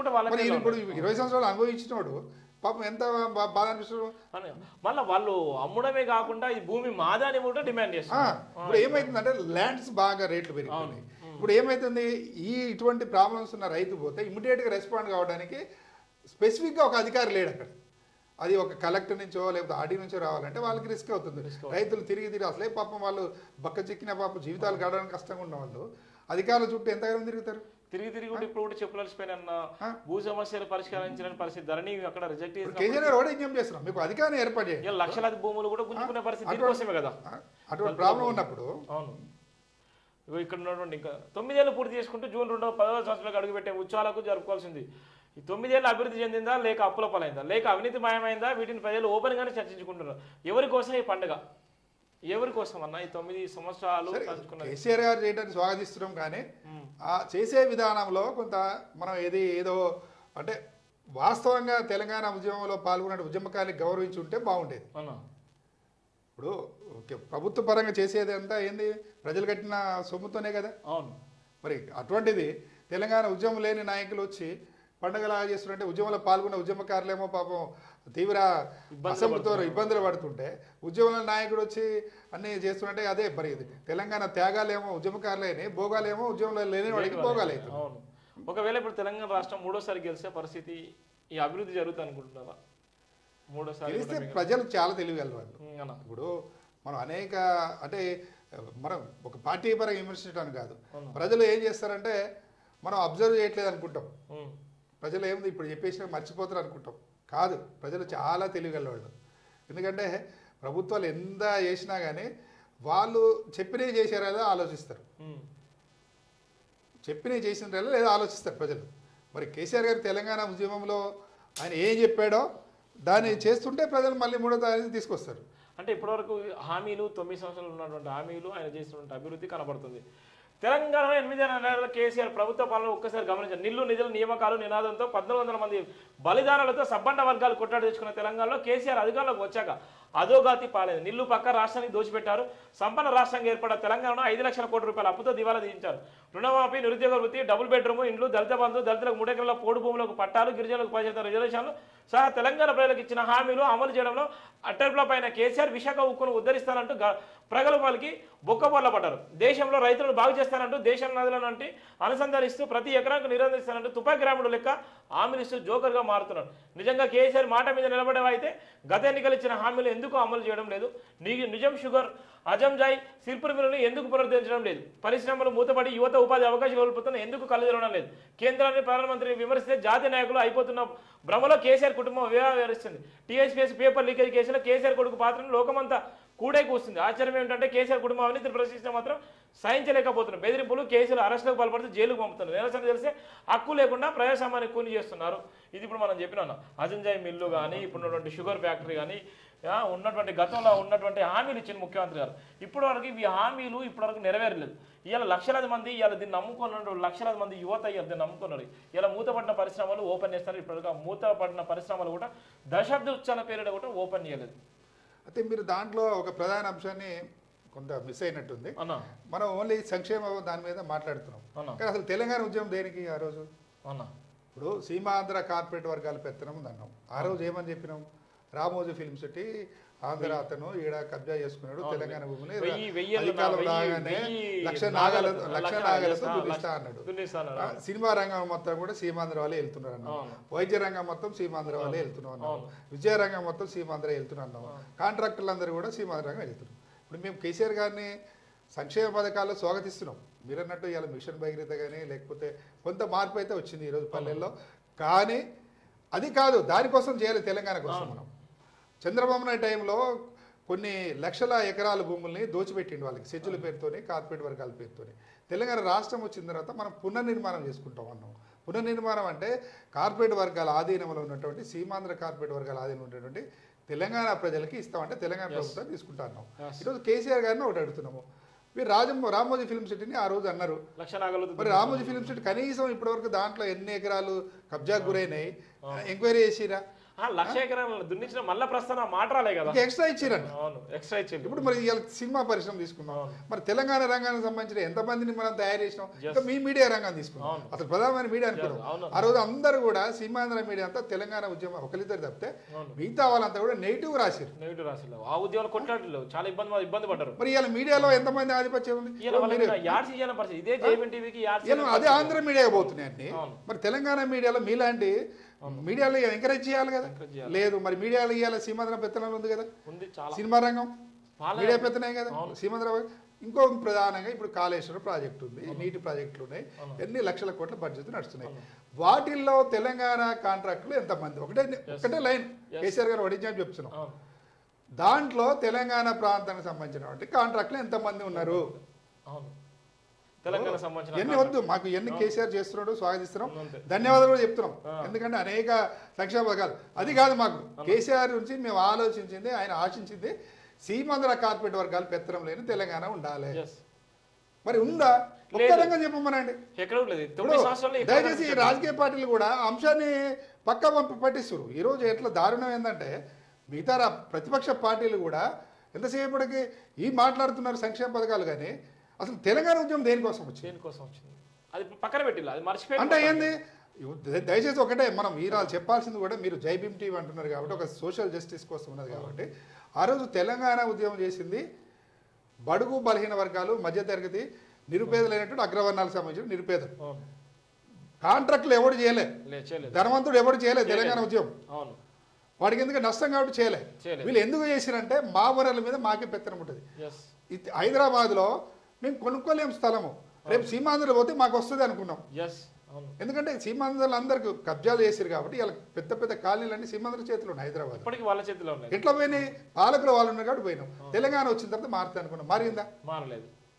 20 సంవత్సరాలు అనుభవించినోడు పాపం ఎంత బాధ అనిపిస్తుంది. మళ్ళీ వాళ్ళు అమ్మడమే కాకుండా ఈ భూమి మాదాని కూడా డిమాండ్ చేస్తారు. ఇప్పుడు ఏమైతుందంటే ల్యాండ్స్ బాగా రేట్లు పెరిగిపోయి ఇప్పుడు ఏమైతుంది, ఇటువంటి ప్రాబ్లమ్స్ ఉన్న రైతు పోతే ఇమ్మీడియట్గా రెస్పాండ్ కావడానికి స్పెసిఫిక్గా ఒక అధికారి లేడు అక్కడ. అది ఒక కలెక్టర్ నుంచో లేకపోతే ఆర్డీ నుంచో రావాలంటే వాళ్ళకి రిస్క్ అవుతుంది. రైతులు తిరిగి అసలే పాపం వాళ్ళు బక్క చిక్కిన పాపం జీవితాలు గడవడానికి కష్టంగా ఉన్న వాళ్ళు అధికారుల చుట్టూ ఎంతగానో తిరుగుతారు. తిరిగి ఇప్పుడు కూడా చెప్పలేసిపోయిన భూ సమస్యలు పరిష్కరించలేని పరిస్థితి. ధరణి అక్కడ రిజెక్ట్ చేసి కేసీఆర్ కూడా ఏం చేస్తున్నాం, మీకు అధికారం ఏర్పాటు చేయాలి. లక్షలాది భూములు కూడా గుంజుకునే పరిస్థితి కోసమే కదా. అటువంటి ప్రాబ్లం ఉన్నప్పుడు అవును ఇక్కడ ఉన్నటువంటి ఇంకా 9 ఏళ్ళు పూర్తి చేసుకుంటూ జూన్ 2010వ సంవత్సరాలకు అడుగుపెట్టే ఉత్సవాలకు జరుపుకోవాల్సింది. ఈ 9 ఏళ్ళు అభివృద్ధి చెందిందా, లేక అప్పుల పాలైందా, లేక అవినీతి మయమైందా, వీటిని ప్రజలు ఓపెన్గానే చర్చించుకుంటున్నారు. ఎవరి కోసం ఈ పండుగ, ఎవరి కోసం అన్న ఈ 9 సంవత్సరాలు కేసీఆర్ గారు చేయడానికి స్వాగతిస్తున్నాం. కానీ ఆ చేసే విధానంలో కొంత మనం ఏదో అంటే వాస్తవంగా తెలంగాణ ఉద్యమంలో పాల్గొన్న ఉద్యమకారులకు గౌరవించి ఉంటే బాగుండేది. ఇప్పుడు ప్రభుత్వ పరంగా చేసేది అంతా ఏంది, ప్రజలు కట్టిన సొమ్ముతోనే కదా. అవును. మరి అటువంటిది తెలంగాణ ఉద్యమం లేని నాయకులు వచ్చి పండుగలాగా చేస్తుంటే ఉద్యమంలో పాల్గొన్న ఉద్యమకారులేమో పాపం తీవ్ర అసంతృప్తితో ఇబ్బందులు పడుతుంటే ఉద్యమంలో నాయకుడు వచ్చి అన్నీ చేస్తుంటే అదే మరి తెలంగాణ త్యాగాలేమో ఉద్యమకారులేని, భోగాలేమో ఉద్యమంలో లేని వాడికి భోగాలేదు. అవును. ఒకవేళ ఇప్పుడు తెలంగాణ రాష్ట్రం 3వ సారి గెలిచే పరిస్థితి, ఈ అభివృద్ధి జరుగుతుంది అనుకుంటున్నారా? 3వ సారి గెలిస్తే ప్రజలు చాలా తెలివిగలరు వాళ్ళు. ఇప్పుడు మనం అనేక అంటే మనం ఒక పార్టీ పరంగా విమర్శించడానికి కాదు, ప్రజలు ఏం చేస్తారంటే మనం అబ్జర్వ్ చేయట్లేదు అనుకుంటాం. ప్రజలు ఏముంది ఇప్పుడు చెప్పేసినా మర్చిపోతారు అనుకుంటాం. కాదు, ప్రజలు చాలా తెలివిగలవాళ్ళు. ఎందుకంటే ప్రభుత్వాలు ఎంత చేసినా కానీ వాళ్ళు చెప్పినవి చేశారో ఆలోచిస్తారు. చెప్పినవి చేసిన లేదా ఆలోచిస్తారు ప్రజలు. మరి కేసీఆర్ గారు తెలంగాణ ఉద్యమంలో ఆయన ఏం చెప్పాడో దాన్ని చేస్తుంటే ప్రజలు మళ్ళీ 3వ తారీఖు తీసుకొస్తారు. అంటే ఇప్పటివరకు హామీలు 9 సంవత్సరాలు ఉన్నటువంటి హామీలు ఆయన చేసినటువంటి అభివృద్ధి కనబడుతుంది. తెలంగాణలో 8 నెలల కేసీఆర్ ప్రభుత్వ పాలన ఒక్కసారి గమనించారు. నిల్లు నిధులు నియామకాలు నినాదంతో 1400 మంది బలిదానాలతో సబ్బండ వర్గాలు కొట్టాడు తెచ్చుకున్న తెలంగాణలో కేసీఆర్ అధికారంలోకి వచ్చాక అధోగతి పాలేదు. నిల్లు పక్క రాష్ట్రానికి దోచిపెట్టారు. సంపన్న రాష్ట్రంగా ఏర్పడ్డ తెలంగాణలో 5 లక్షల కోట్ల రూపాయల అప్పుతో దివాలా తీయించారు. రుణమాఫీ, నిరుద్యోగ వృత్తి, డబుల్ బెడ్రూమ్ ఇండ్లు, దళిత బంధు, దళితులకు 3 ఎకరాల పోడు భూములకు పట్టాలు, గిరిజనులకు 10% రిజర్వేషన్లు సహా తెలంగాణ ప్రజలకు ఇచ్చిన హామీలు అమలు చేయడంలో అట్టర్పుల పైన కేసీఆర్ విశాఖ ఉక్కును ఉద్ధరిస్తానంటూ ప్రగల్భాలకి బొక్కబోర్ల పడ్డారు. దేశంలో రైతులను బాగు చేస్తానంటూ దేశం నదులను అంటే అనుసంధానిస్తూ ప్రతి ఎకరానికి నిరోధిస్తానంటూ తుపాకి గ్రాముడు లెక్క హామీలిస్తూ జోకర్గా మారుతున్నాడు. నిజంగా కేసీఆర్ మాట మీద నిలబడేవైతే గత ఎన్నికలు ఇచ్చిన హామీలు ఎందుకు అమలు చేయడం లేదు? నిజం షుగర్, అజంజాయ్, సిల్పర్ మిల్లును ఎందుకు పునరుద్ధరించడం లేదు? పరిశ్రమలు మూతపడి యువత ఉపాధి అవకాశం కోల్పోతున్న ఎందుకు కళ్ళు తెరవడం లేదు? కేంద్రాన్ని ప్రధానమంత్రిని విమర్శిస్తే జాతీయ నాయకులు అయిపోతున్న భ్రమలో కేసీఆర్ కుటుంబం వ్యవహరిస్తుంది. టీఎస్పీఎస్ పేపర్ లీకేజ్ కేసులో కేసీఆర్ కొడుకు పాత్రను లోకమంతా కూడే కూస్తుంది. ఆశ్చర్యం ఏమిటంటే కేసీఆర్ కుటుంబం అవినీతిని ప్రశ్నిస్తే మాత్రం సహించలేకపోతున్నారు. బెదిరింపులు, కేసులు, అరెస్టులకు పాల్పడితే జైలుకు పంపుతున్నారు. నిరసన తెలిసే హక్కు లేకుండా ప్రజాస్వామ్యాన్ని కూని చేస్తున్నారు. ఇది ఇప్పుడు మనం చెప్పినా అజంజాయ్ మిల్లు కానీ ఇప్పుడున్నటువంటి షుగర్ ఫ్యాక్టరీ కానీ ఉన్నటువంటి గతంలో ఉన్నటువంటి హామీలు ఇచ్చిన ముఖ్యమంత్రి గారు ఇప్పటివరకు ఈ హామీలు ఇప్పటివరకు నెరవేరలేదు. ఇవాళ లక్షలాది మంది ఇవాళ దీన్ని నమ్ముకున్నాడు. లక్షలాది మంది యువత ఇవాళ దీన్ని నమ్ముకున్నారు. ఇలా మూతపడిన పరిశ్రమలు ఓపెన్ చేస్తారు. ఇప్పటివరకు మూతపడిన పరిశ్రమలు కూడా దశాబ్ద ఉత్సవాల పేరిట కూడా ఓపెన్ చేయలేదు. అయితే మీరు దాంట్లో ఒక ప్రధాన అంశాన్ని కొంత మిస్ అయినట్టుంది. మనం ఓన్లీ సంక్షేమ దాని మీద మాట్లాడుతున్నాం. కానీ అసలు తెలంగాణ ఉద్యమం దేనికి ఆ రోజు? ఇప్పుడు సీమాంధ్ర కార్పొరేట్ వర్గాల పెత్తనం ఉంది అన్నాం. ఆ రోజు ఏమని చెప్పినాం? రామోజీ ఫిల్మ్ సిటీ ఆంధ్ర అతను ఈడ కబ్జా చేసుకున్నాడు తెలంగాణ భూమిని అధికారం రాగానే లక్ష నాగలతో దున్నిస్తా అన్నాడు. సినిమా రంగం మొత్తం కూడా సీమాంధ్ర వాళ్ళే వెళ్తున్నారు అన్నాం. వైద్య రంగం మొత్తం సీమాంధ్ర వాళ్ళే వెళ్తున్నాం అన్నాం. విద్యా రంగం మొత్తం సీమాంధ్ర వెళ్తున్నాం అన్నాం. కాంట్రాక్టర్లు అందరూ కూడా సీమాంధ్ర రంగం వెళ్తున్నారు. ఇప్పుడు మేము కేసీఆర్ గారిని సంక్షేమ పథకాల్లో స్వాగతిస్తున్నాం. మీరు అన్నట్టు ఇలా మిషన్ భగీరథ కానీ లేకపోతే కొంత మార్పు అయితే వచ్చింది ఈరోజు పల్లెల్లో. కానీ అది కాదు, దానికోసం చేయాలి తెలంగాణ కోసం. మనం చంద్రబాబు నాయుడు టైంలో కొన్ని లక్షల ఎకరాల భూముల్ని దోచిపెట్టిండు వాళ్ళకి సెజ్జుల పేరుతోని కార్పొరేట్ వర్గాల పేరుతోని. తెలంగాణ రాష్ట్రం వచ్చిన తర్వాత మనం పునర్నిర్మాణం చేసుకుంటాం అన్నాం. పునర్నిర్మాణం అంటే కార్పొరేట్ వర్గాల ఆధీనంలో ఉన్నటువంటి సీమాంధ్ర కార్పొరేట్ వర్గాల ఆధీనంలో ఉన్నటువంటి తెలంగాణ ప్రజలకి ఇస్తామంటే తెలంగాణ ప్రభుత్వం తీసుకుంటా అన్నాం. ఈరోజు కేసీఆర్ గారిని ఒకటి అడుగుతున్నాము. మీరు రామోజీ ఫిల్మ్ సిటీని ఆ రోజు అన్నారు. మరి రామోజీ ఫిల్మ్ సిటీ కనీసం ఇప్పటివరకు దాంట్లో ఎన్ని ఎకరాలు కబ్జాకు గురైనాయి ఎంక్వైరీ చేసిరా? 1,00,000 ఎకరాలు దున్నించిన మళ్ళీ ప్రస్తుతం మాట రాలే కదా, ఎక్స్ట్రా ఇచ్చిరండి. ఎక్స్ట్రా ఇచ్చింది. ఇప్పుడు మరి సినిమా పరిశ్రమ తీసుకున్నాం. మరి తెలంగాణ రంగానికి సంబంధించిన ఎంతమందిని మనం తయారు చేసినాం? ఇంకా మీ మీడియా రంగాన్ని తీసుకున్నాం. అసలు ప్రధానమైన మీడియా అనుకున్నాం. ఆ రోజు అందరూ కూడా సీమాంధ్ర మీడియా అంతా తెలంగాణ ఉద్యమం ఒకరిద్దరు తప్పితే మిగతా వాళ్ళంతా కూడా నెగిటివ్ రాశారు. ఆ ఉద్యోగాలు కొట్లాడలేదు, చాలా ఇబ్బంది పడ్డారు. మరి ఇలా మీడియాలో ఎంతమంది ఆధిపత్యం ఉంది? అదే ఆంధ్ర మీడియా పోతున్నాయి అన్ని. మరి తెలంగాణ మీడియాలో మీలాంటి మీడియాలో ఎంకరేజ్ చేయాలి కదా. లేదు, మరి మీడియాలో ఇవాళ సీమాంధ్ర పెత్తనం ఉంది కదా. సినిమా రంగం మీడియా పెత్తనే కదా సీమాంధ్ర. ఇంకో ప్రధానంగా ఇప్పుడు కాళేశ్వరం ప్రాజెక్టు ఉంది, నీటి ప్రాజెక్టులు ఉన్నాయి, ఎన్ని లక్షల కోట్ల బడ్జెట్ నడుస్తున్నాయి. వాటిల్లో తెలంగాణ కాంట్రాక్టులు ఎంతమంది? ఒకటే లైన్ కేసీఆర్ గారు వడించాలని చెప్తున్నాం. దాంట్లో తెలంగాణ ప్రాంతానికి సంబంధించినటువంటి కాంట్రాక్టులు ఎంతమంది ఉన్నారు? ఎన్ని వద్దు మాకు, ఎన్ని కేసీఆర్ చేస్తున్నాడు స్వాగతిస్తున్నాం, ధన్యవాదాలు కూడా చెప్తున్నాం. ఎందుకంటే అనేక సంక్షేమ పథకాలు అది కాదు మాకు. కేసీఆర్ నుంచి మేము ఆలోచించింది, ఆయన ఆశించింది సీమాంధ్ర కార్పొరేట్ వర్గాలు పెత్తనం లేని తెలంగాణ ఉండాలి. మరి ఉందా? ఒక్క రంగం చెప్పమనండి. దయచేసి రాజకీయ పార్టీలు కూడా అంశాన్ని పక్క పట్టిస్తారు. ఈరోజు ఎట్లా దారుణం ఏంటంటే మిగతా ప్రతిపక్ష పార్టీలు కూడా ఎంతసేపటికి ఈ మాట్లాడుతున్నారు సంక్షేమ పథకాలు, కానీ అసలు తెలంగాణ ఉద్యమం దేనికోసం వచ్చింది? అది పక్కన పెట్టిల్లా, అది మర్చిపోయి అంటే ఏంది? దయచేసి ఒకటే మనం ఈరోజు చెప్పాల్సింది కూడా, మీరు జై భీమ్ టీవీ అంటున్నారు కాబట్టి ఒక సోషల్ జస్టిస్ కోసం ఉన్నది కాబట్టి, ఆ రోజు తెలంగాణ ఉద్యమం చేసింది బడుగు బలహీన వర్గాలు, మధ్యతరగతి, నిరుపేదలైనటువంటి అగ్రవర్ణాలకు సంబంధించిన నిరుపేదలు. కాంట్రాక్టులు ఎవడు చేయలే, ధనవంతుడు ఎవడు చేయలే తెలంగాణ ఉద్యమం. వాడికి ఎందుకు నష్టం కాబట్టి చేయలే. వీళ్ళు ఎందుకు చేసిరంటే మా వనరుల మీద మాకే పెత్తనం ఉంటుంది. హైదరాబాద్లో మేము కొనుక్కోలేము స్థలము, రేపు సీమాంధ్రలో పోతే మాకు వస్తుంది అనుకున్నాం. ఎందుకంటే సీమాంధ్రలు అందరికి కబ్జాలు చేశారు కాబట్టి ఇలా పెద్ద పెద్ద కాలనీలన్నీ సీమాంధ్ర చేతిలో ఉన్నాయి. హైదరాబాద్ వాళ్ళ చేతిలో ఉన్నాయి. ఎట్లా పోయినాయి? పాలకులు వాళ్ళు ఉన్నారు కాబట్టి పోయినాం. తెలంగాణ వచ్చిన తర్వాత మారుతుంది అనుకున్నాం, మారిందా? మారలేదు.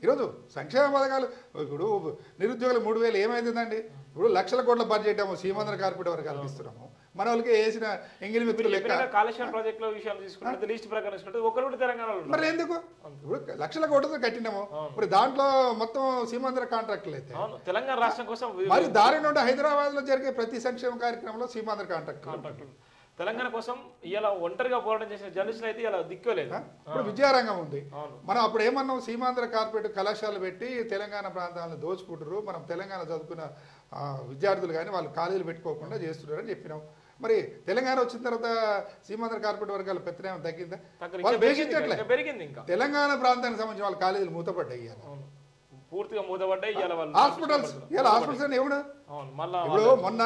ఈరోజు సంక్షేమ పథకాలు ఇప్పుడు నిరుద్యోగులు 3,000 ఏమైందండి? ఇప్పుడు లక్షల కోట్ల బడ్జెట్ ఏమో సీమాంధ్ర కార్పొరేట్ వరకు కల్పిస్తున్నాము. మన వాళ్ళకి వేసిన ఎంగిలి మిత్రులు లెక్క కాళేశ్వరం ప్రాజెక్టులో విషయాలు తీసుకుంటే లిస్ట్ ప్రకారం తీసుకుంటే ఒకరు కూడా తెలంగాణలో మరి ఎందుకు ఇప్పుడు లక్షల కోట్లతో కట్టినాము, మరి దాంట్లో మొత్తం సీమాంధ్ర కాంట్రాక్టులు అయితే తెలంగాణ రాష్ట్రం కోసం మరి దారి నుండి హైదరాబాద్ లో జరిగే ప్రతి సంక్షేమ కార్యక్రమంలో సీమాంధ్ర కాంట్రాక్టులు. తెలంగాణ కోసం ఇలా ఒంటరిగా పోరాటం చేసిన జర్నలిస్టులు అయితే ఇలా దిక్కోలేదు. ఇప్పుడు విద్యారంగం ఉంది, మనం అప్పుడు ఏమన్నాం, సీమాంధ్ర కార్పొరేట్ కళాశాలలు పెట్టి తెలంగాణ ప్రాంతాలను దోచుకుంటారు, మనం తెలంగాణ చదువుకున్న విద్యార్థులు కానీ వాళ్ళు కాలేజీలు పెట్టుకోకుండా చేస్తున్నారని చెప్పినాం. మరి తెలంగాణ వచ్చిన తర్వాత సీమాంధ్ర కార్పొరేట్ వర్గాల పెత్తనం తగ్గిందా? వాళ్ళు పెరిగింది. ఇంకా తెలంగాణ ప్రాంతానికి సంబంధించి వాళ్ళ కాలేజీలు మూతపడ్డాయి, పూర్తిగా మూతపడ్డాయి. హాస్పిటల్స్ హాస్పిటల్స్ ఎవడు ఇప్పుడు మొన్న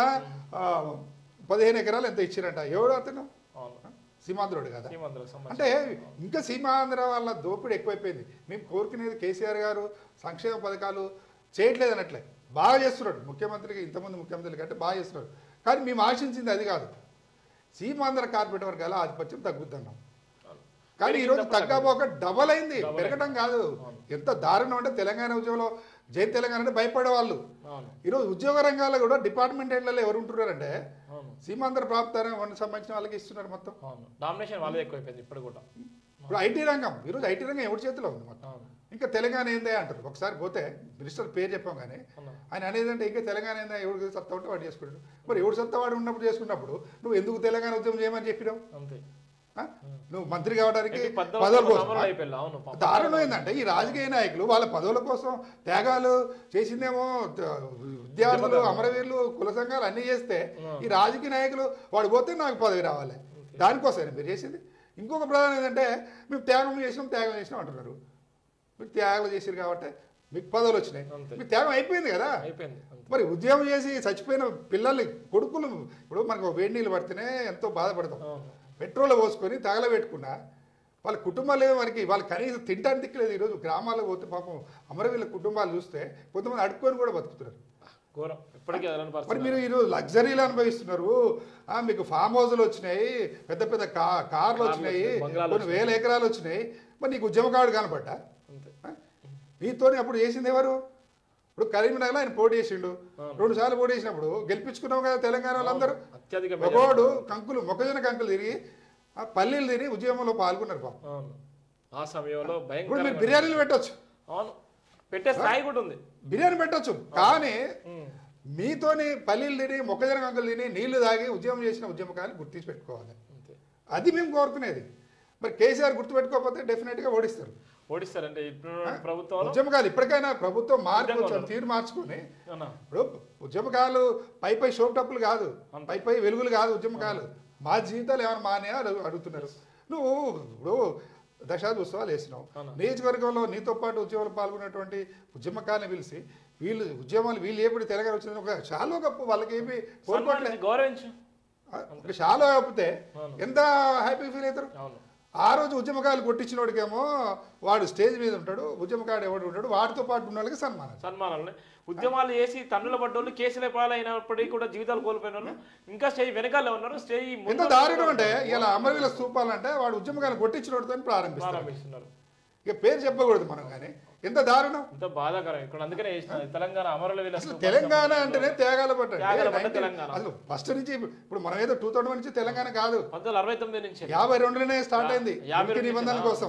15 ఎకరాలు ఎంత ఇచ్చిరంట, ఎవడు అతను సీమాంధ్రుడు కదా. అంటే ఇంకా సీమాంధ్ర వాళ్ళ దోపిడీ ఎక్కువైపోయింది. మేము కోరుకునేది కేసీఆర్ గారు సంక్షేమ పథకాలు చేయట్లేదు అనట్లే, బాగా చేస్తున్నాడు. ముఖ్యమంత్రికి ఇంతకుముందు ముఖ్యమంత్రులు కంటే బాగా చేస్తున్నాడు. కానీ మేము ఆశించింది అది కాదు, సీమాంధ్ర కార్పొరేట్ వర్గాల ఆధిపత్యం తగ్గుతున్నాం. కానీ ఈరోజు తగ్గబోక డబల్ అయింది, పెరగడం కాదు. ఎంత దారుణం అంటే తెలంగాణ ఉద్యోగంలో జై తెలంగాణ అంటే భయపడేవాళ్ళు. ఈరోజు ఉద్యోగ రంగాల్లో కూడా డిపార్ట్మెంట్ హెడ్లలో ఎవరు ఉంటున్నారంటే సీమాంధ్ర ప్రాంతానికి సంబంధించిన వాళ్ళకి ఇస్తున్నారు. మొత్తం డామినేషన్ వాళ్ళే ఎక్కువైపోయింది. ఇప్పుడు కూడా ఇప్పుడు ఐటీ రంగం, ఈరోజు ఐటీ రంగం ఎవరి చేతిలో ఉంది మొత్తం. ఇంకా తెలంగాణ ఏందే అంటారు. ఒకసారి పోతే మినిస్టర్ పేరు చెప్పాం కానీ ఆయన అనేది అంటే ఇంకా తెలంగాణ ఏందా, ఎవరికి సత్తా ఉంటే వాడు చేసుకుంటాడు. మరి ఎవడు సత్తా వాడు ఉన్నప్పుడు చేసుకున్నప్పుడు నువ్వు ఎందుకు తెలంగాణ ఉద్యమం చేయమని చెప్పినావు? నువ్వు మంత్రి కావడానికి పదవుల కోసం. దారుణం ఏంటంటే ఈ రాజకీయ నాయకులు వాళ్ళ పదవుల కోసం త్యాగాలు చేసిందేమో విద్యార్థులు, అమరవీరులు, కుల సంఘాలు అన్నీ చేస్తే ఈ రాజకీయ నాయకులు వాడు పోతే నాకు పదవి రావాలి, దానికోసమే మీరు చేసింది. ఇంకొక ప్రధానం ఏంటంటే మేము త్యాగం చేసినాం అంటున్నారు. మీరు త్యాగాలు చేసారు కాబట్టి మీకు పదవులు వచ్చినాయి, మీ త్యాగం అయిపోయింది కదా. మరి ఉద్యమం చేసి చచ్చిపోయిన పిల్లల్ని కొడుకులు ఇప్పుడు మనకు వేడి నీళ్ళు పడితేనే ఎంతో బాధపడతాం. పెట్రోల్ పోసుకొని తగలబెట్టుకున్నా వాళ్ళ కుటుంబాలు మనకి వాళ్ళు కనీసం తింటానికి దిక్కులేదు. ఈరోజు గ్రామాల్లో పోతే పాపం అమరవీళ్ళ కుటుంబాలు చూస్తే కొంతమంది అడుక్కొని కూడా బతుకుతున్నారు. మరి మీరు ఈరోజు లగ్జరీలు అనుభవిస్తున్నారు, మీకు ఫామ్ హౌస్లు వచ్చినాయి, పెద్ద పెద్ద కార్లు వచ్చినాయి, కొన్ని 1000 ఎకరాలు వచ్చినాయి. మరి నీకు ఉద్యమకాడు కనపడ్డా? మీతోని అప్పుడు చేసింది ఎవరు? ఇప్పుడు కరీంనగర్లో ఆయన పోటీ చేసిండు, 2 సార్లు పోటీ చేసినప్పుడు గెలిపించుకున్నాం కదా తెలంగాణ వాళ్ళందరూ. ఒకవాడు కంకులు మొక్కజొన్న కంకులు తిరిగి పల్లీలు తిరిగి ఉద్యమంలో పాల్గొన్నారు పాపం. ఆ సమయంలో ఇప్పుడు మీరు బిర్యానీలు పెట్టొచ్చు, పెట్టే స్థాయి కూడా ఉంది, బిర్యానీ పెట్టొచ్చు. కానీ మీతోని పల్లీలు తిని మొక్కజొన్న కంకులు తిని నీళ్లు తాగి ఉద్యమం చేసిన ఉద్యమకాన్ని గుర్తించి పెట్టుకోవాలి. అది మేము కోరుకునేది. మరి కేసీఆర్ గుర్తుపెట్టుకోకపోతే డెఫినెట్గా ఓడిస్తారంటే ప్రభుత్వం ఉద్యమకాలు ఇప్పటికైనా ప్రభుత్వం తీరు మార్చుకొని. ఇప్పుడు ఉద్యమకాలు పై షోటప్పులు కాదు, పై వెలుగులు కాదు ఉద్యమకాలు. మా జీవితాలు ఏమైనా మానేయా అడుగుతున్నారు. నువ్వు ఇప్పుడు దశాబ్ద ఉత్సవాలు వేసినావు, నియోజకవర్గంలో నీతో పాటు ఉద్యమాలు పాల్గొన్నటువంటి ఉద్యమకాలను పిలిచి వీళ్ళు ఎప్పుడు తెలంగాణ వచ్చిన ఒక చాలా గొప్ప వాళ్ళకి ఏమి కోరుకోవట్లేదు, గౌరవించు. చాలా కాకపోతే ఎంత హ్యాపీ ఫీల్ అవుతారు. ఆ రోజు ఉద్యమకాలు కొట్టించినోడికేమో వాడు స్టేజ్ మీద ఉంటాడు, ఉద్యమకాడు ఎవడు ఉంటాడు, వాటితో పాటు ఉన్న వాళ్ళకి సన్మానాలు. ఉద్యమాలు చేసి తన్నుల పడ్డోళ్ళు, కేసుల పాలైనప్పటికీ కూడా జీవితాలు కోల్పోయిన వాళ్ళు ఇంకా స్టేజ్ వెనకాల ఉన్నారు. స్టేజ్ ఎంత దారుణం అంటే ఇలా అమరవీల స్తూపాలంటే వాడు ఉద్యమకాలు కొట్టించినోడితో ప్రారంభిస్తున్నారు. ఇక పేరు చెప్పకూడదు మనం, కానీ ఎంత దారుణం, ఎంత బాధాకరం. ఇక్కడ అందుకనే తెలంగాణ అమరవీల తెలంగాణ అంటేనే త్యాగాల పట్ట. అసలు ఫస్ట్ నుంచి ఇప్పుడు మనం ఏదో 2001 నుంచి తెలంగాణ కాదు, 1969 నుంచి 52లోనే స్టార్ట్ అయింది ముల్కీ నిబంధనల కోసం.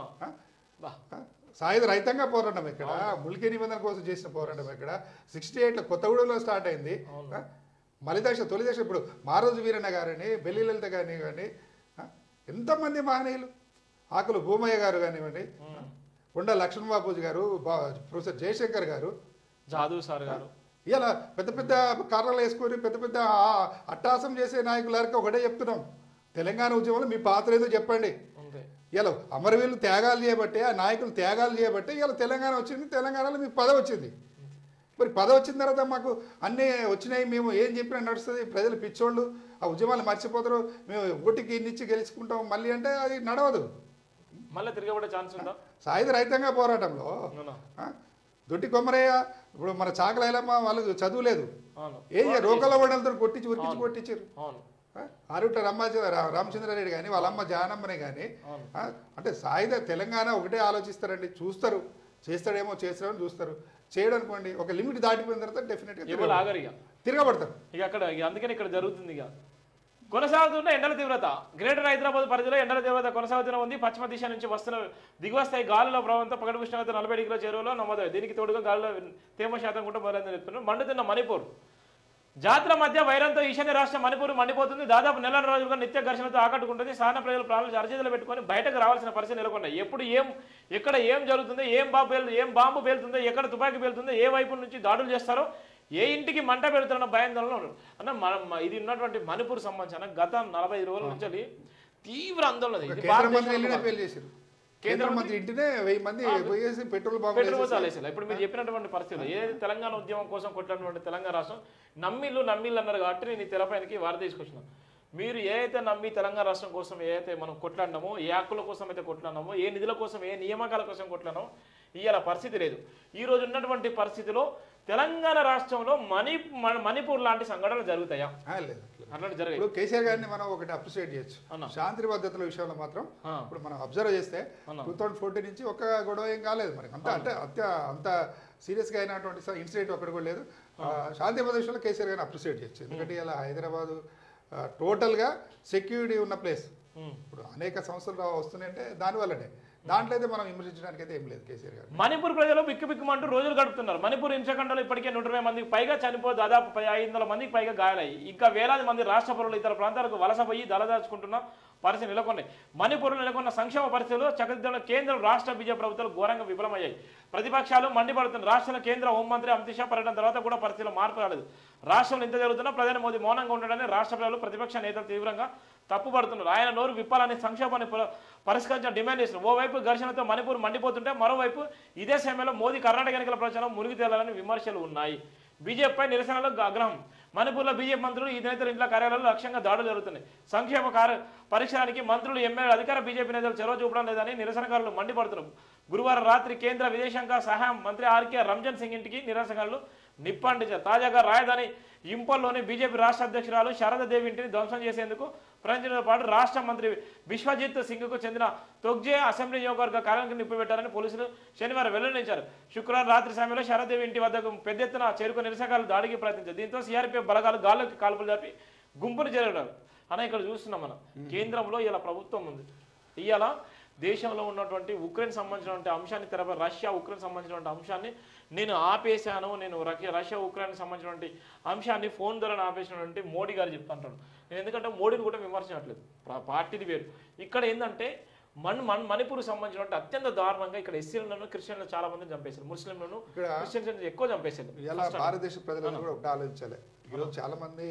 సాయుధ రైతంగా పోరాటం ఇక్కడ, ముల్కీ నిబంధన కోసం చేసిన పోరాటం ఇక్కడ 68లో కొత్తగూడెంలో స్టార్ట్ అయింది. తొలి దశ ఇప్పుడు మారోజు వీరన్న గారని, బెల్లి లలిత గారిని కానీ ఎంతమంది మహనీయులు, ఆకులు భూమయ్య గారు కానివ్వండి, కొండ లక్ష్మణబాబూజీ గారు, ప్రొఫెసర్ జయశంకర్ గారు, జాదవ్ సార్ గారు, ఇలా పెద్ద పెద్ద కారణాలు వేసుకొని పెద్ద పెద్ద అట్టాసం చేసే నాయకులకి ఒకటే చెప్తున్నాం, తెలంగాణ ఉద్యమంలో మీ పాత్ర ఏదో చెప్పండి. ఇలా అమరవీరులు త్యాగాలు చేయబట్టే, ఆ నాయకులు త్యాగాలు చేయబట్టే ఇలా తెలంగాణ వచ్చింది, తెలంగాణలో మీకు పదవి వచ్చింది. మరి పదవి వచ్చిన తర్వాత మాకు అన్నీ వచ్చినాయి, మేము ఏం చెప్పినా నడుస్తుంది, ప్రజలు పిచ్చోళ్ళు ఆ ఉద్యమాలు మర్చిపోతారు, మేము ఓటికి ఇన్నిచ్చి గెలుచుకుంటాం మళ్ళీ అంటే అది నడవదు. మళ్ళీ తిరగబడే ఛాన్స్ ఉందా? సాయుధ రైతాంగ పోరాటంలో దొడ్డి కొమ్మరయ్య, ఇప్పుడు మన చాకలైలమ్మ వాళ్ళకు చదువు లేదు, ఏం రోకల వడలతో కొట్టించారు. ఆరుట రామచంద్రారెడ్డి కానీ వాళ్ళ అమ్మ జానమ్మనే కానీ అంటే సాయుధ తెలంగాణ ఒకటే ఆలోచిస్తారండి, చూస్తారు చేస్తాడేమో చేస్తాడని చూస్తారు. చేయడం అనుకోండి ఒక లిమిట్ దాటిపోయిన తర్వాత డెఫినెట్గా ఆగరు ఇక తిరగబడతారు. ఇక అక్కడ అందుకని ఇక్కడ జరుగుతుంది. ఇక కొనసాగుతున్న ఎండల తీవ్రత గ్రేటర్ హైదరాబాద్ పరిధిలో ఎండల తీవ్రత కొనసాగుతూనే ఉంది. పశ్చిమ దిశ నుంచి వస్తున్న దిగువ స్థాయి గాలుల ప్రభావంతో పగటి ఉష్ణోగ్రత 40 డిగ్రీల చేరువలో నమోదయ్యాయి. దీనికి తోడుగా గాలుల తేమ శాతం కూడా మొదలైందని చెప్తున్నారు. మండుతున్న మణిపూర్ జాతుల మధ్య వైరంతో ఈశాన్య రాష్ట్రం మణిపూర్ మండిపోతుంది. దాదాపు నెల రోజులుగా నిత్య ఘర్షణతో ఆకట్టుకుంటుంది. సాధారణ ప్రజలు ప్రాణాలు అరచేతులు పెట్టుకొని బయటకు రావాల్సిన పరిస్థితి నెలకొన్నాయి. ఎప్పుడు ఎక్కడ ఏం జరుగుతుందో, ఏం బాంబు పేలుతుందో, ఎక్కడ తుపాకీ పేలుతుందో, ఏ వైపు నుంచి దాడులు చేస్తారో, ఏ ఇంటికి మంట పెడుతున్న భయాందోళనలో అన్న ఇది ఉన్నటువంటి మణిపూర్ సంబంధించిన గత 45 రోజుల నుంచి తీవ్ర ఆందోళన. కేంద్ర మంత్రి ఇంటినే 1000 మంది పోయేసి పెట్రోల్ బాంబులు. ఇప్పుడు మీరు చెప్పినటువంటి పరిస్థితులు ఏదైతే తెలంగాణ ఉద్యమం కోసం కొట్టినటువంటి తెలంగాణ రాష్ట్రం నమ్మిళ్ళు అన్నారు కాబట్టి నేను ఈ తెరపైనకి వారు తీసుకొచ్చినాను. మీరు ఏదైతే నమ్మి తెలంగాణ రాష్ట్రం కోసం ఏదైతే మనం కొట్లాడినామో, ఏ హక్కుల కోసం అయితే కొట్లాడినామో, ఏ నిధుల కోసం, ఏ నియామకాల కోసం కొట్లాడినామో ఇవాళ పరిస్థితి లేదు. ఈ రోజు ఉన్నటువంటి పరిస్థితిలో తెలంగాణ రాష్ట్రంలో మణిపూర్ లాంటి సంఘటనలు జరుగుతాయా? అట్లాంటి జరగాయి. ఇప్పుడు కేసీఆర్ గారిని మనం ఒకటి అప్రిషియేట్ చేయొచ్చు. శాంతి భద్రతల విషయంలో మాత్రం ఇప్పుడు మనం అబ్జర్వ్ చేస్తే 2014 నుంచి ఒక గొడవ ఏం కాలేదు. మరి అంత సీరియస్గా అయినటువంటి ఇన్సిడెంట్ ఒకటి కూడా లేదు. శాంతి భద్రత విషయంలో కేసీఆర్ గారిని అప్రిషియేట్ చేయొచ్చు. ఎందుకంటే ఇలా హైదరాబాద్ టోటల్గా సెక్యూరిటీ ఉన్న ప్లేస్. ఇప్పుడు అనేక సంస్థలు వస్తున్నాయంటే దానివల్లనే. దాంట్లో అయితే మనం విమర్శించడానికి అయితే ఏం లేదు కేసీఆర్ గారు. మణిపూర్ ప్రజలు బిక్కుబిక్కుమంటూ రోజులు గడుపుతున్నారు. మణిపూర్ హింసఖండలో ఇప్పటికే 120 మందికి పైగా చనిపోయి దాదాపు 500 మందికి పైగా గాయాలయ్యి. ఇంకా వేలాది మంది రాష్ట్ర పౌరులు ఇతర ప్రాంతాలకు వలసపోయి దళదాచుకుంటున్న పరిస్థితి నెలకొన్నాయి. మణిపూర్లో నెలకొన్న సంక్షేమ పరిస్థితుల్లో చక్కదిద్దడంలో కేంద్రం రాష్ట్ర బీజేపీ ప్రభుత్వాలు ఘోరంగా విఫలమయ్యాయి. ప్రతిపక్షాలు మండిపడుతున్న రాష్ట్రంలో కేంద్ర హోంమంత్రి అమిత్ షా పర్యటన తర్వాత కూడా పరిస్థితిలో మార్పు రాలేదు. రాష్ట్రంలో ఇంత జరుగుతున్నా ప్రధాని మోదీ మౌనంగా ఉండడాన్ని రాష్ట్ర ప్రజలు ప్రతిపక్ష నేతలు తీవ్రంగా తప్పుపడుతున్నారు. ఆయన నోరు విప్పాలని సంక్షేమాన్ని పరిష్కరించిన డిమాండ్ చేస్తున్నారు. ఓవైపు ఘర్షణతో మణిపూర్ మండిపోతుంటే మరోవైపు ఇదే సమయంలో మోదీ కర్ణాటక ఎన్నికల ప్రచారం మునిగి తేలాలని విమర్శలు ఉన్నాయి. బీజేపీపై నిరసనలో ఆగ్రహం. మణిపూర్లో బీజేపీ మంత్రులు ఈ నేతల ఇంట్లో కార్యాలయాల్లో లక్ష్యంగా దాడులు జరుగుతున్నాయి. సంక్షేమ పరిష్కారానికి మంత్రులు, ఎమ్మెల్యేలు, అధికార బీజేపీ నేతలు చొరవ చూపడం లేదని నిరసనకారులు మండిపడుతున్నారు. గురువారం రాత్రి కేంద్ర విదేశాంగ సహాయ మంత్రి ఆర్కే రంజన్ సింగ్ ఇంటికి నిరసనకారులు నిప్పంటించారు. తాజాగా రాజధాని ఇంపల్లోని బీజేపీ రాష్ట్ర అధ్యక్షురాలు శారదాదేవి ఇంటిని ధ్వంసం చేసేందుకు ప్రయత్నించడంతో పాటు రాష్ట్ర మంత్రి విశ్వజిత్ సింగ్కు చెందిన తొగ్జే అసెంబ్లీ నియోజకవర్గ కార్యాలయానికి నిప్పిపెట్టారని పోలీసులు శనివారం వెల్లడించారు. శుక్రవారం రాత్రి సమయంలో శారదాదేవి ఇంటి వద్దకు పెద్ద ఎత్తున చేరుకుని నిరసనకారులు దాడికి ప్రయత్నించారు. దీంతో సిఆర్పీఎఫ్ బలగాలు గాల్లోకి కాల్పులు జరిపి గుంపును చేరారు. అని ఇక్కడ చూస్తున్నాం మనం. కేంద్రంలో ఇలా ప్రభుత్వం ఉంది. ఇవాళ దేశంలో ఉన్నటువంటి ఉక్రెయిన్ సంబంధించినటువంటి అంశాన్ని తెరపై రష్యా ఉక్రెయిన్ సంబంధించినటువంటి అంశాన్ని నేను ఆపేశాను, నేను రష్యా ఉక్రెయిన్ సంబంధించినటువంటి అంశాన్ని ఫోన్ ద్వారా ఆపేసినటువంటి మోడీ గారు చెప్తుంటాడు. నేను ఎందుకంటే మోడీని కూడా విమర్శించట్లేదు, పార్టీది వేరు. ఇక్కడ ఏంటంటే మణిపూర్కి సంబంధించినటువంటి అత్యంత దారుణంగా ఇక్కడ ఎస్సీలను, క్రిస్టియన్లు చాలా మందిని చంపేశారు, ముస్లింలను, క్రిస్టియన్స్ ఎక్కువ చంపేశారు. ఇలా భారతదేశ ప్రజలను కూడా ఒకటి ఆలోచించాలి. ఈరోజు చాలా మంది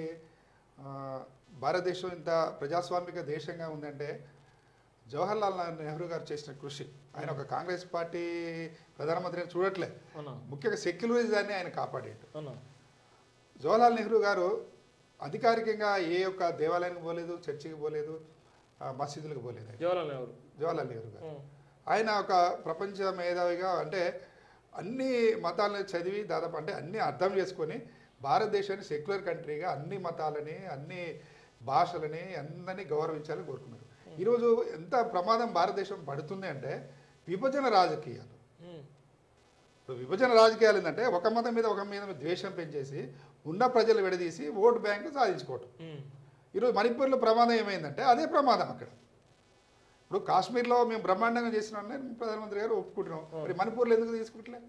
భారతదేశం ఇంత ప్రజాస్వామిక దేశంగా ఉందంటే జవహర్లాల్ నెహ్రూ గారు చేసిన కృషి. ఆయన ఒక కాంగ్రెస్ పార్టీ ప్రధానమంత్రి చూడట్లే, ముఖ్యంగా సెక్యులరిజాన్ని ఆయన కాపాడాడు. జవహర్లాల్ నెహ్రూ గారు అధికారికంగా ఏ ఒక్క దేవాలయానికి పోలేదు, చర్చికి పోలేదు, మసీదులకు పోలేదు. జవహర్లాల్ నెహ్రూ గారు ఆయన ఒక ప్రపంచ మేధావిగా, అంటే అన్ని మతాలను చదివి దాదాపు అంటే అన్ని అర్థం చేసుకొని భారతదేశాన్ని సెక్యులర్ కంట్రీగా అన్ని మతాలని, అన్ని భాషలని అందరినీ గౌరవించాలని కోరుకున్నారు. ఈరోజు ఎంత ప్రమాదం భారతదేశం పడుతుంది అంటే విభజన రాజకీయాలు. ఇప్పుడు విభజన రాజకీయాలు ఏంటంటే ఒక మతం మీద ఒక మీద ద్వేషం పెంచేసి ఉన్న ప్రజలు విడదీసి ఓటు బ్యాంకు సాధించుకోవటం. ఈరోజు మణిపూర్లో ప్రమాదం ఏమైందంటే అదే ప్రమాదం అక్కడ. ఇప్పుడు కాశ్మీర్లో మేము బ్రహ్మాండంగా చేసినామని ప్రధానమంత్రి గారు ఒప్పుకుంటున్నాం, మరి మణిపూర్లో ఎందుకు తీసుకుంటలే?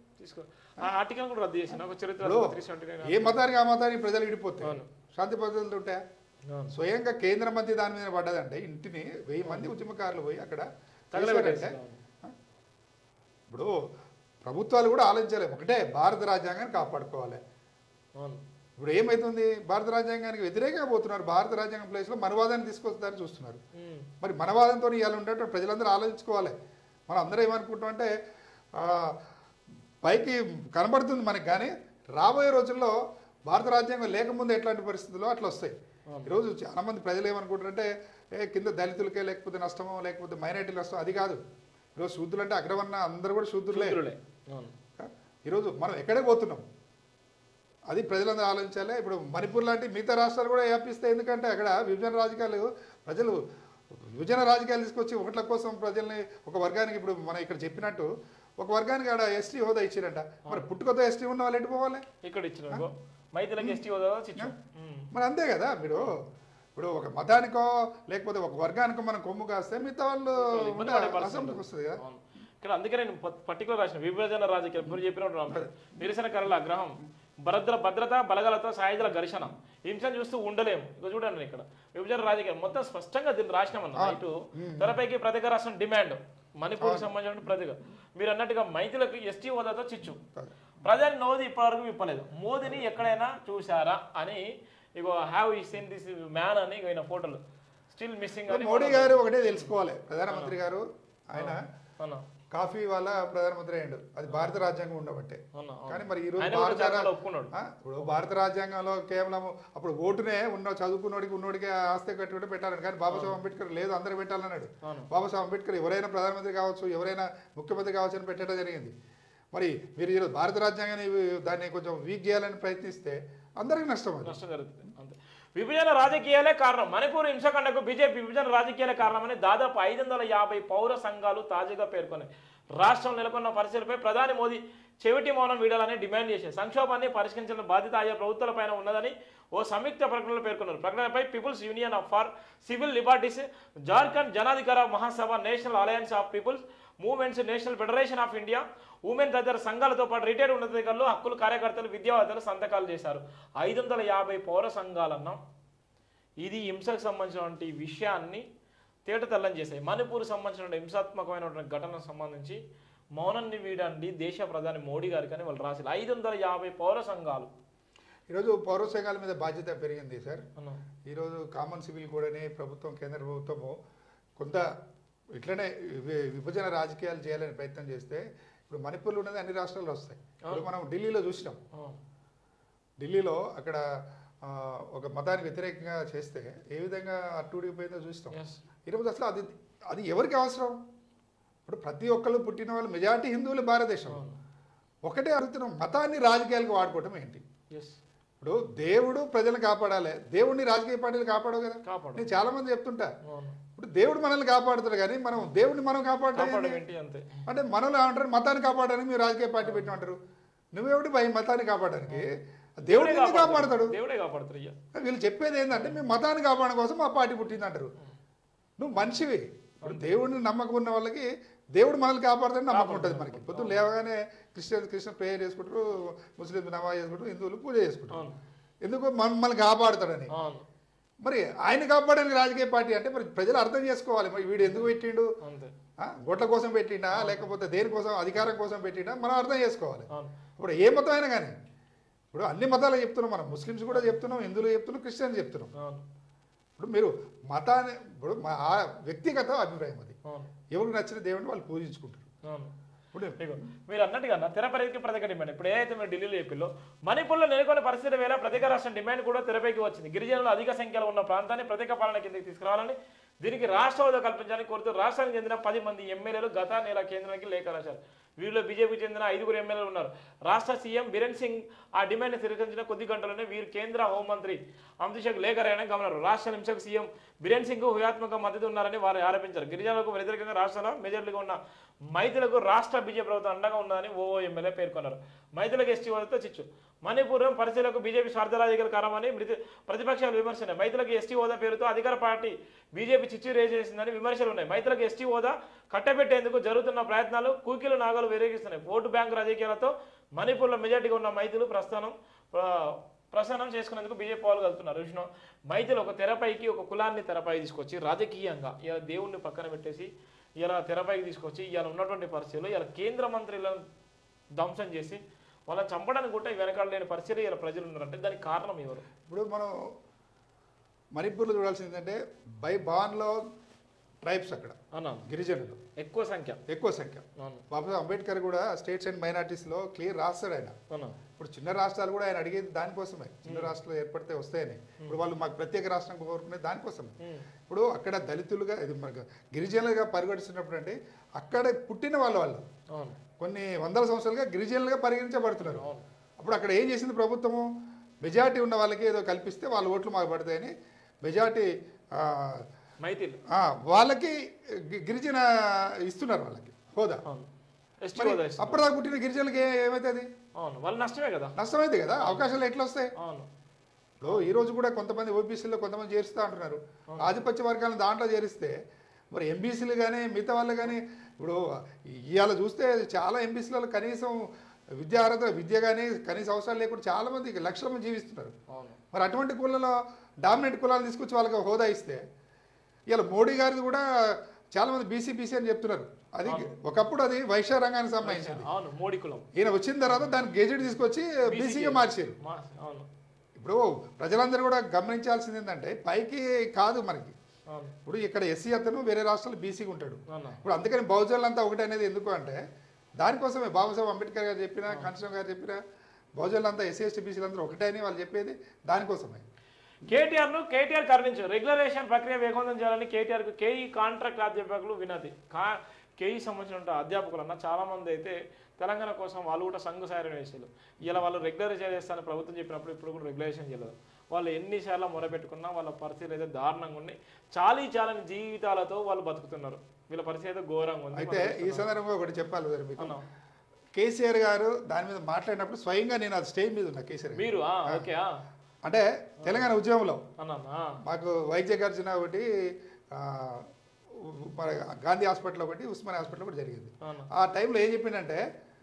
ఏ మతానికి ఆ మతానికి ప్రజలు విడిపోతాయి, శాంతి భద్రతలు ఉంటాయా? స్వయంగా కేంద్ర మంత్రి దాని మీద పడ్డదంటే ఇంటిని 1000 మంది ఉద్యమకారులు పోయి అక్కడ తగలబెట్టే. ఇప్పుడు ప్రభుత్వాలు కూడా ఆలోచించాలి, ఒకటే భారత రాజ్యాంగాన్ని కాపాడుకోవాలి. ఇప్పుడు ఏమవుతుంది, భారత రాజ్యాంగానికి వ్యతిరేకంగా పోతున్నారు, భారత రాజ్యాంగం ప్లేస్లో మనవాదాన్ని తీసుకొస్తారని చూస్తున్నారు. మరి మనవాదంతో ఇవాళ ఉండేటువంటి ప్రజలందరూ ఆలోచించుకోవాలి. మనం అందరూ ఏమనుకుంటాం అంటే పైకి కనబడుతుంది మనకి, కానీ రాబోయే రోజుల్లో భారత రాజ్యాంగం లేకముందు ఎట్లాంటి పరిస్థితుల్లో అట్లా వస్తాయి. ఈరోజు చాలా మంది ప్రజలు ఏమనుకుంటారంటే కింద దళితులకే లేకపోతే నష్టమో, లేకపోతే మైనారిటీలు నష్టం, అది కాదు. ఈరోజు శూద్రులు అంటే అగ్రవర్ణ అందరూ కూడా శూద్రులే. ఈరోజు మనం ఎక్కడికి పోతున్నాం అది ప్రజలందరూ ఆలోచించాలి. ఇప్పుడు మణిపూర్ లాంటి మిగతా రాష్ట్రాలు కూడా వ్యాపిస్తాయి, ఎందుకంటే అక్కడ విభజన రాజకీయాలు, ప్రజలు విభజన రాజకీయాలు తీసుకొచ్చి ఒకట్ల కోసం ప్రజల్ని ఒక వర్గానికి, ఇప్పుడు మనం ఇక్కడ చెప్పినట్టు ఒక వర్గానికి ఆడ ఎస్టీ హోదా ఇచ్చిరంట, మరి పుట్టుకతో ఎస్టీ ఉన్న వాళ్ళు ఎటు పోవాలి? ఇక్కడ ఇచ్చిన మైతులకి ఎస్టీ హోదా చిచ్చు. మరి అంతే కదా, మీరు ఇప్పుడు ఒక మతానికో లేకపోతే ఒక వర్గానికో మనం కొమ్ము కాస్తే మిగతా వాళ్ళు అసెంబ్లీకి వస్తుంది కదా. ఇక్కడ అందుకే నేను పర్టికులర్ రాసిన విభజన రాజకీయాలు మీరు చెప్పినట్టు నిరసనకారుల ఆగ్రహం, భద్రత బలగాలతో సాయుధుల ఘర్షణ, హింసను చూస్తూ ఉండలేము. ఇక చూడండి ఇక్కడ విభజన రాజకీయం మొత్తం స్పష్టంగా దీన్ని రాసినామన్న. ఇటు తెరపైకి ప్రత్యేక రాష్ట్రం డిమాండ్, మణిపూర్కి సంబంధించిన ప్రతిగా మీరు అన్నట్టుగా మైతులకు ఎస్టీ హోదాతో చిచ్చు. ప్రధాని మోదీ ఇప్పటివరకు విప్పలేదు. మోదీని ఎక్కడైనా చూసారా అని ఇగో have you seen this man అని ఇక ఫోటోలు స్టిల్ మిస్సింగ్ అని. మోడీ గారు ఒకటే తెలుసుకోవాలి, ప్రధానమంత్రి గారు ఆయన కాఫీ వాళ్ళ ప్రధానమంత్రి అయ్యాడు, అది భారత రాజ్యాంగం ఉండబట్టే. కానీ మరి ఈ రోజు ఇప్పుడు భారత రాజ్యాంగంలో కేవలం అప్పుడు ఓటునే ఉన్నోడికి ఆస్తి కట్టుకుంటే పెట్టాలని, కానీ బాబాసాహెబ్ అంబేద్కర్ లేదు అందరూ పెట్టాలన్నాడు. బాబాసాహెబ్ అంబేద్కర్ ఎవరైనా ప్రధానమంత్రి కావచ్చు, ఎవరైనా ముఖ్యమంత్రి కావచ్చు అని పెట్టడం జరిగింది. మరి మీరు ఈరోజు భారత రాజ్యాంగాన్ని దాన్ని కొంచెం వీక్ చేయాలని ప్రయత్నిస్తే అందరికీ నష్టం జరుగుతుంది. అంతే, విభజన రాజకీయాలే కారణం. మణిపూర్ హింసకాండకు బీజేపీ విభజన రాజకీయాలే కారణమని దాదాపు 550 పౌర సంఘాలు తాజాగా పేర్కొన్నాయి. రాష్ట్రం నెలకొన్న పరిస్థితులపై ప్రధాని మోదీ చెవిటి మౌనం వీడాలని డిమాండ్ చేశారు. సంక్షోభాన్ని పరిష్కరించిన బాధ్యత ఆయా ప్రభుత్వాలపైన ఉన్నదని ఓ సంయుక్త ప్రకటనలో పేర్కొన్నారు. ప్రకటనపై people's union for civil liberties, Jharkhand Janadhikar Mahasabha, national alliance of people's movements, national federation of India, women తదితర సంఘాలతో పాటు రిటైర్డ్ ఉన్నతాధికారులు, హక్కుల కార్యకర్తలు, విద్యావేత్తలు సంతకాలు చేశారు. 550 పౌర సంఘాలన్నా ఇది హింసకు సంబంధించినటువంటి విషయాన్ని తేటతెల్లం చేశాయి. మణిపూర్ సంబంధించిన హింసాత్మకమైనటువంటి ఘటనకు సంబంధించి మౌనాన్ని వీడండి దేశ ప్రధాని మోడీ గారికి అని వాళ్ళు రాశారు. 550 పౌర సంఘాలు. ఈరోజు పౌర సంఘాల మీద బాధ్యత పెరిగింది సార్. ఈరోజు కామన్ సివిల్ కూడానే ప్రభుత్వం, కేంద్ర ప్రభుత్వము కొంత ఇట్లనే విభజన రాజకీయాలు చేయాలని ప్రయత్నం చేస్తే ఇప్పుడు మణిపూర్లో ఉన్నది అన్ని రాష్ట్రాల్లో వస్తాయి. ఇప్పుడు మనం ఢిల్లీలో చూసినాం, ఢిల్లీలో అక్కడ ఒక మతానికి వ్యతిరేకంగా చేస్తే ఏ విధంగా అట్టుడిపోయిందో చూస్తాం. ఈరోజు అసలు అది ఎవరికి అవసరం? ఇప్పుడు ప్రతి ఒక్కళ్ళు పుట్టిన వాళ్ళు మెజారిటీ హిందువులు భారతదేశం. ఒకటే అడుగుతున్నాం, మతాన్ని రాజకీయాలకు వాడుకోవటం ఏంటి? ఇప్పుడు దేవుడు ప్రజలను కాపాడాలి, దేవుడిని రాజకీయ పార్టీలు కాపాడవు కదా. నేను చాలా మంది చెప్తుంటా, ఇప్పుడు దేవుడు మనల్ని కాపాడుతాడు కానీ మనం దేవుడిని మనం కాపాడటం అంటే మనల్ని ఏమంటారు, మతాన్ని కాపాడడానికి మీరు రాజకీయ పార్టీ పెట్టినంటారు. నువ్వేమిటి భయం మతాన్ని కాపాడడానికి? దేవుడిని ఎందుకు కాపాడతాడు? వీళ్ళు చెప్పేది ఏంటంటే మేము మతాన్ని కాపాడడం కోసం మా పార్టీ పుట్టిందంటారు. నువ్వు మనిషివి. ఇప్పుడు దేవుడిని నమ్మకం ఉన్న వాళ్ళకి దేవుడు మనల్ని కాపాడుతాడని నమ్మకం ఉంటుంది. మనకి పొద్దున్న లేవగానే క్రిస్టియన్ ప్రేయర్ చేసుకుంటారు, ముస్లింస్ నమాజ్ చేసుకుంటారు, హిందువులు పూజ చేసుకుంటారు. ఎందుకు? మనల్ని కాపాడుతాడని. మరి ఆయన కాపాడడానికి రాజకీయ పార్టీ అంటే మరి ప్రజలు అర్థం చేసుకోవాలి, మరి వీడు ఎందుకు పెట్టిండు, ఓట్ల కోసం పెట్టిండా లేకపోతే దేనికోసం, అధికారం కోసం పెట్టిండా, మనం అర్థం చేసుకోవాలి. ఇప్పుడు ఏ మతం అయినా కానీ, ఇప్పుడు అన్ని మతాలు చెప్తున్నాం మనం, ముస్లిమ్స్ కూడా చెప్తున్నాం, హిందువులు చెప్తున్నాం, క్రిస్టియన్స్ చెప్తున్నాం. ఇప్పుడు మీరు మతాన్ని ఇప్పుడు ఆ వ్యక్తిగత అభిప్రాయం, అది ఎవరికి నచ్చిన దేవుడిని వాళ్ళు పూజించుకుంటారు. ఇప్పుడు మీరు అన్నట్టుగా తెరపైకి ప్రత్యేక డిమాండ్. ఇప్పుడు ఏదైతే మీరు ఢిల్లీలో చెప్పిల్లో మణిపూర్లో నెలకొన్న పరిస్థితి వేళ ప్రత్యేక రాష్ట్ర డిమాండ్ కూడా తెరపైకి వచ్చింది. గిరిజనులు అధిక సంఖ్యలో ఉన్న ప్రాంతాన్ని ప్రత్యేక పాలన కిందకి తీసుకురావాలని, దీనికి రాష్ట్ర హోదా కల్పించాలని కోరుతూ రాష్ట్రానికి చెందిన 10 మంది ఎమ్మెల్యేలు గత నెల కేంద్రానికి లేఖ రాశారు. వీరిలో బీజేపీకి చెందిన 5 ఎమ్మెల్యేలు ఉన్నారు. రాష్ట్ర సీఎం బిరెన్ సింగ్ ఆ డిమాండ్ని తిరస్కరించిన కొద్ది గంటల్లోనే వీరు కేంద్ర హోంమంత్రి అమిత్ షాకు లేఖ రాయడం గమనారు. రాష్ట్ర హింసకు సీఎం బిరెన్ సింగ్ వ్యూహాత్మక మద్దతు ఉన్నారని వారు ఆరోపించారు. గిరిజనులకు వ్యతిరేకంగా రాష్ట్రంలో మెజార్టీగా ఉన్న మైతులకు రాష్ట్ర బీజేపీ ప్రభుత్వం అండగా ఉందని ఓ ఎమ్మెల్యే పేర్కొన్నారు. మైతులకు ఎస్టీ హోదాతో చిచ్చు. మణిపూర్ పరిస్థితులకు బీజేపీ స్వార్థ రాజకీయాల కారణమని ప్రతిపక్షాలు విమర్శనాయి. మైతులకు ఎస్టీ హోదా పేరుతో అధికార పార్టీ బీజేపీ చిచ్చు రేజ్ చేసిందని విమర్శలు ఉన్నాయి. మైతులకు ఎస్టీ హోదా కట్టబెట్టేందుకు జరుగుతున్న ప్రయత్నాలు కూకిలు నాగలు వేరేగిస్తున్నాయి. ఓటు బ్యాంకు రాజకీయాలతో మణిపూర్లో మెజార్టీగా ఉన్న మైతులు ప్రస్థానం చేసుకునేందుకు బీజేపీ వాళ్ళు కలుపుతున్నారు. విష్ణు మైతులు ఒక తెరపైకి ఒక కులాన్ని తెరపై తీసుకొచ్చి రాజకీయంగా ఇలా దేవుణ్ణి పక్కన పెట్టేసి ఇలా తెరపైకి తీసుకొచ్చి ఇలా ఉన్నటువంటి పరిస్థితులు ఇలా కేంద్ర మంత్రులను ధ్వంసం చేసి వాళ్ళని చంపడానికి కూడా వెనకాల లేని పరిస్థితులు ఇలా ప్రజలు ఉన్నారంటే దానికి కారణం ఎవరు? ఇప్పుడు మనం మణిపూర్లో చూడాల్సింది ఏంటంటే బై బాన్లో ట్రైబ్స్ అక్కడ గిరిజనులు ఎక్కువ సంఖ్య. బాబా అంబేద్కర్ కూడా స్టేట్స్ అండ్ మైనార్టీస్లో క్లియర్ రాస్తాడు ఆయన. ఇప్పుడు చిన్న రాష్ట్రాలు కూడా ఆయన అడిగేది దానికోసమే, చిన్న రాష్ట్రాలు ఏర్పడితే వస్తాయని. ఇప్పుడు వాళ్ళు మాకు ప్రత్యేక రాష్ట్రం కోరుకునేది దానికోసమే. ఇప్పుడు అక్కడ దళితులుగా ఇది మనకు గిరిజనులుగా పరిగణిస్తున్నప్పుడు అంటే అక్కడ పుట్టిన వాళ్ళు కొన్ని వందల సంవత్సరాలుగా గిరిజనులుగా పరిగణించబడుతున్నారు. అప్పుడు అక్కడ ఏం చేసింది ప్రభుత్వము, మెజార్టీ ఉన్న వాళ్ళకి ఏదో కల్పిస్తే వాళ్ళ ఓట్లు మాకు పడతాయని మెజార్టీ వాళ్ళకి గిరిజన ఇస్తున్నారు వాళ్ళకి హోదా. ఎస్టీ మరి హోదా ఇస్తున్నారు. అప్పటిదాకా పుట్టిన గిరిజనులకి ఏమవుతుంది? అవును, వాళ్ళు నష్టమే కదా. నష్టమైంది కదా, అవకాశాలు ఎట్లా వస్తాయి? అవును, ఇప్పుడు ఈ రోజు కూడా కొంతమంది ఓబీసీలో కొంతమంది చేరుస్తూ అంటున్నారు, ఆధిపత్య వర్గాలను దాంట్లో చేరిస్తే మరి ఎంబీసీలు కానీ మిగతా వాళ్ళు కానీ ఇప్పుడు ఇవాళ చూస్తే చాలా ఎంబీసీలలో కనీసం విద్యా అర్హత విద్య కానీ కనీస అవసరాలు లేకుండా చాలా మంది లక్షల మంది జీవిస్తున్నారు. అవును, మరి అటువంటి కులాలలో డామినెంట్ కులాలు తీసుకొచ్చి వాళ్ళకి హోదా ఇస్తే ఇలా మోడీ గారిది కూడా చాలా మంది బీసీ అని చెప్తున్నారు. అది ఒకప్పుడు అది వైశ్య రంగానికి సంబంధించింది. అవును, మోడీ కులం. ఈయన వచ్చిన తర్వాత దాన్ని గెజెట్ తీసుకొచ్చి బీసీగా మార్చారు. అవును, ఇప్పుడు ప్రజలందరూ కూడా గమనించాల్సింది ఏంటంటే పైకి కాదు మనకి. అవును, ఇప్పుడు ఇక్కడ ఎస్సీ అతను వేరే రాష్ట్రాలు బీసీగా ఉంటాడు. అవును, ఇప్పుడు అందుకని బహుజనులంతా ఒకటి అనేది ఎందుకు అంటే దానికోసమే బాబాసాహెబ్ అంబేద్కర్ గారు చెప్పినా కాంస్టిట్యూషన్ గారు చెప్పినా బహుజనులంతా ఎస్సీ ఎస్టీ బీసీలు అందరూ ఒకటే అని వాళ్ళు చెప్పేది దానికోసమే. కేటీఆర్ కరుణించారు. రెగ్యులరేషన్ ప్రక్రియ వేగవంతం చేయాలని కేటీఆర్కు కేఈ కాంట్రాక్ట్ అధ్యాపకులు వినతి. కేఈ సంబంధించిన అధ్యాపకులు అన్న చాలా మంది అయితే తెలంగాణ కోసం వాళ్ళు కూడా సంఘ సాయన వేసారు. ఇలా వాళ్ళు రెగ్యులరైజేషన్ చేస్తారని ప్రభుత్వం చెప్పినప్పుడు ఇప్పుడు కూడా రెగ్యులరేషన్ చేయలేదు. వాళ్ళు ఎన్నిసార్లు మొరపెట్టుకున్నా వాళ్ళ పరిస్థితులు అయితే దారుణంగా ఉన్నాయి. చాలని జీవితాలతో వాళ్ళు బతుకుతున్నారు. వీళ్ళ పరిస్థితి అయితే ఘోరంగా ఉంది. అయితే ఈ సందర్భంగా ఒకటి చెప్పాలి మీకు, కేసీఆర్ గారు దాని మీద మాట్లాడినప్పుడు స్వయంగా నేను అది స్టేజ్ మీద ఉన్నా. కేసీఆర్ మీరు ఓకే అంటే తెలంగాణ ఉద్యమంలో అన్నా మాకు వైద్య ఖర్చున ఒకటి మన గాంధీ హాస్పిటల్ ఒకటి ఉస్మానియా హాస్పిటల్ ఒకటి జరిగింది. ఆ టైంలో ఏం చెప్పిందంటే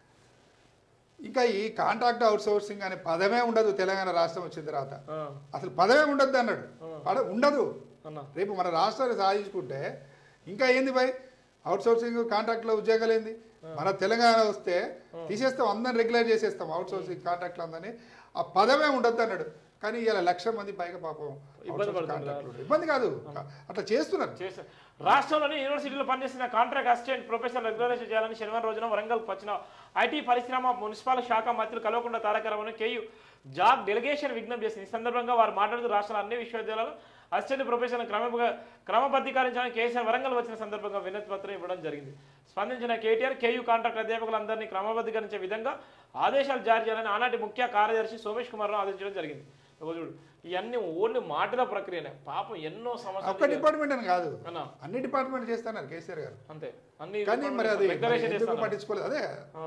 ఇంకా ఈ కాంట్రాక్ట్ అవుట్ సోర్సింగ్ అనే పదమే ఉండదు తెలంగాణ రాష్ట్రం వచ్చిన తర్వాత, అసలు పదమే ఉండద్దు అన్నాడు. ఉండదు. రేపు మన రాష్ట్రాన్ని సాధించుకుంటే ఇంకా ఏంది భయ్ అవుట్ సోర్సింగ్ కాంట్రాక్ట్లో ఉద్యోగాలు ఏంది? మన తెలంగాణ వస్తే తీసేస్తాం, అందరిని రెగ్యులర్ చేసేస్తాం అవుట్ సోర్సింగ్ కాంట్రాక్ట్లు అందని. ఆ పదమే ఉండద్దు అన్నాడు. కానీ ఇలా 1,00,000 మంది పైగా పాపం ఇబ్బంది కాదు అట్లా చేస్తున్నారు. రాష్ట్రంలోని యూనివర్సిటీలో పనిచేసిన కాంట్రాక్ట్ అసిస్టెంట్ ప్రొఫెసర్ రెగ్యులరైజేషన్ చేయాలని శనివారం రోజున వరంగల్కు వచ్చిన ఐటీ పరిశ్రమ మున్సిపల్ శాఖ మంత్రులు కల్వకుంట్ల తారక రామారావు కేయూ జాబ్ డెలిగేషన్ విజ్ఞప్తి చేసింది. ఈ సందర్భంగా వారు మాట్లాడుతూ రాష్ట్రంలో అన్ని విశ్వవిద్యాలయాలు అసిస్టెంట్ ప్రొఫెసర్లను క్రమబద్ధీకరించాలని కేసీఆర్ వరంగల్ వచ్చిన సందర్భంగా వినతి పత్రం ఇవ్వడం జరిగింది. స్పందించిన కేటీఆర్ కేయూ కాంట్రాక్ట్ అధ్యాపకులందరినీ క్రమబద్ధీకరించే విధంగా ఆదేశాలు జారీ చేయాలని ఆనాటి ముఖ్య కార్యదర్శి సోమేష్ కుమార్ను ఆదేశించడం జరిగింది. చూడు ఇవన్నీ ఓన్లీ మాటల ప్రక్రియనే. పాపం ఎన్నో సమస్యలు ఒక్క డిపార్ట్మెంట్ అని కాదు, అన్ని డిపార్ట్మెంట్ చేస్తున్నారు కేసీఆర్ గారు. అంతే అన్ని కానీ మరి అది పట్టించుకోలేదు. అదే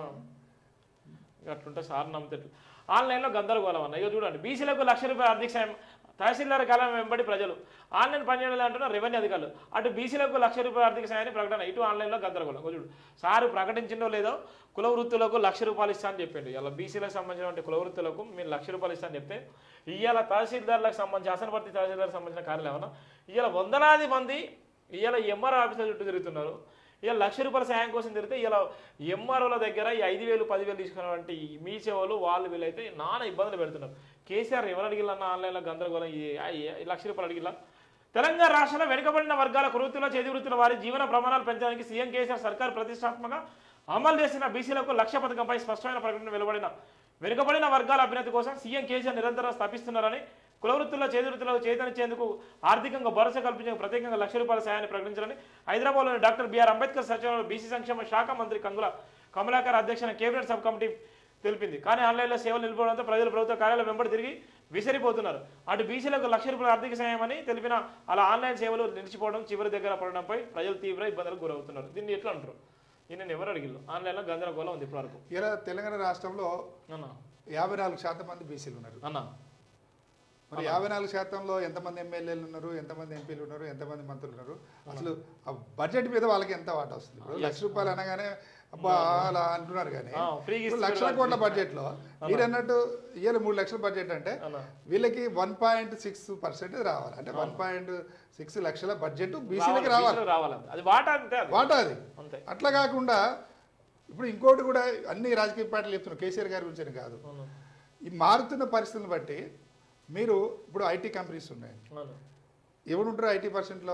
అట్లుంటే సార్ నమ్ముతాడు. ఆన్లైన్లో గందరగోళం అన్న. ఇక చూడండి, బీసీలకు ₹1,00,000 ఆర్థిక సాయం తహసీల్దార్ కాలం వెంబడి ప్రజలు ఆన్లైన్ పనిచేయాలి అంటున్నారు రెవెన్యూ అధికారులు. అటు బీసీలకు ₹1,00,000 ఆర్థిక సాయాన్ని ప్రకటన, ఇటు ఆన్లైన్లో గందరగోళం. చూడు సారు ప్రకటించిందో లేదో కుల వృత్తులకు ₹1,00,000 ఇస్తా అని చెప్పిండు. ఇలా బీసీలకు సంబంధించిన కుల వృత్తులకు మీరు ₹1,00,000 ఇస్తా అని చెప్తే ఇవాళ తహసీల్దార్లకు సంబంధించి శాసనపర్తి తహసీల్దార్కి సంబంధించిన కార్యాలయం ఏమన్నా ఇవాళ వందలాది మంది ఇవాళ ఎంఆర్ఓ ఆఫీసుల చుట్టూ తిరుగుతున్నారు. ఇలా ₹1,00,000 సాయం కోసం తిరిగితే ఇలా ఎంఆర్ఓల దగ్గర ఈ 5,000 10,000 తీసుకున్నటువంటి మీ సేవలు వాళ్ళు వీళ్ళైతే నానా ఇబ్బందులు పెడుతున్నారు. కేసీఆర్ ఎవరు అడిగిల్లన్న ఆన్లైన్లో గందరగోళం ₹1,00,000 అడిగిల్లా. తెలంగాణ రాష్ట్రంలో వెనుకబడిన వర్గాల వృత్తుల చేతి వృత్తుల వారి జీవన ప్రమాణాలు పెంచడానికి సీఎం కేసీఆర్ సర్కార్ ప్రతిష్టాత్మకంగా అమలు చేసిన బీసీలకు 1,00,000 పథకంపై స్పష్టమైన ప్రకటన వెలువడిన వెనుకబడిన వర్గాల అభ్యున్నతి కోసం సీఎం కేసీఆర్ నిరంతరం స్థాపిస్తున్నారని, కుల వృత్తుల్లో చేతి వృత్తులకు చేతనిచ్చేందుకు ఆర్థికంగా భరోసా కల్పించేందుకు ప్రత్యేకంగా ₹1,00,000 సాయాన్ని ప్రకటించాలని హైదరాబాద్లోని డాక్టర్ బిఆర్ అంబేద్కర్ సచివాలయంలో బీసీ సంక్షేమ శాఖ మంత్రి కంగుల కమలాకర్ అధ్యక్షన కేబినెట్ సబ్ కమిటీ తెలిపింది. కానీ ఆన్లైన్లో సేవలు నిలిపోవడంతో ప్రజలు ప్రభుత్వ కార్యాలయం వెంబడి తిరిగి విసిరిపోతున్నారు. అటు బీసీలకు ₹1,00,000 ఆర్థిక సాయం అని తెలిపిన అలా ఆన్లైన్ సేవలు నిలిచిపోవడం, చివరి దగ్గర పడడంపై ప్రజలు తీవ్ర ఇబ్బందులకు గురవుతున్నారు. దీన్ని ఎట్లా అంటారు? నేను ఎవరు అడిగిల్లు? ఆన్లైన్లో గందరగోళం ఉంది ఇప్పటివరకు. ఇలా తెలంగాణ రాష్ట్రంలో 54% మంది బీసీలు ఉన్నారు అన్న. మరి 54%లో ఎంతమంది ఎమ్మెల్యేలు ఉన్నారు, ఎంతమంది ఎంపీలు ఉన్నారు, ఎంతమంది మంత్రులు ఉన్నారు? అసలు ఆ బడ్జెట్ మీద వాళ్ళకి ఎంత వాటా వస్తుంది? ₹1,00,000 అనగానే అబ్బా అలా అంటున్నారు. కానీ ₹1,00,000 కోట్ల బడ్జెట్ లో మీరు అన్నట్టు ఇవాళ ₹3,00,000 బడ్జెట్ అంటే వీళ్ళకి 1.6% రావాలి. అంటే 1.6 లక్షల బడ్జెట్ బీసీలకి రావాలి. వాటా అది. అట్లా కాకుండా ఇప్పుడు ఇంకోటి కూడా అన్ని రాజకీయ పార్టీలు చెప్తున్నారు, కేసీఆర్ గారి గురించి కాదు. ఈ మారుతున్న పరిస్థితులను బట్టి మీరు ఇప్పుడు ఐటీ కంపెనీస్ ఉన్నాయి, ఎవరుంటారు ఐటీ%లో?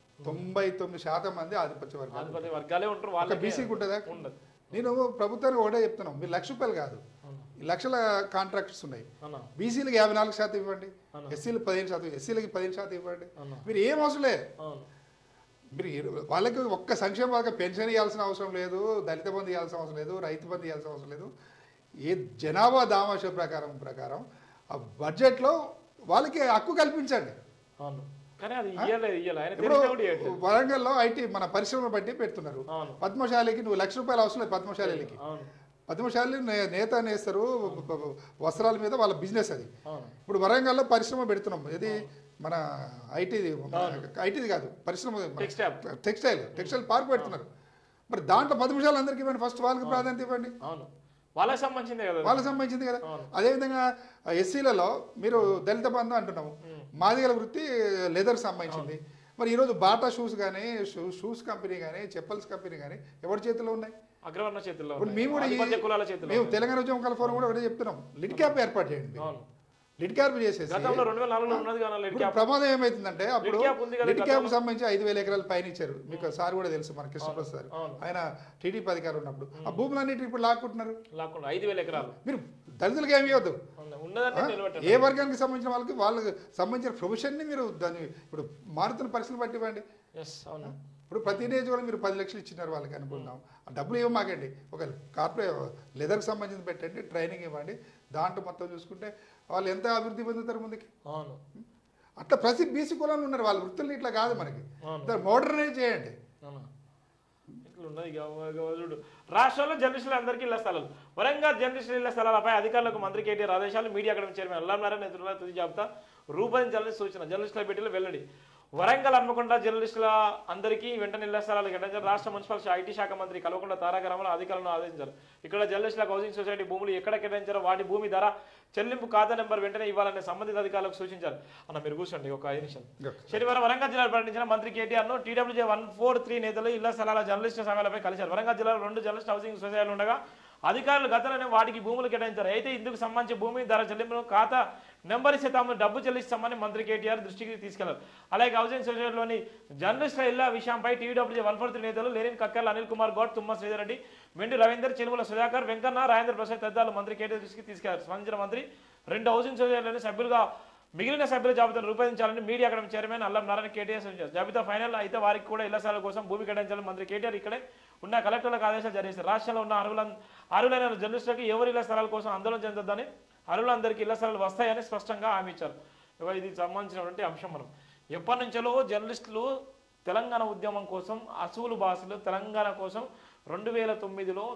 99% మంది ఆధిపత్య వర్గాలే ఉంటారు. బీసీకి ఉంటుందా? నేను ప్రభుత్వానికి ఒకటే చెప్తున్నాం, మీరు ₹1,00,000 కాదు, లక్షల కాంట్రాక్ట్స్ ఉన్నాయి. బీసీలకు 54% ఇవ్వండి, ఎస్సీలకు 15%, ఎస్సీలకి 15% ఇవ్వండి. మీరు ఏం అవసరం లేదు. మీరు వాళ్ళకి ఒక్క సంక్షేమ పథకం పెన్షన్ ఇవ్వాల్సిన అవసరం లేదు, దళిత బంధు ఇవ్వాల్సిన అవసరం లేదు, రైతు బంధు ఇవ్వాల్సిన అవసరం లేదు. ఏ జనాభా దామాష ప్రకారం ఆ బడ్జెట్లో వాళ్ళకి హక్కు కల్పించండి. కానీ అది ఇయ్యలేదు ఆయన ఇప్పుడు తెలిసినా కూడా ఇయ్యట్లేదు. వరంగల్లో ఐటీ మన పరిశ్రమను బట్టి పెడుతున్నారు. అవును పద్మశాలికి నువ్వు ₹1,00,000 అవసరం లేదు. పద్మశాలికి అవును పద్మశాలి నేత నేస్తారు వస్త్రాల మీద వాళ్ళ బిజినెస్ అది. అవును ఇప్పుడు వరంగల్లో పరిశ్రమ పెడుతున్నాం. ఇది మన ఐటీది కాదు పరిశ్రమ, టెక్స్టైల్ పార్క్ పెడుతున్నారు. మరి దాంట్లో పద్మశాలి అందరికీ ఇవ్వండి, ఫస్ట్ వాళ్ళకి ప్రాధాన్యత ఇవ్వండి. అవును వాళ్ళకి సంబంధించిందే కదా, వాళ్ళకి సంబంధించింది కదా. అదేవిధంగా ఎస్సీలలో మీరు దళిత బంధు అంటున్నాము, మాదిగల వృత్తి లెదర్ సంబంధించింది. మరి ఈరోజు బాటా షూస్ కానీ షూస్ కంపెనీ కానీ చెప్పల్స్ కంపెనీ కానీ ఎవరి చేతిలో ఉన్నాయి? అగ్రవర్ణ చేతుల్లో ఇప్పుడు మేము కూడా కులాల చేతుల్లో మేము తెలంగాణ ఉద్యమం కల ఫోరం కూడా ఒకటే చెప్తున్నాం, లిడ్ క్యాప్ ఏర్పాటు చేయండి. లిడ్ క్యాప్ చేసేసి గతంలో 2004లో ఉన్నది కానీ లిడ్ క్యాప్ ప్రమాదం ఏమైతుందంటే అప్పుడు లిడ్ క్యాప్ ఉంది కదా, లిడ్ క్యాప్ సంబంధించి 5,000 ఎకరాలు పైన ఇచ్చారు. మీకు సార్ కూడా తెలుసు, మన కృష్ణప్రసాద్ ఆయన టీడీపీ అధికారులు ఉన్నప్పుడు. ఆ భూములన్నిటి ఇప్పుడు లాక్కుంటున్నారు. 5,000 ఎకరాలు మీరు దళితులకు ఏమి ఇవ్వద్దు. ఏ వర్గానికి సంబంధించిన వాళ్ళకి సంబంధించిన ప్రొఫెషన్ని మీరు దాన్ని ఇప్పుడు మారుతున్న పరిస్థితులు బట్టి ఇవ్వండి. ఇప్పుడు ప్రతి నియోజకవర్గం మీరు 10 లక్షలు ఇచ్చినారు వాళ్ళకి అనుకుందాం, ఆ డబ్బులు ఇవ్వమాకండి. ఒక కార్పొరేట్ లెదర్కి సంబంధించి పెట్టండి, ట్రైనింగ్ ఇవ్వండి. దాంట్లో మొత్తం చూసుకుంటే వాళ్ళు ఎంత అభివృద్ధి పొందుతారు ముందుకి. అట్లా ప్రతి బీసీ కులాలు ఉన్నారు, వాళ్ళ వృత్తులు ఇట్లా కాదు మనకి. మోడర్నైజ్ చేయండి. చూడు రాష్ట్రంలో జర్నలిస్టులు అందరికీ ఇళ్ల స్థలాలు. వరంగల్ జర్నలిస్టుల ఇళ్ల స్థలాలపై అధికారులకు మంత్రి కేటీఆర్ ఆదేశాలు. మీడియా అకాడమీ చైర్మన్ అల్లానారాయణ నేతృత్వంలో తుది జాబితా రూపొందించాలని సూచన. జర్నలిస్టుల భేటీలో వెల్లడి. వరంగల్ హన్మకొండ జర్నలిస్టుల అందరికీ వెంటనే ఇళ్ల స్థలాలు కేటాయించారు. రాష్ట్ర మున్సిపల్ ఐటీ శాఖ మంత్రి కల్వకుంట్ల తారక రామారావు అధికారులను ఆదేశించారు. ఇక్కడ జర్నలిస్టులకు హౌసింగ్ సొసైటీ భూములు ఎక్కడ కేటాయించారో వాటి భూమి ధర, చెల్లింపు ఖాతా నెంబర్ వెంటనే ఇవ్వాలని సంబంధిత అధికారులకు సూచించారు. అన్న మీరు కూర్చోండి ఒక 5 నిమిషాలు. శనివారం వరంగల్ జిల్లాలో పర్యటించిన మంత్రి కేటీఆర్ ను TWJ 143 నేతలు ఇళ్ల స్థలాల జర్నలిస్టుల సభలపై కలిశారు. వరంగల్ జిల్లాలో 2 జర్నలిస్ట్ హౌసింగ్ సొసైటీలు ఉండగా అధికారులు గతంలోనే వాటికి భూములు కేటాయించారు. అయితే ఇందుకు సంబంధించి భూమి ధర, చెల్లింపును ఖాతా నెంబర్ ఇస్తే తాము డబ్బు చెల్లిస్తామని మంత్రి కేటీఆర్ దృష్టికి తీసుకెళ్లారు. అలాగే హౌసింగ్ సొసైటీలోని జర్నలిస్టుల ఇళ్ల విషయంపై TWJ 143 నేతలు లేనిన్ కక్కర్ల అనిల్ కుమార్ గౌడ్, తుమ్మ శ్రీధర్రెడ్డి, మెండి రవీందర్, చెలుముల సుధాకర్, వెంకన్న, రాజేంద్ర ప్రసాద్ తదితరులు మంత్రి కేటీఆర్ దృష్టికి తీసుకెళ్లారు. స్పందించిన మంత్రి 2 హౌసింగ్ సొసైటీలోని సభ్యులుగా మిగిలిన సభ్యుల జాబితాను రూపొందించాలని మీడియా అకాడమీ చైర్మన్ అల్లం నారాయణ కేటీఆర్ సూచించారు. జాబితా ఫైనల్ అయితే వారికి కూడా ఇళ్ల స్థలాల కోసం భూమి కేటాయించాలని మంత్రి కేటీఆర్ ఇక్కడే ఉన్న కలెక్టర్లకు ఆదేశాలు జారీ చేశారు. రాష్ట్రంలో ఉన్న అర్హులైన జర్నలిస్టులకు ఎవరి ఇళ్ల స్థలాల కోసం ఆందోళన చెందొద్దని, అర్హులందరికీ ఇళ్ల స్థలాలు వస్తాయని స్పష్టంగా హామీ ఇచ్చారు. ఇది సంబంధించినటువంటి అంశం. మనం ఎప్పటి నుంచో జర్నలిస్టులు తెలంగాణ ఉద్యమం కోసం అసూలు భాషలు తెలంగాణ కోసం 2009లో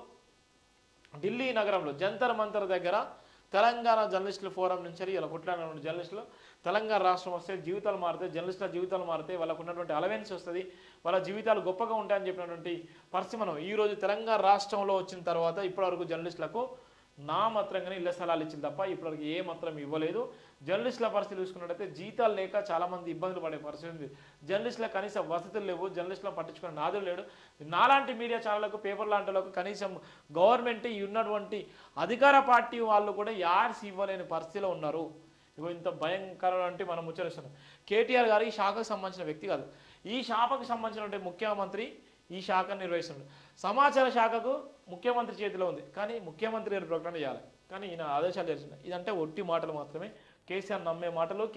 ఢిల్లీ నగరంలో జంతర్ మంతర్ దగ్గర తెలంగాణ జర్నలిస్టుల ఫోరం నుంచి ఇలా కొట్లాడినటువంటి జర్నలిస్టులు తెలంగాణ రాష్ట్రం వస్తే జీవితాలు మారుతాయి, జర్నలిస్టుల జీవితాలు మారుతాయి, వాళ్ళకు ఉన్నటువంటి అలవెన్స్ వస్తుంది, వాళ్ళ జీవితాలు గొప్పగా ఉంటాయని చెప్పినటువంటి పరిస్థితి మనం ఈరోజు తెలంగాణ రాష్ట్రంలో వచ్చిన తర్వాత ఇప్పటివరకు జర్నలిస్టులకు నా మాత్రంగానే ఇళ్ల స్థలాలు ఇచ్చింది తప్ప ఇప్పటివరకు ఏ మాత్రం ఇవ్వలేదు. జర్నలిస్టుల పరిస్థితి చూసుకున్నట్టయితే జీతాలు లేక చాలామంది ఇబ్బందులు పడే పరిస్థితి ఉంది. జర్నలిస్టులకు కనీస వసతులు లేవు, జర్నలిస్టులను పట్టించుకునే నాదులు లేడు. నాలాంటి మీడియా ఛానళ్లకు, పేపర్ లాంటి వాళ్ళకు కనీసం గవర్నమెంట్ ఉన్నటువంటి అధికార పార్టీ వాళ్ళు కూడా యాడ్స్ ఇవ్వలేని పరిస్థితిలో ఉన్నారు. ఇగో ఇంత భయంకరం అంటే మనం ముచ్చరిస్తున్నాం. కేటీఆర్ గారు ఈ శాఖకు సంబంధించిన వ్యక్తి కాదు. ఈ శాఖకు సంబంధించినటువంటి ముఖ్యమంత్రి ఈ శాఖను నిర్వహిస్తున్నాడు. సమాచార శాఖకు ముఖ్యమంత్రి చేతిలో ఉంది, కానీ ముఖ్యమంత్రి గారు ప్రకటన చేయాలి, కానీ ఈయన ఆదేశాలు చేస్తున్నాయి. ఇదంటే ఒట్టి మాటలు మాత్రమే. కేసీఆర్ నమ్మే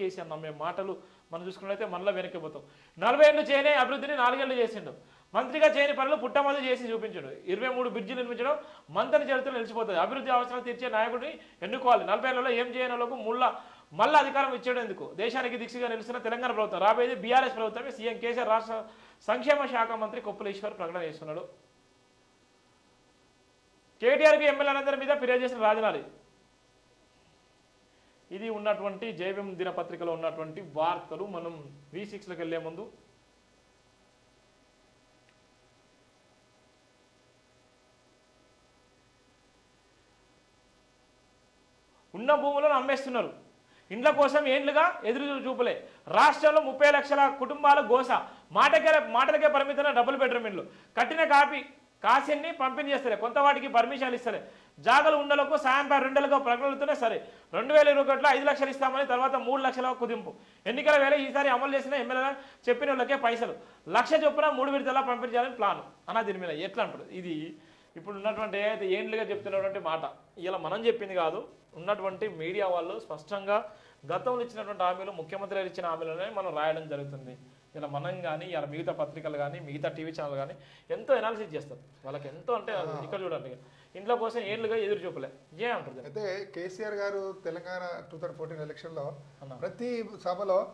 మాటలు మనం చూసుకున్నట్లయితే మనలో వెనక్కిపోతాం. 40 ఏళ్ళు చేయని అభివృద్ధిని 4 ఏళ్ళు చేసిండు. మంత్రిగా చేయని పనులు పుట్టమది చేసి చూపించాడు. 23 బ్రిడ్జిలు నిర్మించడం మంత్రి చరిత్రలో నిలిచిపోతుంది. అభివృద్ధి అవసరాలు తీర్చే నాయకుడిని ఎన్నుకోవాలి. 40 ఏళ్లలో ఏం చేయని వాళ్ళకు మళ్ళీ అధికారం ఇచ్చేయడం ఎందుకు? దేశానికి దిశగా నిలుస్తున్న తెలంగాణ ప్రభుత్వం రాబోయేది బీఆర్ఎస్ ప్రభుత్వమే. సీఎం కేసీఆర్ రాష్ట్ర సంక్షేమ శాఖ మంత్రి కొప్పుల ఈశ్వర్ ప్రకటన చేస్తున్నాడు. కేటీఆర్కి ఎమ్మెల్యేలందరి మీద ఫిర్యాదు చేసిన రాజనాలి. ఇది ఉన్నటువంటి జైవం దినపత్రికలో ఉన్నటువంటి వార్తలు. మనం V6లోకి వెళ్లే ముందు ఉన్న భూములను అమ్మేస్తున్నారు. ఇండ్ల కోసం ఏండ్లుగా ఎదురు చూపులే. రాష్ట్రంలో 30 లక్షల కుటుంబాల గోస. మాటలకే పరిమితమైన డబుల్ బెడ్రూమ్ ఇండ్లు కట్టిన కాసిన్ని పంపిణీ చేస్తారు. కొంత వాటికి పర్మిషన్లు ఇస్తారు. జాగలు ఉండలకు సాయం 2 నెలలుగా ప్రకటనలతోనే సరే 2021లో 5 లక్షలు ఇస్తామని తర్వాత 3 లక్షల కుదింపు. ఎన్నికల వేళ ఈసారి అమలు చేసిన ఎమ్మెల్యేల చెప్పిన వాళ్ళకే పైసలు 1 లక్ష చొప్పున 3 విడతలా పంపిణీ చేయాలని ప్లాన్ అన్న. దీని మీద ఎట్లా అంటారు? ఇది ఇప్పుడు ఉన్నటువంటి ఏదైతే ఏండ్లుగా చెప్తున్నటువంటి మాట ఇలా మనం చెప్పింది కాదు. ఉన్నటువంటి మీడియా వాళ్ళు స్పష్టంగా గతంలో ఇచ్చినటువంటి హామీలు, ముఖ్యమంత్రి గారు ఇచ్చిన హామీలనే మనం రాయడం జరుగుతుంది. ఇలా మనం కానీ ఇలా మిగతా పత్రికలు కానీ మిగతా టీవీ ఛానల్ కానీ ఎంతో ఎనాలిసిస్ చేస్తారు. వాళ్ళకి ఎంతో అంటే ఇక్కడ చూడండి, ఇంట్లో కోసం ఏళ్ళుగా ఎదురు చూపలే ఏమంటుంది. అయితే కేసీఆర్ గారు తెలంగాణ 2014 ఎలక్షన్లో ప్రతి సభలో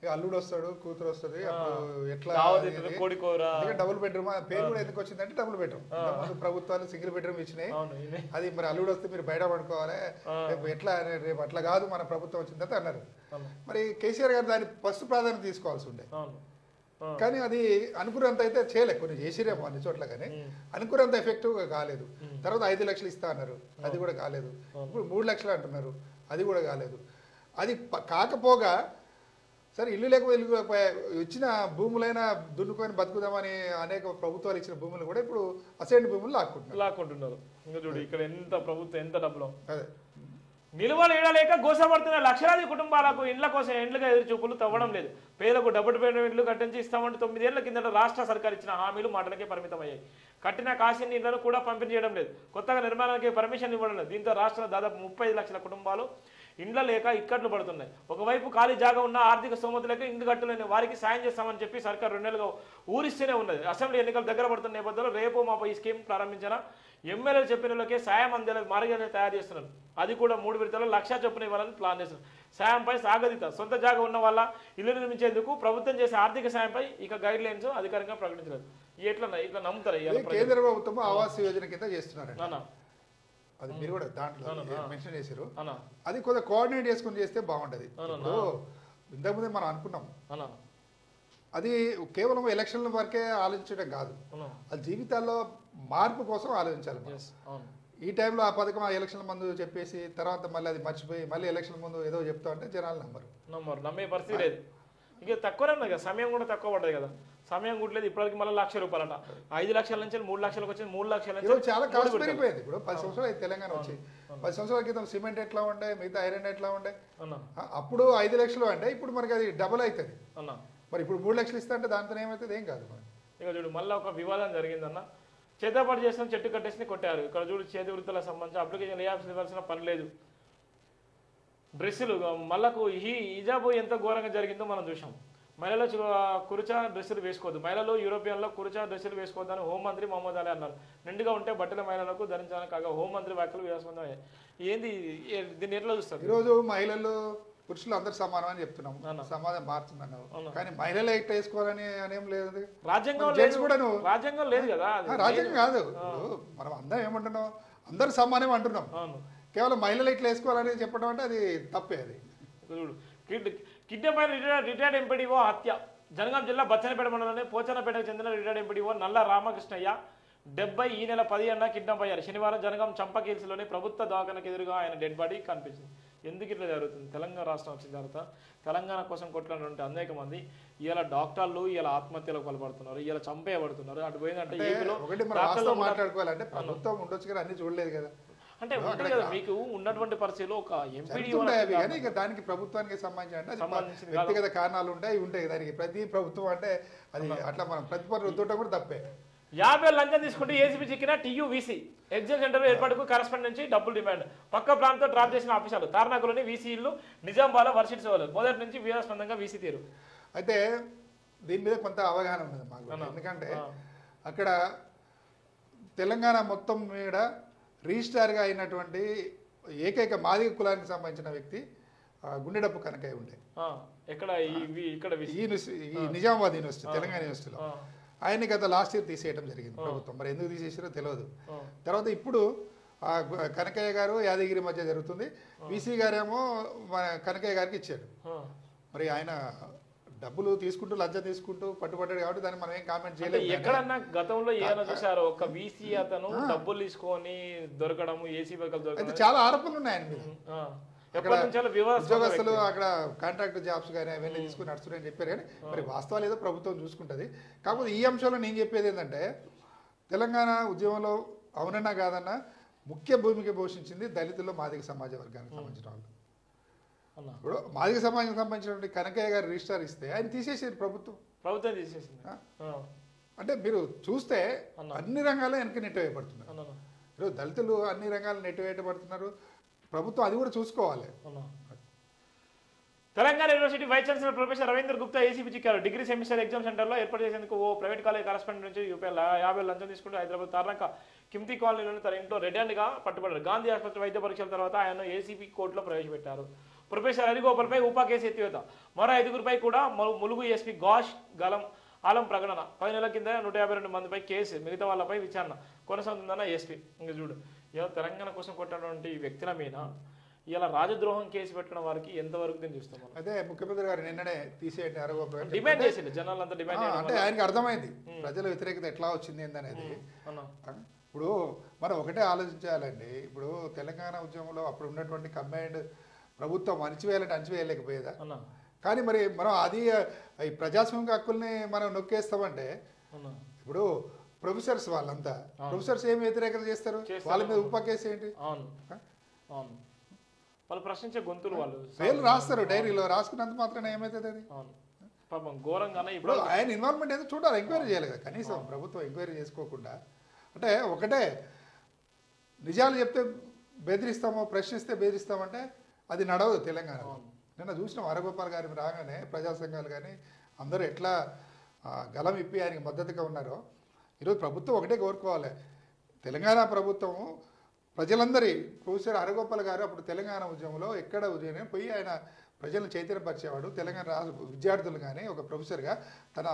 ఇక అల్లుడు వస్తాడు, కూతురు వస్తుంది, అప్పుడు ఎట్లా దావత్ ఇస్తుంది, కోడి కూర. అందుకే డబుల్ బెడ్రూమ్ పేరు కూడా ఎందుకు వచ్చిందంటే డబుల్ బెడ్రూమ్. ముందు ప్రభుత్వాలు సింగిల్ బెడ్రూమ్ ఇచ్చినాయి. అది మరి అల్లుడు వస్తే మీరు బయట పడుకోవాలి, రేపు ఎట్లా రేపు అట్లా కాదు మన ప్రభుత్వం వచ్చిందంటే అన్నారు. మరి కేసీఆర్ గారు దాన్ని ఫస్ట్ ప్రాధాన్యత తీసుకోవాల్సి ఉండే, కానీ అది అనుకున్నంత అయితే చేయలే. కొన్ని చేసిరేమో అన్ని చోట్ల, కానీ అనుకున్నంత ఎఫెక్టివ్గా కాలేదు. తర్వాత 5 లక్షలు ఇస్తా అన్నారు, అది కూడా కాలేదు. ఇప్పుడు 3 లక్షలు అంటున్నారు, అది కూడా కాలేదు. అది కాకపోగా సరే ఇల్లు లేకపోతే ఇల్లు ఇచ్చిన భూములైనా దున్నుకొని బతుకుదామని అనేక ప్రభుత్వాలు ఇచ్చిన భూములు కూడా ఇప్పుడు అసైన్ భూములు లాక్కుంటున్నారు. ఇంకా చూడు ఇక్కడ ఎంత ప్రభుత్వం ఎంత డబ్బులు. అదే నిల్వలు ఏడలేక గోసపడుతున్న లక్షలాది కుటుంబాలకు ఇండ్ల కోసం ఇండ్లుగా ఎదురు చూపులు తవ్వడం లేదు. పేదలకు డబ్బులు పేద ఇండ్లు కట్టించి ఇస్తామంటే 9 ఏళ్ల కిందట రాష్ట్ర సర్కార్ ఇచ్చిన హామీలు మాటలకే పరిమితమయ్యాయి. కట్టిన కాసిన ఇండ్లను కూడా పంపిణీ చేయడం లేదు. కొత్తగా నిర్మాణానికి పర్మిషన్ ఇవ్వడం లేదు. దీంతో రాష్ట్రంలో దాదాపు 35 లక్షల కుటుంబాలు ఇండ్ల లేక ఇక్కట్లు పడుతున్నాయి. ఒకవైపు ఖాళీ జాగా ఉన్న ఆర్థిక స్తోమతలకు ఇండ్లు కట్టలేని వారికి సాయం చేస్తామని చెప్పి సర్కార్ 2 నెలలుగా ఊరిస్తూనే ఉన్నది. అసెంబ్లీ ఎన్నికలు దగ్గర పడుతున్న నేపథ్యంలో రేపు మాపై ఈ స్కీమ్ ప్రారంభించిన ఎమ్మెల్యేలు చెప్పినకే సాయం అందేలా మార్గాన్ని తయారు చేస్తున్నారు. అది కూడా 3 విడతల్లో 1 లక్ష చొప్పున ఇవ్వాలని ప్లాన్ చేస్తున్నారు. సాయంపై సాగదీత సొంత జాగా ఉన్న వల్ల ఇల్లు నిర్మించేందుకు ప్రభుత్వం చేసే ఆర్థిక సాయంపై ఇక గైడ్ లైన్స్ అధికారికంగా ప్రకటించలేదు. ఇట్లా నమ్ముతారు. కేంద్ర ప్రభుత్వం ఆవాస్ యోజన కింద చేస్తున్నారు, అది మీరు కూడా దాంట్లో మెన్షన్ చేశారు. అది కొంచెం కోఆర్డినేట్ చేసుకుని చేస్తే బాగుంటది. ఇంతకుముందే మనం అనుకున్నాం, అది కేవలం ఎలక్షన్ల వరకే ఆలోచించడం కాదు, అది జీవితాల్లో మార్పు కోసం ఆలోచించాలి. ఈ టైంలో ఆ పథకం ఆ ఎలక్షన్ల ముందు చెప్పేసి తర్వాత మళ్ళీ అది మర్చిపోయి మళ్ళీ ఎలక్షన్ ముందు ఏదో చెప్తా అంటే జనాలు నమ్మే పరిస్థితి లేదు. ఇంకా తక్కువనే ఉంది కదా, సమయం కూడా తక్కువ పడ్డది కదా, సమయం కుట్టలేదు. ఇప్పటికి మళ్ళీ 1 లక్ష రూపాయలట. 5 లక్షల నుంచి 3 లక్షలకు వచ్చింది, 3 లక్షల నుంచి చాలా కాస్ట్ పెరిగిపోయింది. ఇప్పుడు 10 సంవత్సరాలు అయితే తెలంగాణ వచ్చి 10 సంవత్సరాల క్రితం సిమెంట్ ఎట్లా ఉండే, మిగతా ఐరన్ ఎట్లా ఉండే, అప్పుడు 5 లక్షలు అంటే ఇప్పుడు మనకి అది డబుల్ అవుతుంది. మరి ఇప్పుడు 3 లక్షలు ఇస్తా అంటే దాంతో ఏమవుతుంది, ఏం కాదు. ఇక చూడు మళ్ళీ ఒక వివాదం జరిగిందన్న. చేతపాటు చేసిన చెట్టు కట్టేసి కొట్టారు. ఇక్కడ చూడు చేతి వృత్తులకు సంబంధించి అప్లికేషన్ ఇవ్వాల్సిన పని లేదు. డ్రెస్సులు మళ్ళకు హిజాబు ఎంత ఘోరంగా జరిగిందో మనం చూసాం. మహిళలు కుర్చా డ్రెస్సులు వేసుకోవద్దు, మహిళలు యూరోపియన్లో కుర్చా డ్రెస్సులు వేసుకోవద్దని హోంమంత్రి మహమ్మద్ అలీ అన్నారు. నిండుగా ఉంటే బట్టల మహిళలకు ధరించాలని కాగా హోంమంత్రి వ్యాఖ్యలు వివాదాస్పదమయ్యాయి. ఏంది దీన్ని ఎట్లా చూస్తారు? ఈరోజు మహిళలు పురుషులు అందరు సమానం అని చెప్తున్నాం, సమాజం మారుతున్నాను, కానీ మహిళలు ఎట్లా వేసుకోవాలని అనేం లేదు. రాజ్యాంగం లేదు కదా, రాజ్యాంగం కాదు. మనం అందరం ఏమంటున్నాం, అందరు సమానం అంటున్నాం, కేవలం మహిళలు ఇట్లా వేసుకోవాలని చెప్పడం అంటే అది తప్పే. అది కిడ్నాప్ అయిన రిటైర్డ్ ఎంపీడీఓ హత్య. జనగాం జిల్లా బచ్చనపేట మండలంలోని పోచనపేటకు చెందిన రిటైర్డ్ ఎంపీడీఓ నల్ల రామకృష్ణయ్య 70 ఈ నెల 10న కిడ్నాప్ అయ్యారు. శనివారం జనగాం చంపకీల్స్లోని ప్రభుత్వ దవాఖానకు ఎదురుగా ఆయన డెడ్ బాడీ కనిపించింది. ఎందుకు ఇట్లా జరుగుతుంది? తెలంగాణ రాష్ట్రం వచ్చిన తర్వాత తెలంగాణ కోసం కొట్లాడినటువంటి అనేక మంది ఇలా డాక్టర్లు ఇలా ఆత్మహత్యలకు పాల్పడుతున్నారు, ఇలా చంపేయబడుతున్నారు. అటు పోయిందంటే మాట్లాడుకోవాలంటే ప్రభుత్వం ఉండొచ్చు కదా, అన్ని చూడలేదు కదా. అంటే మీకు ఉన్నటువంటి పరిస్థితిలో ఒక ఎంపీ దానికి ప్రభుత్వానికి సంబంధించిన వ్యక్తిగత కారణాలు ఉంటాయి. దానికి ప్రతి ప్రభుత్వం అంటే అది అట్లా మనం ప్రతిపక్ష రుద్దటం కూడా తప్పే. 50 లంచం తీసుకుంటే ఏసీబీ చిక్కిన టీయూవీసీ ఎగ్జామ్ సెంటర్ ఏర్పాటుకు కరస్పాండ్ నుంచి డబ్బులు డిమాండ్. పక్క ప్రాంతం డ్రాప్ చేసిన ఆఫీసర్లు తార్నాకులోని వీసీ ఇల్లు నిజామాబాద్ వర్షిట్సేవాళ్ళు మొదటి నుంచి వివాదాస్పదంగా వీసీ తీరు. అయితే దీని మీద కొంత అవగాహన ఉంది మాకు, ఎందుకంటే అక్కడ తెలంగాణ మొత్తం మీద రిజిస్ట్రార్గా అయినటువంటి ఏకైక మాదిగ కులానికి సంబంధించిన వ్యక్తి గుండెడప్పు కనకయ్య ఉండే. ఈ నిజామాబాద్ యూనివర్సిటీ, తెలంగాణ యూనివర్సిటీలో ఆయన్ని గత లాస్ట్ ఇయర్ తీసేయడం జరిగింది ప్రభుత్వం. మరి ఎందుకు తీసేసారో తెలియదు. తర్వాత ఇప్పుడు కనకయ్య గారు యాదగిరి మధ్య జరుగుతుంది. వీసీ గారేమో కనకయ్య గారికి ఇచ్చాడు. మరి ఆయన డబ్బులు తీసుకుంటూ లంచం తీసుకుంటూ పట్టుబడ్డాడు కాబట్టి దాన్ని మనం ఏం కామెంట్ చేయలేదు. ఎక్కడన్నా గతంలో ఏమైనా చూసారో ఒక వీసీ అతను డబ్బులు తీసుకొని దొరకడం, ఏసీ అయితే చాలా ఆరోపణలు ఉన్నాయి ఆయన మీద. ఉద్యోగస్తులు అక్కడ కాంట్రాక్ట్ జాబ్స్ కానీ అవన్నీ తీసుకుని నడుస్తున్నాయని చెప్పారు, కానీ మరి వాస్తవాలు ఏదో ప్రభుత్వం చూసుకుంటుంది. కాకపోతే ఈ అంశంలో నేను చెప్పేది ఏంటంటే తెలంగాణ ఉద్యమంలో అవునన్నా కాదన్నా ముఖ్య భూమిక పోషించింది దళితుల్లో మాదిగ సమాజ వర్గానికి సంబంధించిన వాళ్ళు. ఇప్పుడు మాదిగ సమాజానికి సంబంధించినటువంటి కనకయ్య గారు రిజిస్టార్ ఇస్తే ఆయన తీసేసారు, ప్రభుత్వం తీసేసింది. అంటే మీరు చూస్తే అన్ని రంగాల్లో వెనక నెట్టివేయబడుతున్నారు. ఈరోజు దళితులు అన్ని రంగాలు నెట్టివేయబడుతున్నారు, ప్రభుత్వం అది కూడా చూసుకోవాలి. Telangana university vice chancellor professor Ravindra Gupta ACB చిక్కారు. డిగ్రీ సెమిస్టర్ ఎగ్జామ్ సెంటర్లో ఏర్పాటు చేసేందుకు ఓ ప్రైవేట్ కాలేజ్ కరస్పాండెంట్ నుంచి ₹50 లంచం తీసుకుంటూ హైదరాబాద్ తార్నాక కిమ్తి కాలనీలోని తన ఇంట్లో రెడ్ హ్యాండ్గా పట్టుబడ్డారు. గాంధీ ఆసుపత్రి వైద్య పరీక్షల తర్వాత ఆయన ఏసీబీ కోర్టులో ప్రవేశపెట్టారు. ప్రొఫెసర్ హరిగోపాల్పై ఉపా కేసు ఎత్తివేత. మరో 5గురిపై కూడా ములుగు ఎస్పీ గాష్ గలం ఆలం ప్రకటన. 10 నెలల కింద 152 మందిపై కేసు, మిగతా వాళ్ళపై విచారణ కొనసాగుతుందన్న ఎస్పీ. ఇంకా చూడు, ఇలా తెలంగాణ కోసం కొట్టినటువంటి వ్యక్తుల మీద ఇలా రాజద్రోహం కేసు పెట్టిన వారికి ఎంతవరకు దీన్ని చూస్తాం? అదే ముఖ్యమంత్రి గారు నిన్ననే తీసేయండి హరిగోపాల్ డిమాండ్ చేసింది, జనాలు అంతా డిమాండ్ అంటే ఆయనకి అర్థమైంది ప్రజల వ్యతిరేకత ఎట్లా వచ్చింది ఏందనేది. ఇప్పుడు మనం ఒకటే ఆలోచించాలండి. ఇప్పుడు తెలంగాణ ఉద్యమంలో అప్పుడు ఉన్నటువంటి కంబైన్డ్ ప్రభుత్వం అణచివేయాలంటే అణచివేయలేకపోయేదా? కానీ మరి మనం అది ఈ ప్రజాస్వామిక హక్కుల్ని మనం నొక్కేస్తామంటే ఇప్పుడు ప్రొఫెసర్స్ వాళ్ళంతా ప్రొఫెసర్స్ ఏమి వ్యతిరేకత చేస్తారు? వాళ్ళ మీద ఉపా కేసు ఏంటి? వాళ్ళు ప్రశ్నించే గొంతులు వాళ్ళు పేర్లు రాస్తారు డైరీలో, రాసుకున్నంత మాత్రం ఏమవుతుంది అది? పాపం ఘోరంగానే. ఇప్పుడు ఆయన ఇన్వాల్వ్మెంట్ ఏదో చూడాలి, ఎంక్వైరీ చేయాలి కదా కనీసం. ప్రభుత్వం ఎంక్వైరీ చేసుకోకుండా అంటే ఒకటే నిజాలు చెప్తే బెదిరిస్తామో, ప్రశ్నిస్తే బెదిరిస్తామంటే అది నడవదు తెలంగాణలో. నిన్న చూసినాం హరగోపాల్ గారి రాగానే ప్రజా సంఘాలు కానీ అందరూ ఎట్లా గలం ఇప్పి ఆయనకి మద్దతుగా ఉన్నారో. ఈరోజు ప్రభుత్వం ఒకటే కోరుకోవాలి, తెలంగాణ ప్రభుత్వము ప్రజలందరి ప్రొఫెసర్ హరగోపాల్ గారు అప్పుడు తెలంగాణ ఉద్యమంలో ఎక్కడ ఉదయం పోయి ఆయన ప్రజలను చైతన్యపరిచేవాడు. తెలంగాణ రాష్ట్ర విద్యార్థులు కానీ ఒక ప్రొఫెసర్గా తన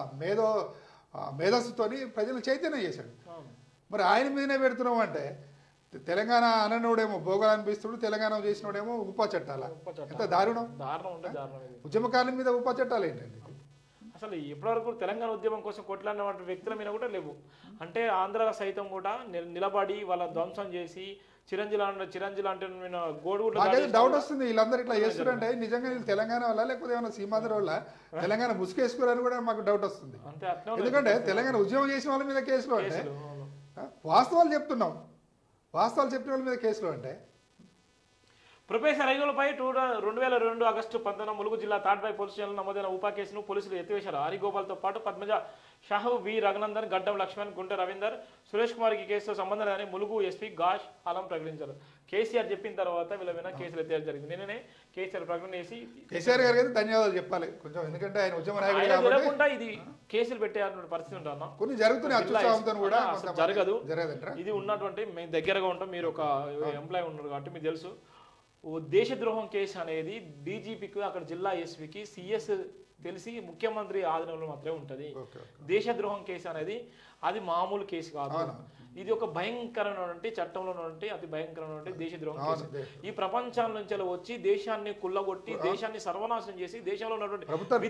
మేధస్సుతోని ప్రజలను చైతన్యం చేశాడు. మరి ఆయన మీదనే పెడుతున్నాం అంటే తెలంగాణ అననోడేమో భోగాలు అనిపిస్తుడు, తెలంగాణ చేసినోడేమో ఉపా చట్టాల. ఎంత దారుణం! ఉద్యమకాలం మీద ఉపా చట్టాలు ఏంటండి? అసలు ఇప్పటివరకు తెలంగాణ ఉద్యమం కోసం కొట్లాడిన వ్యక్తుల మీద కూడా లేవు. అంటే ఆంధ్ర సైతం కూడా నిలబడి వాళ్ళ ధ్వంసం చేసి చిరంజీవి అంటే గోడు డౌట్ వస్తుంది. వీళ్ళందరూ ఇట్లా చేస్తున్నారంటే నిజంగా వీళ్ళు తెలంగాణ వల్ల లేకపోతే ఏమైనా సీమాంధ్ర వల్ల తెలంగాణ ముసుకేసుకోరని కూడా మాకు డౌట్ వస్తుంది. ఎందుకంటే తెలంగాణ ఉద్యమం చేసిన వాళ్ళ మీద కేసులు అంటే వాస్తవాలు చెప్తున్నాం, వాస్తవాలు చెప్పిన వాళ్ళ మీద కేసులు అంటే. ప్రొఫెసర్ హరిగోపాల్పై 2002 ఆగస్టు 19 ములుగు జిల్లా తాడ్పై పోలీస్ స్టేషన్లో నమోదైన ఉపా కేసును పోలీసులు ఎత్తివేశారు. హరిగోపాల్తో పాటు పద్మజ, షాహు, వి రఘునందన్, గడ్డం లక్ష్మణ్, గుంట రవీందర్, సురేష్ కుమార్కి కేసుతో సంబంధం లేదని ములుగు ఎస్పీ గాష్ ఆలం ప్రకటించారు. కేసీఆర్ చెప్పిన తర్వాత వీళ్ళ మీద కేసులు ఎత్తేయడం జరిగింది. నిన్ననే కేసీఆర్ ప్రకటన చేసి కేసీఆర్ గారికి ధన్యవాదాలు చెప్పాలి కొంచెం, ఎందుకంటే ఆయన ఉద్యమ నాయకుడు ఇది కేసులు పెట్టే పరిస్థితి ఉంటాను. కొన్ని జరుగుతున్నాయి కూడా జరగదు. ఇది ఉన్నటువంటి మేము దగ్గరగా ఉంటాం, మీరు ఒక ఎంప్లాయ్ ఉన్నారు కాబట్టి మీకు తెలుసు. దేశద్రోహం కేసు అనేది డీజీపీకి, అక్కడ జిల్లా ఎస్పీకి, సిఎస్ తెలిసి ముఖ్యమంత్రి ఆధీనంలో మాత్రమే ఉంటుంది. దేశద్రోహం కేసు అనేది అది మామూలు కేసు కాదు. ఇది ఒక భయంకరమైనటువంటి చట్టంలో ఉన్నటువంటి అతి భయంకరమైనటువంటి దేశద్రోహం కేసు. ఈ ప్రపంచం నుంచి వచ్చి దేశాన్ని కుల్లగొట్టి దేశాన్ని సర్వనాశనం చేసి దేశంలో ఉన్నటువంటి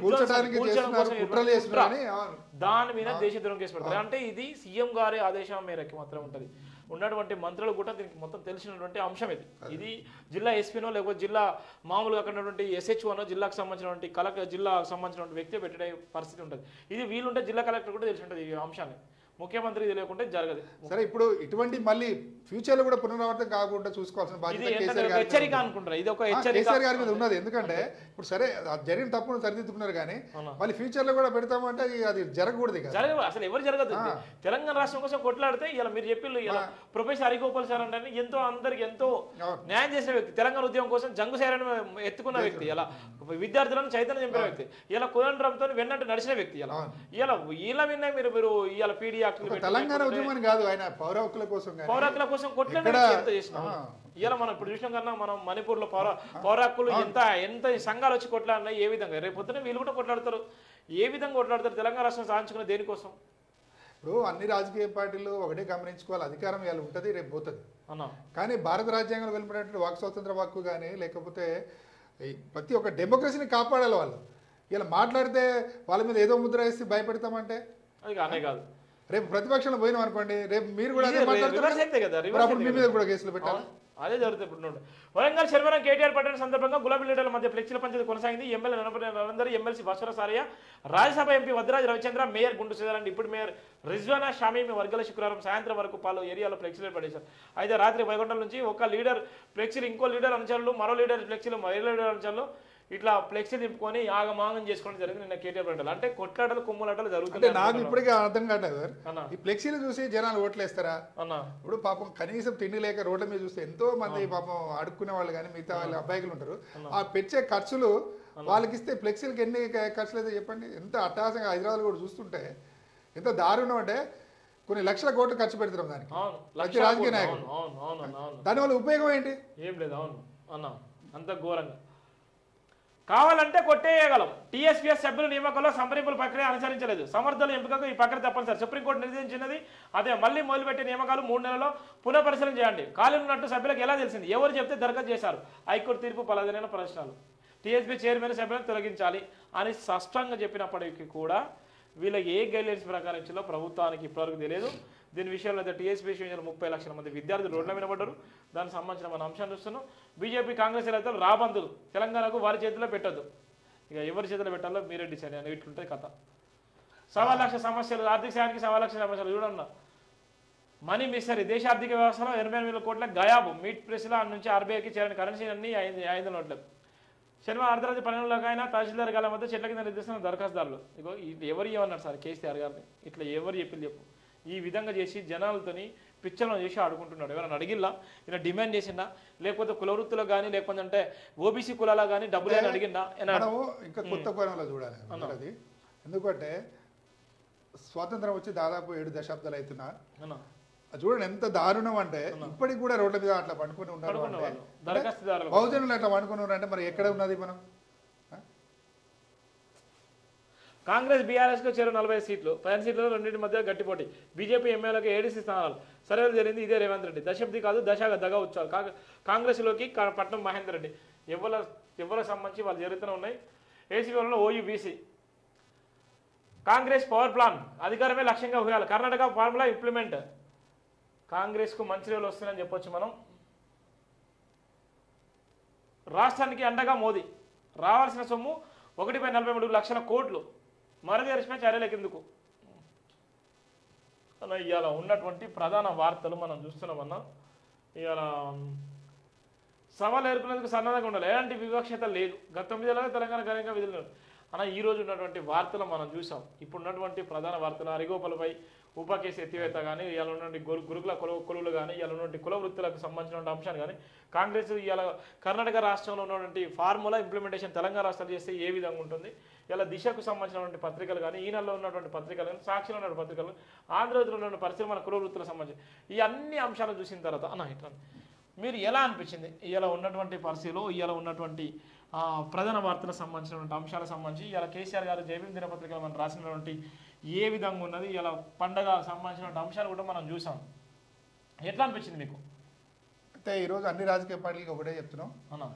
దాని మీద దేశద్రోహం కేసు పెడతారు. అంటే ఇది సీఎం గారి ఆదేశం మేరకు మాత్రం ఉంటుంది. ఉన్నటువంటి మంత్రులు కూడా దీనికి మొత్తం తెలిసినటువంటి అంశం ఇది. ఇది జిల్లా ఎస్పీనో లేకపోతే జిల్లా మామూలుగా అక్కడ ఎస్హెచ్ఓనో జిల్లాకు సంబంధించినటువంటి జిల్లాకు సంబంధించినటువంటి వ్యక్తి పెట్టే పరిస్థితి ఉంటుంది. ఇది వీలుంటే జిల్లా కలెక్టర్ కూడా తెలిసి ఉంటుంది ఈ అంశాన్ని. ముఖ్యమంత్రికి తెలియకుంటే జరగదు. సరే, ఇప్పుడు ఇటువంటి మళ్ళీ ఫ్యూచర్ లో కూడా పునరావృతం కాకుండా చూసుకోవాల్సిన బాధ్యత హెచ్చరిక అనుకుంటారు. ఇది ఒక హెచ్చరిక కేసీఆర్ గారి మీద ఉన్నది. ఎందుకంటే ఇప్పుడు సరే జరిగిన తప్పును సరిదిద్దుకున్నారు కానీ మళ్ళీ ఫ్యూచర్ లో కూడా పెడతామంటే అది జరగకూడదు. జరగదు, అసలు ఎవరు జరగదు. తెలంగాణ రాష్ట్రం కోసం కొట్లాడితే ఇలా మీరు చెప్పిళ్ళు ఇలా ప్రొఫెసర్ హరిగోపాల్ సార్ అంటే ఎంతో అందరికి ఎంతో న్యాయం చేసిన వ్యక్తి, తెలంగాణ ఉద్యమం కోసం జంగు సేరని ఎత్తుకున్న వ్యక్తి, ఇలా విద్యార్థులను చైతన్యం చంపిన వ్యక్తి, ఇలా కులంతో వెన్నట్టు నడిచిన వ్యక్తి, ఇలా ఇలా విన్నా మీరు ఇలా పీడీ తెలంగాణ ఉద్యమం కాదు, ఆయన పౌర హక్కుల కోసం కొట్లాడి చేసినాం. ఇలా మనం ఇప్పుడు చూసిన కన్నా మనం మణిపూర్ లో పౌర హక్కులు ఎంత సంఘాలు వచ్చి కొట్లాడినా ఏ విధంగా రేపు పొద్దున వీళ్ళు కూడా కొట్లాడతారు. ఏ విధంగా కొట్లాడతారు? తెలంగాణ రాష్ట్రం సాధించుకున్న దేనికోసం? ఇప్పుడు అన్ని రాజకీయ పార్టీలు ఒకటే గమనించుకోవాలి, అధికారం ఇవాళ ఉంటుంది, రేపు పోతుంది. కానీ భారత రాజ్యాంగంలో వెళ్ళినటువంటి వాక్ స్వాతంత్ర హక్కు కానీ లేకపోతే ప్రతి ఒక్క డెమోక్రసీని కాపాడాలి వాళ్ళు. ఇలా మాట్లాడితే వాళ్ళ మీద ఏదో ముద్ర వేసి భయపెడతామంటే అది కానే కాదు. రేపు ప్రతిపక్షంలో పోయినాం అనుకోండి, రేపు మీరు కూడా మీ మీద కూడా కేసులు పెట్టాలి. అదే జరుగుతుంది. ఇప్పుడు వరంగల్ శర్వరం కేటీఆర్ పట్టణ సందర్భంగా గులాబీ లీడర్ల మధ్య ఫ్లెక్సీల పంచాయతీ కొనసాగింది. ఎమ్మెల్యే నరేందర్, ఎమ్మెల్సీ బస్వర సారయ్య, రాజ్యసభ ఎంపీ వద్రాజ్ రవిచంద్ర, మేయర్ గుండు శ్రీధర్, ఇప్పుడు మేయర్ రిజ్వానా షమీమి వర్గాల శుక్రవారం సాయంత్రం వరకు పలు ఏరియాలో ఫ్లెక్సీలు పడేశారు. అయితే రాత్రి 10 గంటల నుంచి ఒక లీడర్ ఫ్లెక్సీలు, ఇంకో లీడర్ అనుచరులు, మరో లీడర్ ఫ్లెక్సీలు, మరో లీడర్ అనుచరులు ఇట్లా ఫ్లెక్సీ తిప్పుకొని ఆగమాగం చేసుకోవడం జరిగింది నిన్న కేటీఆర్ పట్టణాలు. అంటే కొట్లాటలు కొమ్ములాటలు జరుగుతుంది. నాకు ఇప్పటికీ అర్థం కావట్లేదు ఈ ఫ్లెక్సీలు చూసి జనాలు ఓట్లేస్తారా అన్న. ఇప్పుడు పాపం కనీసం తిండి లేక రోడ్ల మీద చూస్తే ఎంతో మంది పాపం అడుక్కునే వాళ్ళు కానీ మిగతా వాళ్ళు అబ్బాయిలు ఉంటారు. ఆ పెట్టే ఖర్చులు వాళ్ళకి ఇస్తే ఫ్లెక్సీలకి ఎన్ని ఖర్చులు అయితే చెప్పండి. ఎంత అట్టహాసంగా హైదరాబాద్ కూడా చూస్తుంటే ఎంత దారుణం అంటే కొన్ని లక్షల కోట్లు ఖర్చు పెడుతున్నాం దానికి ప్రతి రాజకీయ నాయకులు. దానివల్ల ఉపయోగం ఏంటి? ఏం లేదు. అవును అన్న, అంత ఘోరంగా కావాలంటే కొట్టేయగలం. టీఎస్పీఎస్ సభ్యుల నియామకంలో సంప్రదింపుల ప్రక్రియ అనుసరించలేదు. సమర్థుల ఎంపికకు ఈ ప్రక్రియ తప్పనిసరి. సుప్రీంకోర్టు నిర్దేశించినది అదే. మళ్ళీ మొదలుపెట్టే నియామకాలు 3 నెలల్లో పునఃపరిశీలన చేయండి. ఖాళీ ఉన్నట్టు సభ్యులకు ఎలా తెలిసింది? ఎవరు చెప్తే దరఖాస్తు చేశారు? హైకోర్టు తీర్పు పలదైన ప్రశ్నలు. టీఎస్పీ చైర్మన్ సభ్యులను తొలగించాలి అని స్పష్టంగా చెప్పినప్పటికీ కూడా వీళ్ళకి ఏ గైడ్లైన్స్ ప్రకారం ఇచ్చిందో ప్రభుత్వానికి ఇప్పటివరకు తెలియదు. దీని విషయంలో అయితే టీఎస్పీ విషయంలో 30 లక్షల మంది విద్యార్థులు రోడ్ల మీద పడ్డారు. దానికి సంబంధించిన మన అంశాన్ని చూస్తున్నాం. బీజేపీ కాంగ్రెస్ అయితే రాబందులు తెలంగాణకు వారి చేతిలో పెట్టొద్దు. ఇక ఎవరి చేతిలో పెట్టాలో మీరే డిసైడ్ అని ఇట్లుంటుంది కథ. 1,00,000 సమస్యలు, ఆర్థిక సాయానికి 1,00,000 సమస్యలు చూడన్నా. Money misery. దేశ ఆర్థిక వ్యవస్థలో 88,000 కోట్ల గయాబు. మీట్ ప్రెస్లో నుంచి ఆర్బీఐకి చేరిన కరెన్సీ అన్ని 5 నోట్లు. శనివారం అర్ధరాత్రి 12 తహసీల్దార్ గాల మధ్య చెట్ల కింద నిర్దేశిస్తున్న దరఖాస్తుదారులు. ఇగో ఎవరు ఏమన్నారు సార్ కేసీఆర్ గారిని? ఇట్లా ఎవరు చెప్పు. ఈ విధంగా చేసి జనాలతోని పిచ్చలను చేసి ఆడుకుంటున్నాడు. ఎవరైనా అడిగిల్లా? ఇలా డిమాండ్ చేసిందా? లేకపోతే కులవృత్తులకు కానీ లేకపోతే అంటే ఓబీసీ కులాల కానీ డబ్బులు ఏమైనా అడిగిందా? ఇంకా కొత్త కోణంలో చూడాలి అది. ఎందుకంటే స్వాతంత్రం వచ్చి దాదాపు 7 దశాబ్దాలు అవుతున్నా చూడండి ఎంత దారుణం అంటే ఇప్పటికి కూడా రోడ్ల మీద అట్లా పండుకొని ఉన్నారు. బహుజనులు అట్లా పండుకొని ఉన్నారు అంటే మరి ఎక్కడ ఉన్నది మనం? కాంగ్రెస్ బీఆర్ఎస్కు చేరు 40 సీట్లు. 15 సీట్లలో రెండింటి మధ్య గట్టి పోటీ. బీజేపీ ఎమ్మెల్యేలకు 7 స్థానాలు. సర్వేలు జరిగింది ఇదే రేవంత్ రెడ్డి. దశాబ్ది కాదు దశగా దగా వచ్చారు. కాంగ్రెస్లోకి పట్నం మహేందర్ రెడ్డి. ఎవరికి సంబంధించి వాళ్ళు జరుగుతూనే ఉన్నాయి. ఏసీ వల్ల ఓయూబీసీ. కాంగ్రెస్ పవర్ ప్లాన్ అధికారమే లక్ష్యంగా ఊహాలి. Karnataka formula implement. కాంగ్రెస్కు మంచి రోజులు వస్తున్నాయని చెప్పొచ్చు మనం. రాష్ట్రానికి అండగా మోదీ. రావాల్సిన సొమ్ము 1.43 లక్షల కోట్లు. మరదేశమే చర్యలకు ఎందుకు? ఇవాళ ఉన్నటువంటి ప్రధాన వార్తలు మనం చూస్తున్నామన్నా. ఇవాళ సవాలు ఎదుర్కొనేందుకు సన్నద్ధంగా ఉండాలి. ఎలాంటి వివక్షత లేదు. గత 9 ఏళ్ళగా తెలంగాణ ఘనంగా విధులు అన్న ఈ రోజు ఉన్నటువంటి వార్తలు మనం చూసాం. ఇప్పుడు ఉన్నటువంటి ప్రధాన వార్తలు హరిగోపాలపై ఉప కేసు ఎత్తివేత కానీ, ఇవాళ ఉన్నటువంటి గురుకుల కొలువులు కానీ, ఇవాళ ఉన్నటువంటి కుల వృత్తులకు సంబంధించిన అంశాలు కానీ, కాంగ్రెస్ ఇవాళ కర్ణాటక రాష్ట్రంలో ఉన్నటువంటి ఫార్ములా ఇంప్లిమెంటేషన్ తెలంగాణ రాష్ట్రాలు చేస్తే ఏ విధంగా ఉంటుంది? ఇలా దిశకు సంబంధించినటువంటి పత్రికలు కానీ, ఈనాడులో ఉన్నటువంటి పత్రికలు కానీ, సాక్షిలో ఉన్నటువంటి పత్రికలు, ఆంధ్రజ్యోతిలో ఉన్నటువంటి పరిస్థితులు మన కుల వృత్తులకు సంబంధించి ఈ అన్ని అంశాలు చూసిన తర్వాత అన్న ఇట్లా మీరు ఎలా అనిపించింది ఇలా ఉన్నటువంటి పరిస్థితిలో ఇలా ఉన్నటువంటి ప్రధాన వార్తలకు సంబంధించినటువంటి అంశాలకు సంబంధించి ఇలా కేసీఆర్ గారు జైభీం దినపత్రికలో మనం రాసినటువంటి ఏ విధంగా ఉన్నది ఇలా పండగ సంబంధించినటువంటి అంశాలు కూడా మనం చూసాం. ఎట్లా అనిపించింది మీకు? అయితే ఈరోజు అన్ని రాజకీయ పార్టీలకు ఒకటే చెప్తున్నాం అన్న.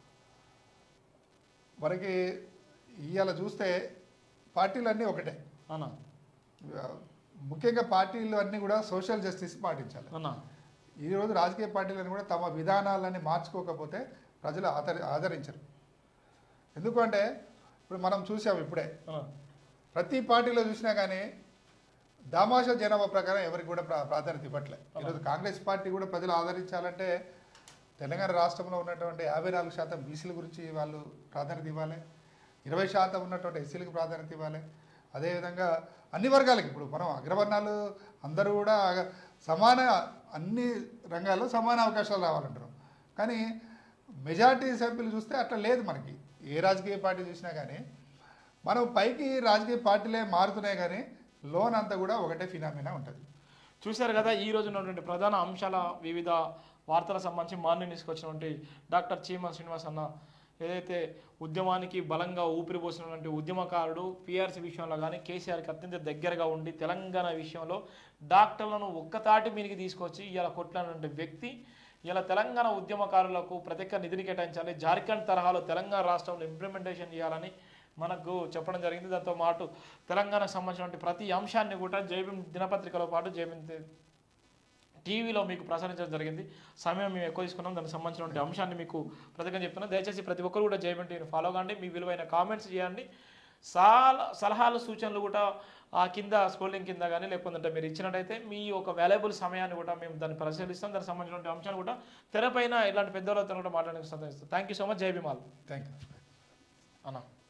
మనకి ఇవాళ చూస్తే పార్టీలు అన్నీ ఒకటే అన్న. ముఖ్యంగా పార్టీలు అన్నీ కూడా సోషల్ జస్టిస్ పాటించాలి అన్న. ఈరోజు రాజకీయ పార్టీలను కూడా తమ విధానాలని మార్చుకోకపోతే ప్రజలు ఆదరించరు. ఎందుకంటే ఇప్పుడు మనం చూసాం ఇప్పుడే ప్రతి పార్టీలో చూసినా కానీ దామాషా జనాభా ప్రకారం ఎవరికి కూడా ప్రాధాన్యత ఇవ్వట్లే. ఈరోజు కాంగ్రెస్ పార్టీ కూడా ప్రజలు ఆదరించాలంటే తెలంగాణ రాష్ట్రంలో ఉన్నటువంటి 54% బీసీల గురించి వాళ్ళు ప్రాధాన్యత ఇవ్వాలి. 20% ఉన్నటువంటి ఎస్సీలకు ప్రాధాన్యత ఇవ్వాలి. అదేవిధంగా అన్ని వర్గాలకి ఇప్పుడు మనం అగ్రవర్ణాలు అందరూ కూడా సమాన అన్ని రంగాల్లో సమాన అవకాశాలు రావాలంటారు. కానీ మెజారిటీ సభ్యులు చూస్తే అట్లా లేదు. మనకి ఏ రాజకీయ పార్టీ చూసినా కానీ మనం పైకి రాజకీయ పార్టీలే మారుతున్నాయి కానీ లోన్ అంతా కూడా ఒకటే ఫినామినా ఉంటుంది. చూశారు కదా ఈ రోజు ఉన్నటువంటి ప్రధాన అంశాల వివిధ వార్తలకు సంబంధించి మార్నింగ్ తీసుకొచ్చినటువంటి డాక్టర్ చీమ శ్రీనివాస్ అన్న ఏదైతే ఉద్యమానికి బలంగా ఊపిరిపోసినటువంటి ఉద్యమకారుడు పిఆర్సీ విషయంలో కానీ కేసీఆర్కి అత్యంత దగ్గరగా ఉండి తెలంగాణ విషయంలో డాక్టర్లను ఒక్కతాటి మీనికి తీసుకొచ్చి ఇలా కొట్లాడినటువంటి వ్యక్తి ఇలా తెలంగాణ ఉద్యమకారులకు ప్రత్యేక నిధిని కేటాయించాలి, జార్ఖండ్ తరహాలో తెలంగాణ రాష్ట్రంలో ఇంప్లిమెంటేషన్ చేయాలని మనకు చెప్పడం జరిగింది. దాంతో పాటు తెలంగాణకు సంబంధించినటువంటి ప్రతి అంశాన్ని కూడా జైభీం దినపత్రికలో పాటు జైభీం టీవీలో మీకు ప్రసారించడం జరిగింది. సమయం మేము ఎక్కువ తీసుకున్నాం. దానికి సంబంధించినటువంటి అంశాన్ని మీకు ప్రత్యేకంగా చెప్తున్నాం. దయచేసి ప్రతి ఒక్కరు కూడా జైభీం టీవీని ఫాలో కాండి. మీ విలువైన కామెంట్స్ చేయండి. సలహాలు సూచనలు కూడా ఆ కింద స్క్రోలింగ్ కింద కానీ లేకపోతే మీరు ఇచ్చినట్టయితే మీ ఒక వాల్యుబుల్ సమయాన్ని కూడా మేము దాన్ని పరిశీలిస్తాం. దానికి సంబంధించిన అంశాన్ని కూడా తెరపైన ఇలాంటి పెద్దవాళ్ళతో కూడా మాట్లాడడానికి సంతోషిస్తాం. Thank you so much. జై భీమ్ ఆల్. థ్యాంక్ యూ అన్న.